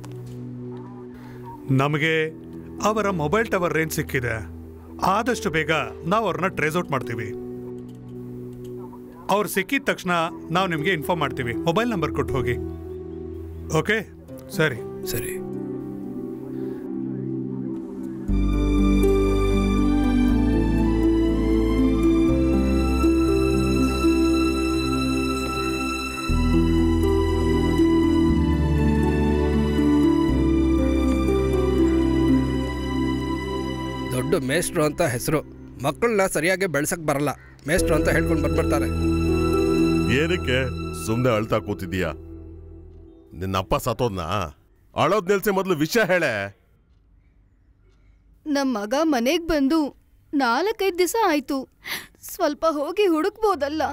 ನಮಗೆ ಅವರ ಮೊಬೈಲ್ ಟವರ್ ರೇಂಜ್ ಸಿಕ್ಕಿದೆ. ಆದಷ್ಟು ಬೇಗ ನಾವು ಅವ್ರನ್ನ ಟ್ರೇಸ್ ಔಟ್ ಮಾಡ್ತೀವಿ. ಅವ್ರು ಸಿಕ್ಕಿದ ತಕ್ಷಣ ನಾವು ನಿಮಗೆ ಇನ್ಫಾರ್ಮ್ ಮಾಡ್ತೀವಿ. ಮೊಬೈಲ್ ನಂಬರ್ ಕೊಟ್ಟು ಹೋಗಿ. ಓಕೆ, ಸರಿ ಸರಿ. ದೊಡ್ಡ ಮೇಷ್ಟ್ರು ಅಂತ ಹೆಸರು. ಮಕ್ಕಳನ್ನ ಸರಿಯಾಗಿ ಬೆಳ್ಸಕ್ ಬರಲ್ಲ. ಮೇಷ್ಟ್ರು ಅಂತ ಹೇಳ್ಕೊಂಡು ಬಂದ್ಬಿಡ್ತಾರೆ. ಏನಕ್ಕೆ ಸುಮ್ಮನೆ ಅಳ್ತಾ ಕೂತಿದ್ದೀಯಾ? ನಿನ್ನಪ್ಪ ಸತ್ತೋದ್ನಾ? ಅಳೋದ್ ನಿಲ್ಸಿ ಮೊದಲು ವಿಷಯ ಹೇಳೆ. ನಮ್ಮ ಮಗ ಮನೆಗೆ ಬಂದು 4-5 ದಿವಸ ಆಯ್ತು. ಸ್ವಲ್ಪ ಹೋಗಿ ಹುಡುಕ್ಬೋದಲ್ಲ?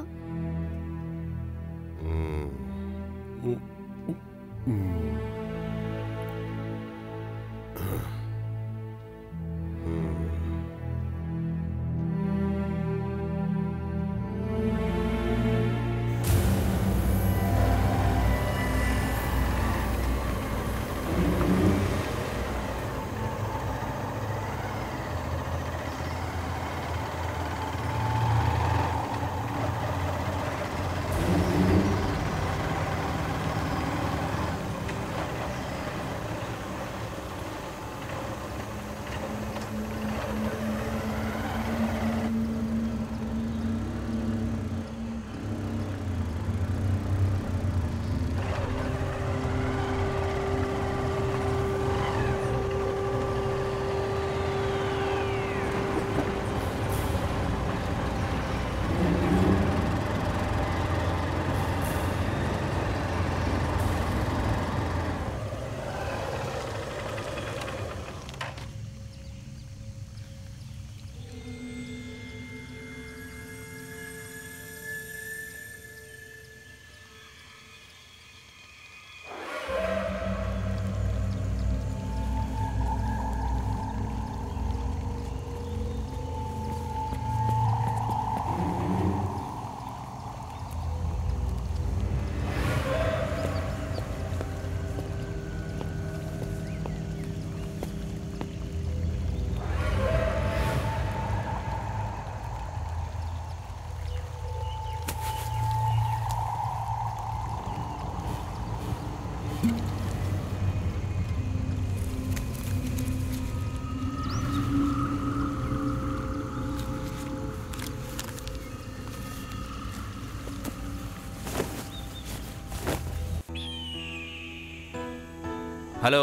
ಹಲೋ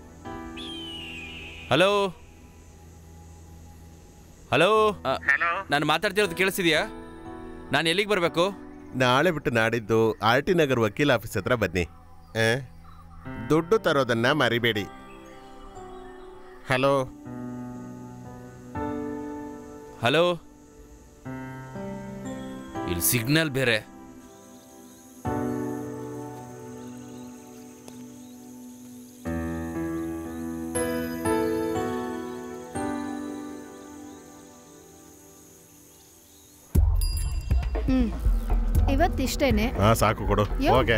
ಹಲೋ ಹಲೋ, ನಾನು ಮಾತಾಡ್ತಿರೋದು ಕೇಳಿಸಿದ್ಯಾ? ನಾನು ಎಲ್ಲಿಗೆ ಬರಬೇಕು? ನಾಳೆ ಬಿಟ್ಟು ನಾಡಿದ್ದು RT ನಗರ್ ವಕೀಲ್ ಆಫೀಸ್ ಹತ್ರ ಬನ್ನಿ. ದುಡ್ಡು ತರೋದನ್ನ ಮರಿಬೇಡಿ. ಹಲೋ ಹಲೋ, ಇಲ್ಲಿ ಸಿಗ್ನಲ್ ಬೇರೆ. ಇವತ್ತಿಷ್ಟೇನೆ. ಸಾಕು ಕೊಡು. ಓಕೆ.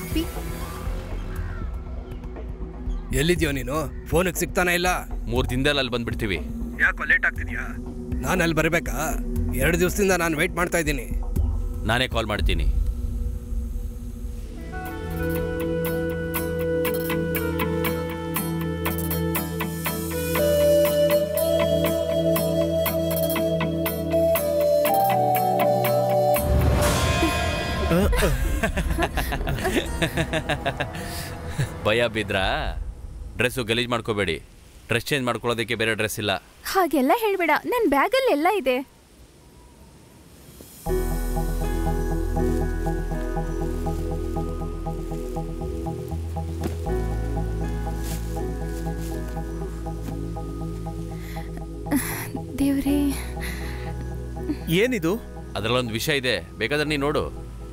ಎಲ್ಲಿದ್ಯೋ ನೀನು? ಫೋನಿಗೆ ಸಿಗ್ತಾನೆ ಇಲ್ಲ. 3 ದಿನದಲ್ಲಿ ಅಲ್ಲಿ ಬಂದ್ಬಿಡ್ತೀವಿ. ಯಾಕೋ ಲೇಟ್ ಆಗ್ತಿದ್ಯಾ? ನಾನು ಅಲ್ಲಿ ಬರಬೇಕಾ? 2 ದಿವಸದಿಂದ ನಾನು ವೆಯ್ಟ್ ಮಾಡ್ತಾ ಇದ್ದೀನಿ. ನಾನೇ ಕಾಲ್ ಮಾಡ್ತೀನಿ. ಭಯ ಬಿದ್ರಾ? ಡ್ರೆಸ್ಸು ಗಲೀಜ್ ಮಾಡ್ಕೋಬೇಡಿ. ಡ್ರೆಸ್ ಚೇಂಜ್ ಮಾಡ್ಕೊಳ್ಳೋದಕ್ಕೆ ಬೇರೆ ಡ್ರೆಸ್ ಇಲ್ಲ. ಹಾಗೆಲ್ಲ ಹೇಳ್ಬೇಡ, ನನ್ನ ಬ್ಯಾಗಲ್ಲಿ ಎಲ್ಲ ಇದೆ. ದೇವ್ರೇ, ಏನಿದು? ಅದರಲ್ಲೊಂದು ವಿಷಯ ಇದೆ, ಬೇಕಾದ್ರೆ ನೀನು ನೋಡು.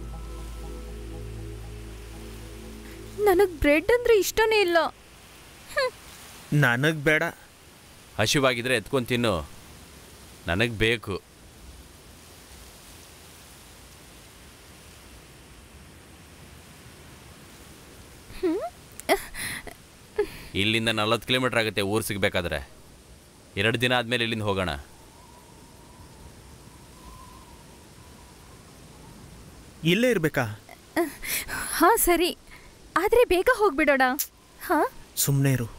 ನನಗ್ ಬ್ರೆಡ್ ಅಂದ್ರೆ ಇಷ್ಟನೇ ಇಲ್ಲ. ನನಗ್ ಬೇಡ. ಹಸಿವಾಗಿದ್ರೆ ಎತ್ಕೊಂಡು ತಿನ್ನು, ನನಗೆ ಬೇಕು. ಇಲ್ಲಿಂದ 40 ಕಿಲೋಮೀಟರ್ ಆಗುತ್ತೆ ಊರು ಸಿಗಬೇಕಾದ್ರೆ. 2 ದಿನ ಆದಮೇಲೆ ಇಲ್ಲಿಂದ ಹೋಗೋಣ. ಇಲ್ಲೇ ಇರ್ಬೇಕಾ? ಹಾ ಸರಿ, ಆದ್ರೆ ಬೇಗ ಹೋಗ್ಬಿಡೋಣ. ಹಾ, ಸುಮ್ಮನೆ ಇರು.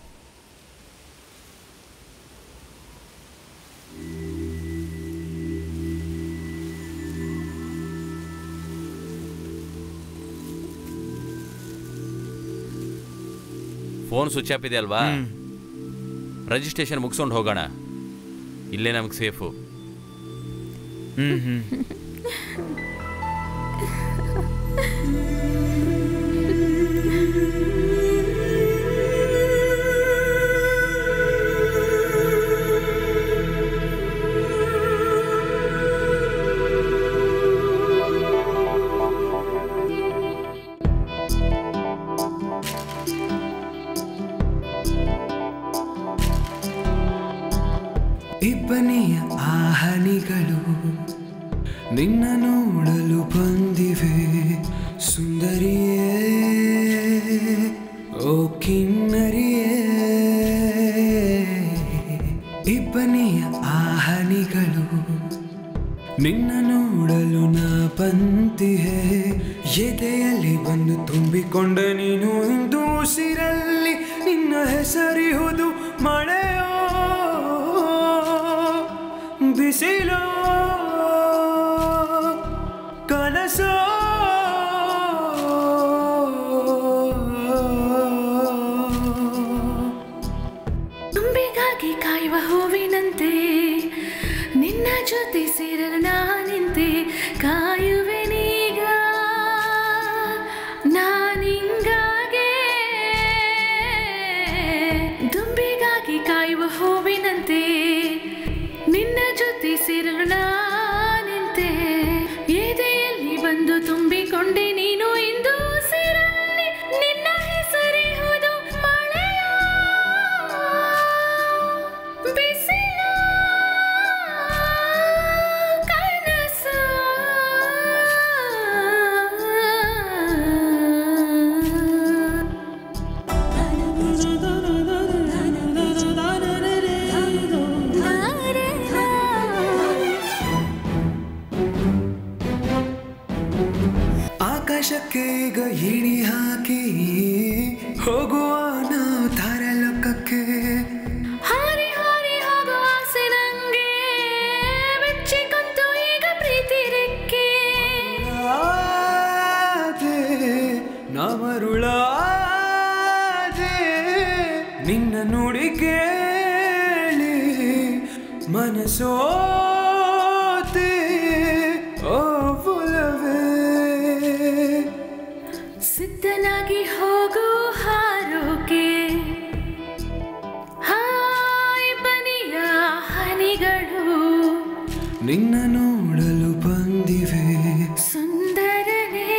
ಫೋನ್ ಸ್ವಿಚ್ ಆಫ್ ಇದೆ ಅಲ್ವಾ? ರಿಜಿಸ್ಟ್ರೇಷನ್ ಮುಗಿಸ್ಕೊಂಡು ಹೋಗೋಣ, ಇಲ್ಲೇ ನಮಗೆ ಸೇಫು. ಇಬ್ಬನಿಯ ಆಹನಿಗಳು ನಿನ್ನ ನೋಡಲು ಬಂದಿವೆ ಸುಂದರಿಯೇ, ಓ ಕಿನ್ನರಿಯೇ. ಇಬ್ಬನಿಯ ಆಹನಿಗಳು ನಿನ್ನ ನೋಡಲು ನಾ ಬಂದಿಹೆ, ಎದೆಯಲ್ಲಿ ಬಂದು ತುಂಬಿಕೊಂಡ ನೀನು ಇಂದು ಉಸಿರಲ್ಲಿ ನಿನ್ನ ಹೆಸರಿಹುದು ಮಳೆಯೋ ಬಿಸಿಲೋ ಕನಸೋ. ತುಂಬಿಗಾಗಿ ಕಾಯುವ ಹೂವಿನಂತೆ ನಿನ್ನ ಜೊತೆ ಸೇರಲು ನಾನಿಂತೆ ಕಾಯುವೆ ನೀಗ ನಾನಿಂಗಾಗೆ. ದುಂಬಿಗಾಗಿ ಕಾಯುವ ಹೂವಿನಂತೆ ನಿನ್ನ ಜೊತೆ ಸೇರಲು ನಾನಿಂತೆ, ಎದೆಯಲ್ಲಿ ಬಂದು ತುಂಬಿಕೊಂಡೆ ನೀನು ಇಂದು ಉಸಿರಲ್ಲಿ ನಿನ್ನ ಹೆಸರಿಹುದು ಮಳೆಯೋ ಬಿಸಿಲೋ ಕನಸೋ. ಆಕಾಶಕ್ಕೆ ಈಗ ಇಳಿ ಹಾಕಿ ಹೋಗುವ ನಾವು ತಾರಲೋಕಕ್ಕೆ. ಹಾರಿ ಹಾರಿ ಹೋಗೋ ಆಸೆ ನಂಗೆ ಬೆಚ್ಚಿಕೊಂತು ಈಗ ಪ್ರೀತಿ ರೆಕ್ಕೆ. ನಮರುಳಾದೆ ನಿನ್ನ ನುಡಿ ಕೇಳಿ ಮನಸೋತೆ, ಓ ಒಲವೇ. ಸಿದ್ಧನಾಗಿ ಹೋಗೋ ಹಾರೋಕೆ ಹಾಯ್ ಬನಿಯ ಹನಿಗಳು ನಿನ್ನ ನೋಡಲು ಬಂದಿವೆ ಸುಂದರನೇ,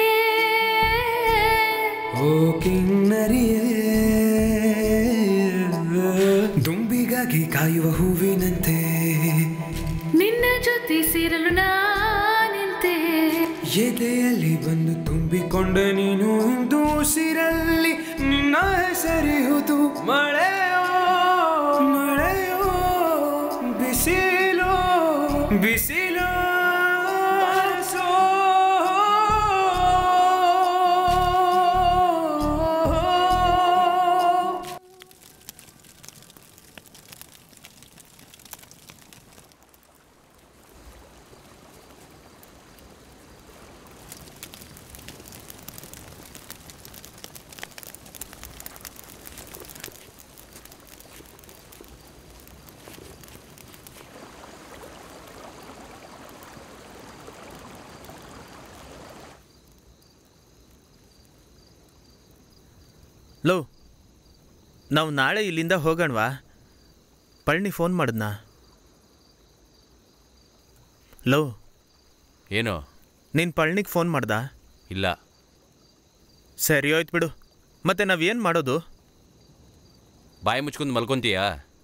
ಓ ಕಿನ್ನರಿಯೇ. ದುಂಬಿಗಾಗಿ ಕಾಯುವ ಹೂವಿನಂತೆ ನಿನ್ನ ಜೊತೆ ಸೇರಲು ನಾನಿಂತೆ, ಎದೆಯಲ್ಲಿ ಬಂದು ತುಂಬಿಕೊಂಡ ನೀನು ಇಂದು ಉಸಿರಲ್ಲಿ ನಿನ್ನ ಹೆಸರಿಹುದು ಮಳೆಯೋ ಮಳೆಯೋ ಬಿಸಿಲೋ ಬಿಸಿಲೋ. ಲೋ, ನಾವು ನಾಳೆ ಇಲ್ಲಿಂದ ಹೋಗೋಣವಾ? ಪಳನಿ ಫೋನ್ ಮಾಡಿದ್ನಾ? ಲೋ, ಏನು? ನೀನು ಪಳನಿಗೆ ಫೋನ್ ಮಾಡ್ದ? ಇಲ್ಲ. ಸರಿ ಹೋಯ್ತು ಬಿಡು. ಮತ್ತೆ ನಾವೇನು ಮಾಡೋದು? ಬಾಯಿ ಮುಚ್ಕೊಂಡು ಮಲ್ಕೊಂತೀಯಾ?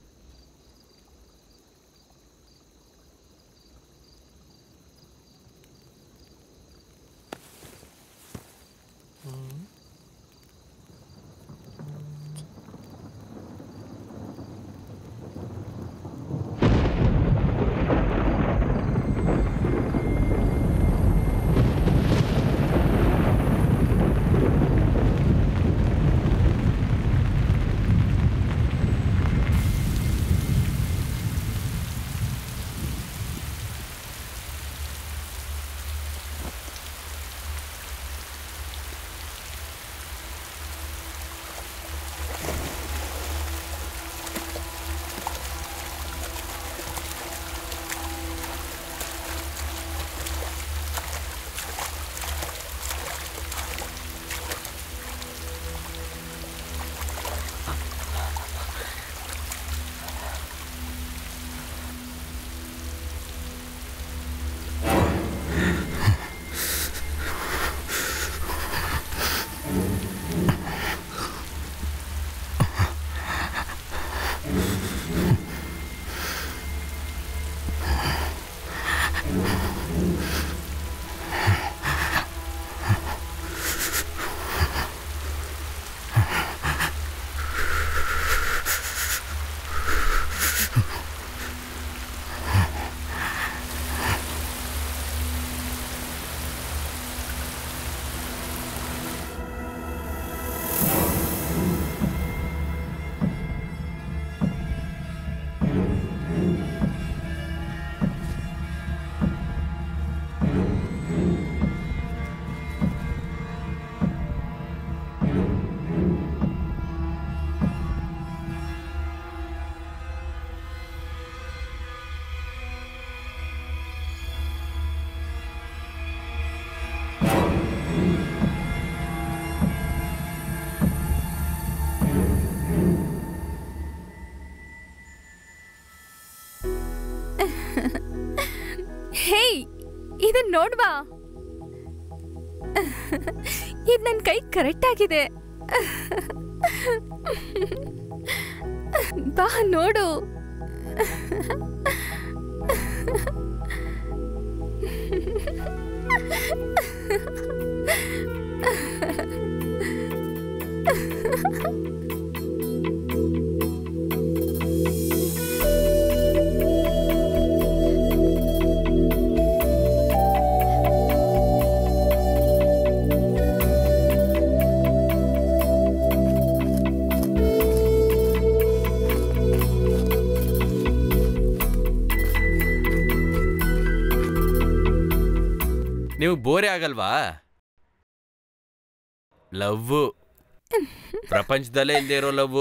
ಹೇಯ್, ಇದನ್ನ ನೋಡ್ವಾ. ಇದು ನನ್ನ ಕೈ ಕರೆಕ್ಟ್ ಆಗಿದೆ. ಬಾ ನೋಡು. ನೀವು ಬೋರೆ ಆಗಲ್ವಾ? ಲವ್ ಪ್ರಪಂಚದಲ್ಲೇ ಇಲ್ಲದೆ ಇರೋ ಲವ್.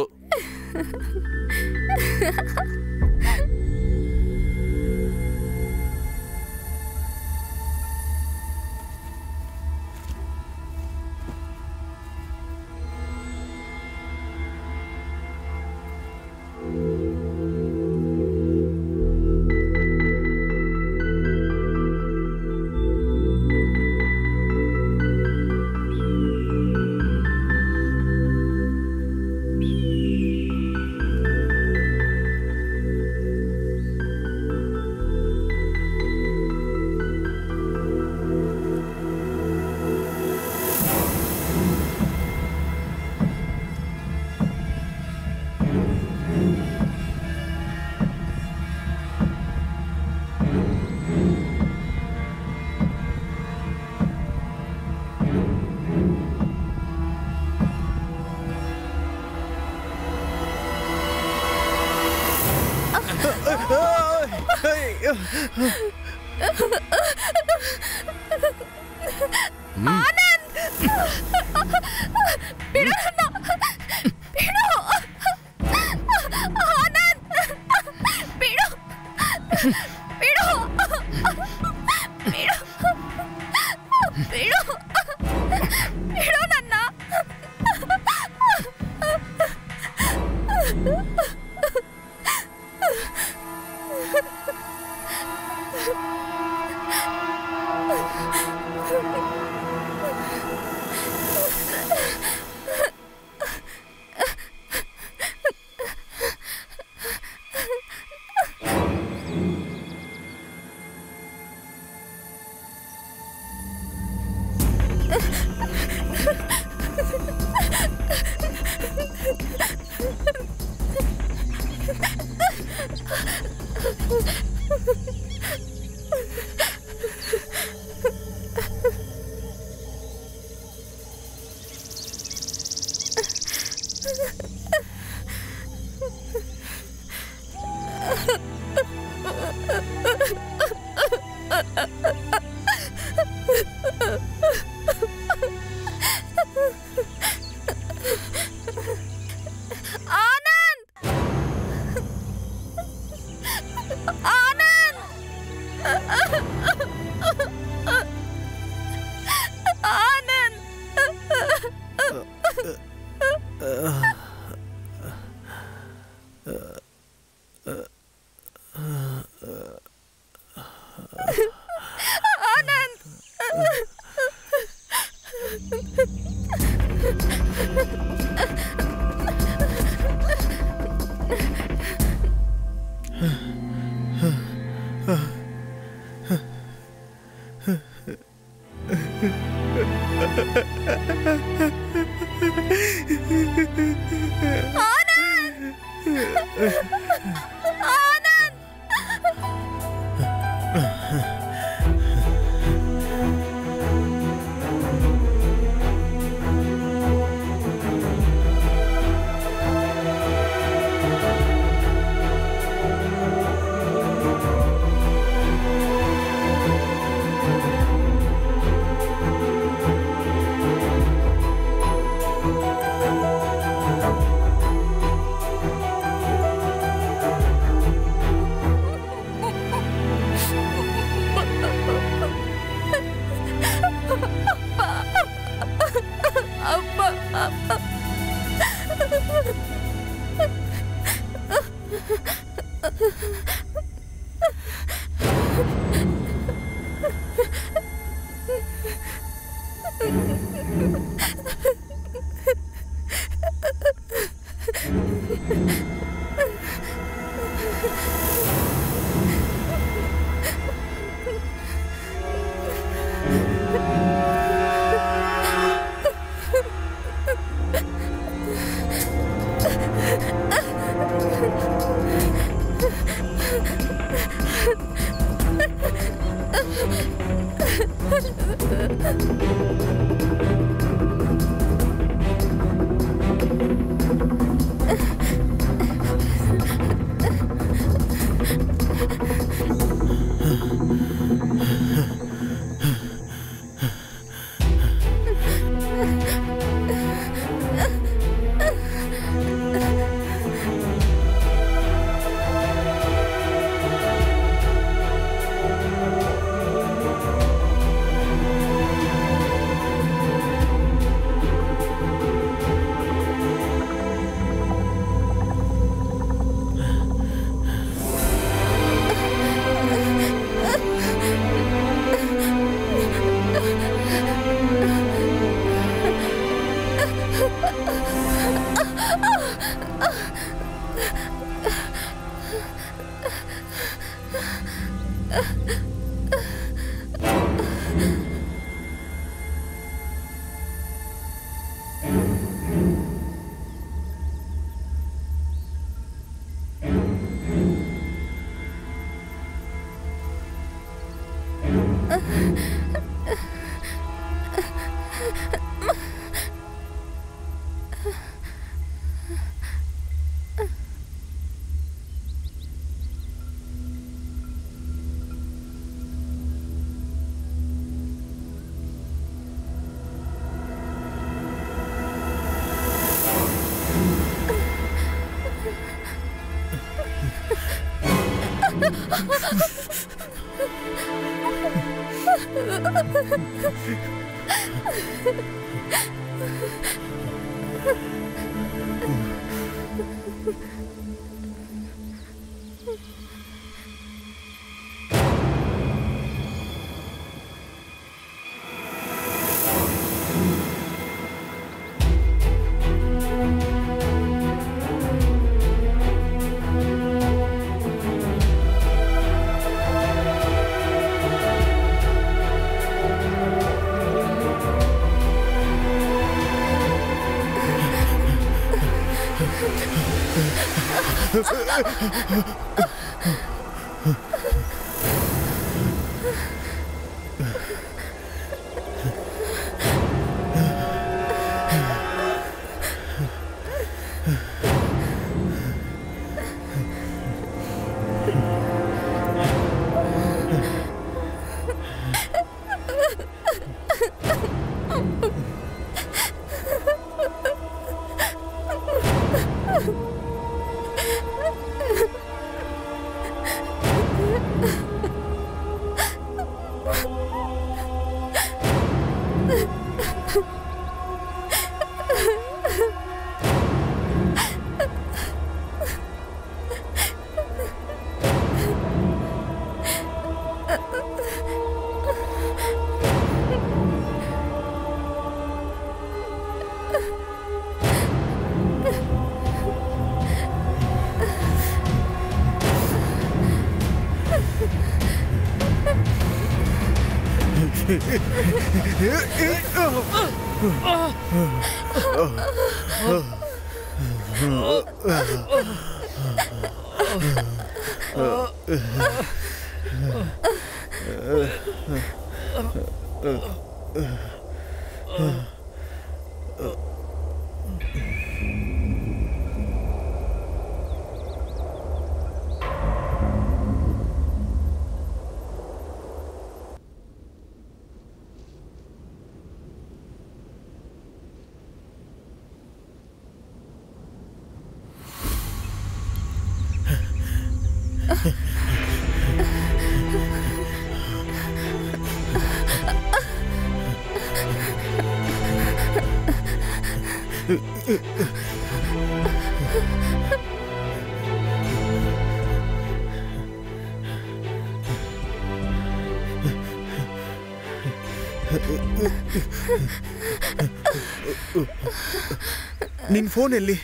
ನಿನ್ ಫೋನ್ ಎಲ್ಲಿ?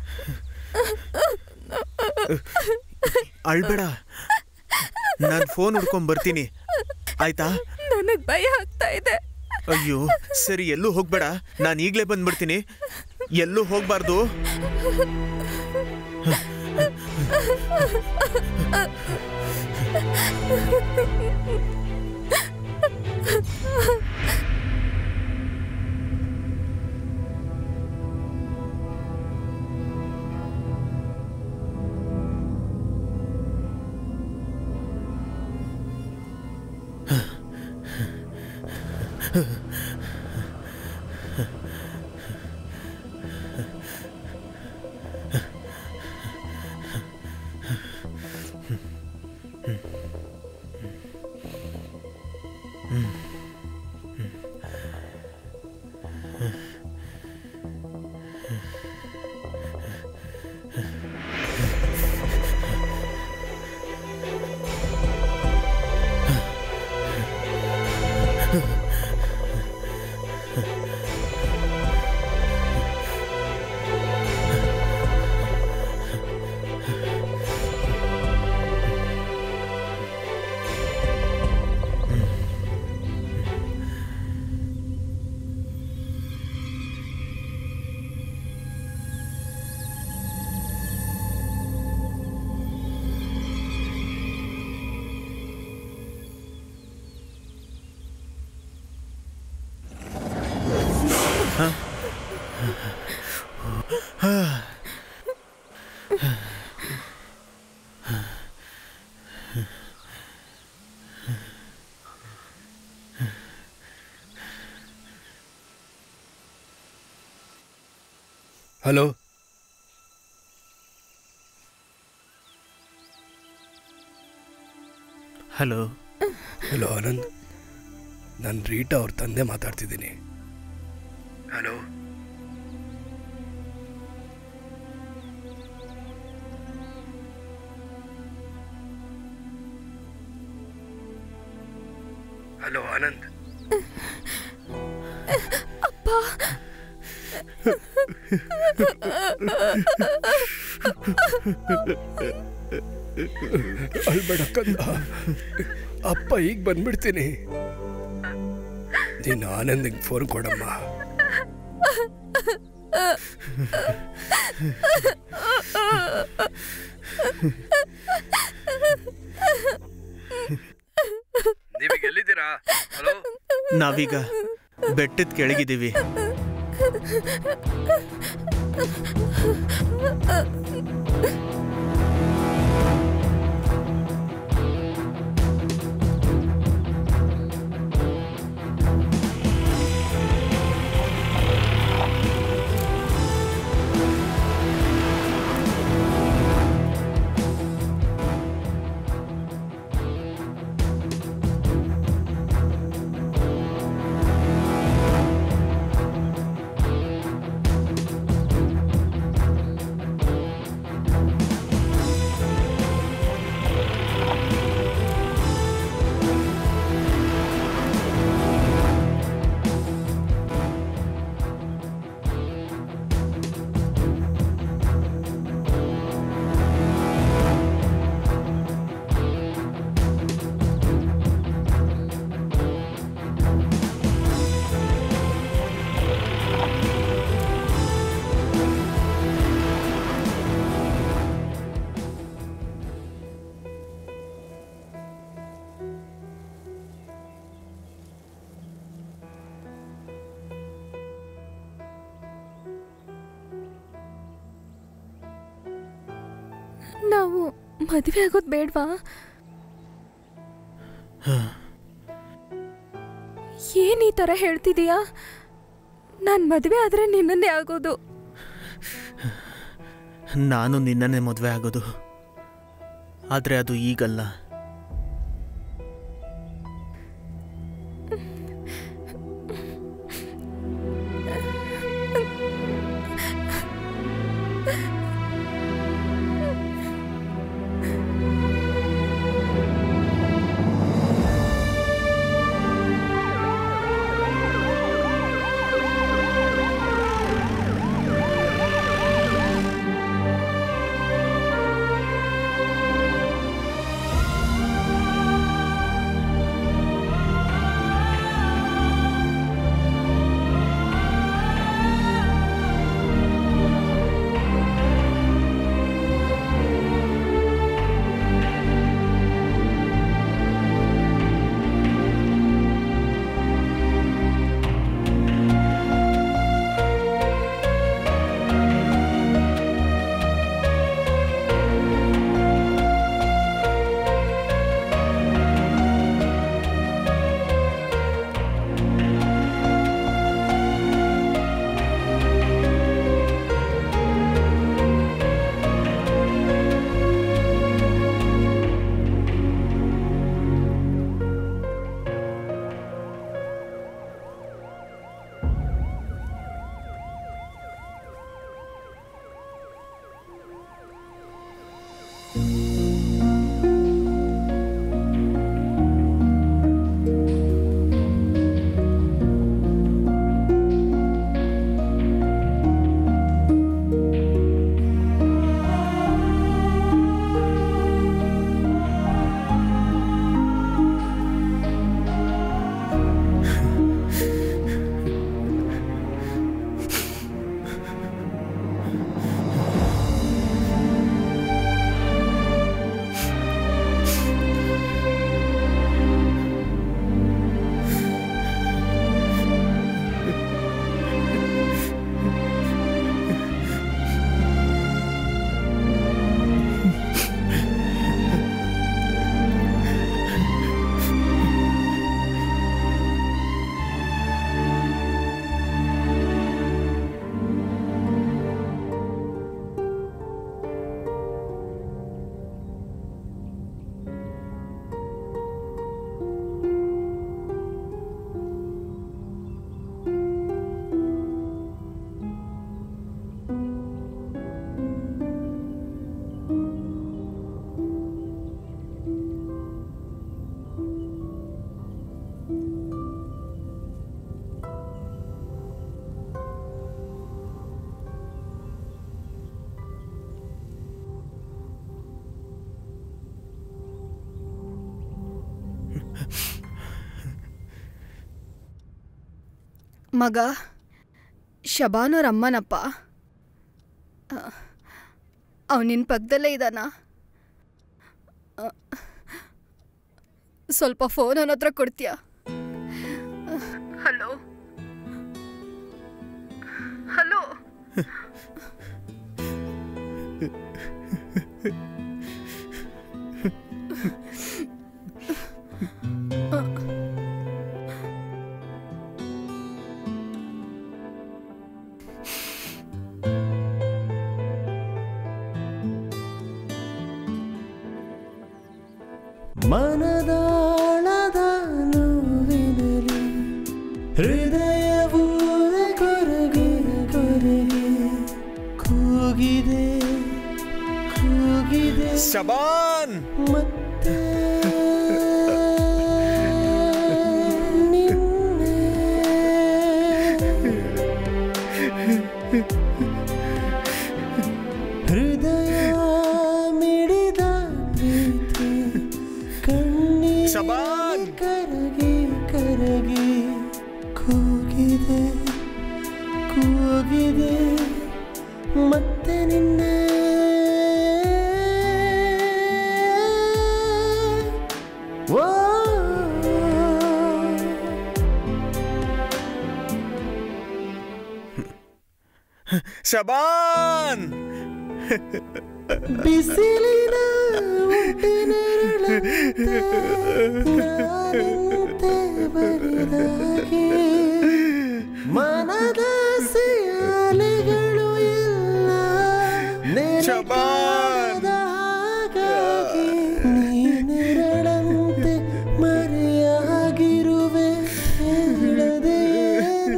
ಅಳ್ಬೇಡ, ನಾನು ಫೋನ್ ಹುಡ್ಕೊಂಡ್ ಬರ್ತೀನಿ, ಆಯ್ತಾ? ನನಗ್ ಭಯ ಆಗ್ತಾ ಇದೆ. ಅಯ್ಯೋ ಸರಿ, ಎಲ್ಲೂ ಹೋಗ್ಬೇಡ, ನಾನು ಈಗ್ಲೇ ಬಂದ್ಬಿಡ್ತೀನಿ. ಎಲ್ಲೂ ಹೋಗ್ಬಾರ್ದು. ಹಲೋ, ಹಲೋ ಹಲೋ ಆನಂದ್, ನಾನು ರೀಟಾ ಅವ್ರ ತಂದೆ ಮಾತಾಡ್ತಿದ್ದೀನಿ. Hello, hello Anand. ಅಪ್ಪ, ಅಳ್ಬೇಡ ಕಂದ, ಅಪ್ಪ ಈಗ ಬಂದ್ಬಿಡ್ತೀನಿ. ನೀನು ಆನಂದಿಗೆ ಫೋನ್ ಕೊಡಮ್ಮ. ನೀವೀಗ ಎಲ್ಲಿದ್ದೀರಾ? ಹಲೋ, ನಾವೀಗ ಬೆಟ್ಟದ ಕೆಳಗಿದ್ದೀವಿ. ನಾವು ಮದುವೆ ಆಗೋದು ಬೇಡವಾ? ಏನ್ ಈ ಥರ ಹೇಳ್ತಿದೀಯಾ? ನಾನು ಮದುವೆ ಆದರೆ ನಿನ್ನನ್ನೇ ಆಗೋದು. ನಾನು ನಿನ್ನನ್ನೇ ಮದುವೆ ಆಗೋದು, ಆದರೆ ಅದು ಈಗಲ್ಲ. ಮಗ ಶಬಾನೋರ್ ಅಮ್ಮನಪ್ಪ. ಅವನು ನಿನ್ನ ಪಕ್ಕದಲ್ಲೇ ಇದ್ದಾನ? ಸ್ವಲ್ಪ ಫೋನ್ ಅವನ ಹತ್ರ ಕೊಡ್ತೀಯಾ? Hello hello. ಮನದಾಳದ ನೋವಿನಲಿ ಹೃದಯವು ಕೊರಗೆ ಕೊರಗೆ ಕೂಗಿದೆ ಕೂಗಿದೆ ಶಬಾನ್. ಮತ್ತೆ ಹೃದಯ ಮಿಡಿದ ಪ್ರೀತಿ ಕಣ್ಣೀರ ಶಬಾನ್. ಕರಗಿ ಕರಗಿ ಕೂಗಿದೆ ಕೂಗಿದೆ ಮತ್ತೆ ನಿನ್ನೆ ಓ ಶಬಾನ್. ಬಿಸಿಲಿನ ಒಟ್ಟಿನೆರಳಂತೆ ನಾನಂತೆ ಬರಿದಾಗೆ ಮನದ ಅಲೆಗಳು ಎಲ್ಲ ನೆನಪಾದ ಹಾಗಾಗಿ ನೀನೆರಳಂತೆ ಮರೆಯಾಗಿರುವೆ ಹೇಳದೇನು.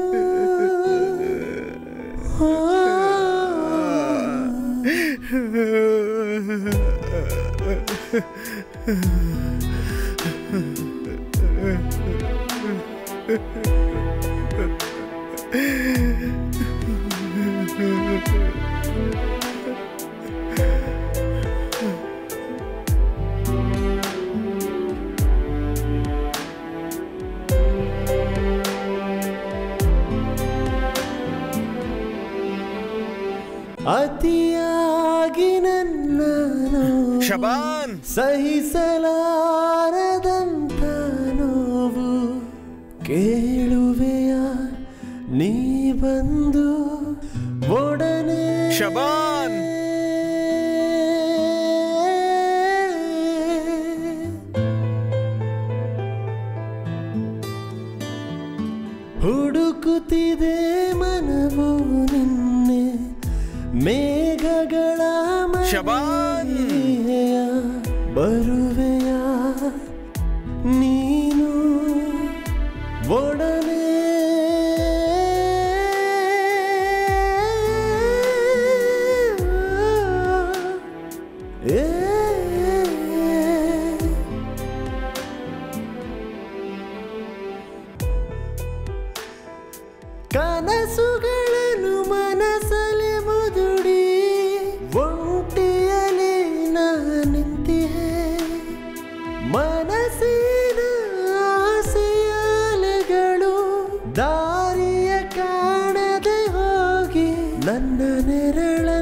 ಅತಿಯಾಗಿ ನನ್ನ ಶಬಾನ್. ಸಹಿಸಲಾರದಂತ ನೋವು ಕೇಳುವೆಯ ನೀ ಬಂದು ಒಡನೆ ಶಬಾನ್. ಹುಡುಕುತ್ತಿದೆ ಮನವು ನಿನ್ನೆ ಮೇಘಗಳ ಮಳೆಯ ಬರುವೆಯ ನೀನು ಒಡನೆ. ಕನಸುಗಳನ್ನು ಮನಸಲೆ ಮುದುಡಿ ಒಂಟಿಯಲಿ ನಿಂತಿಹೆ ಮನಸ್ಸಿನ ಆಸೆಯಾಲೆಗಳು ದಾರಿಯ ಕಾಣದೆ ಹೋಗಿ ನನ್ನ ನೆರಳ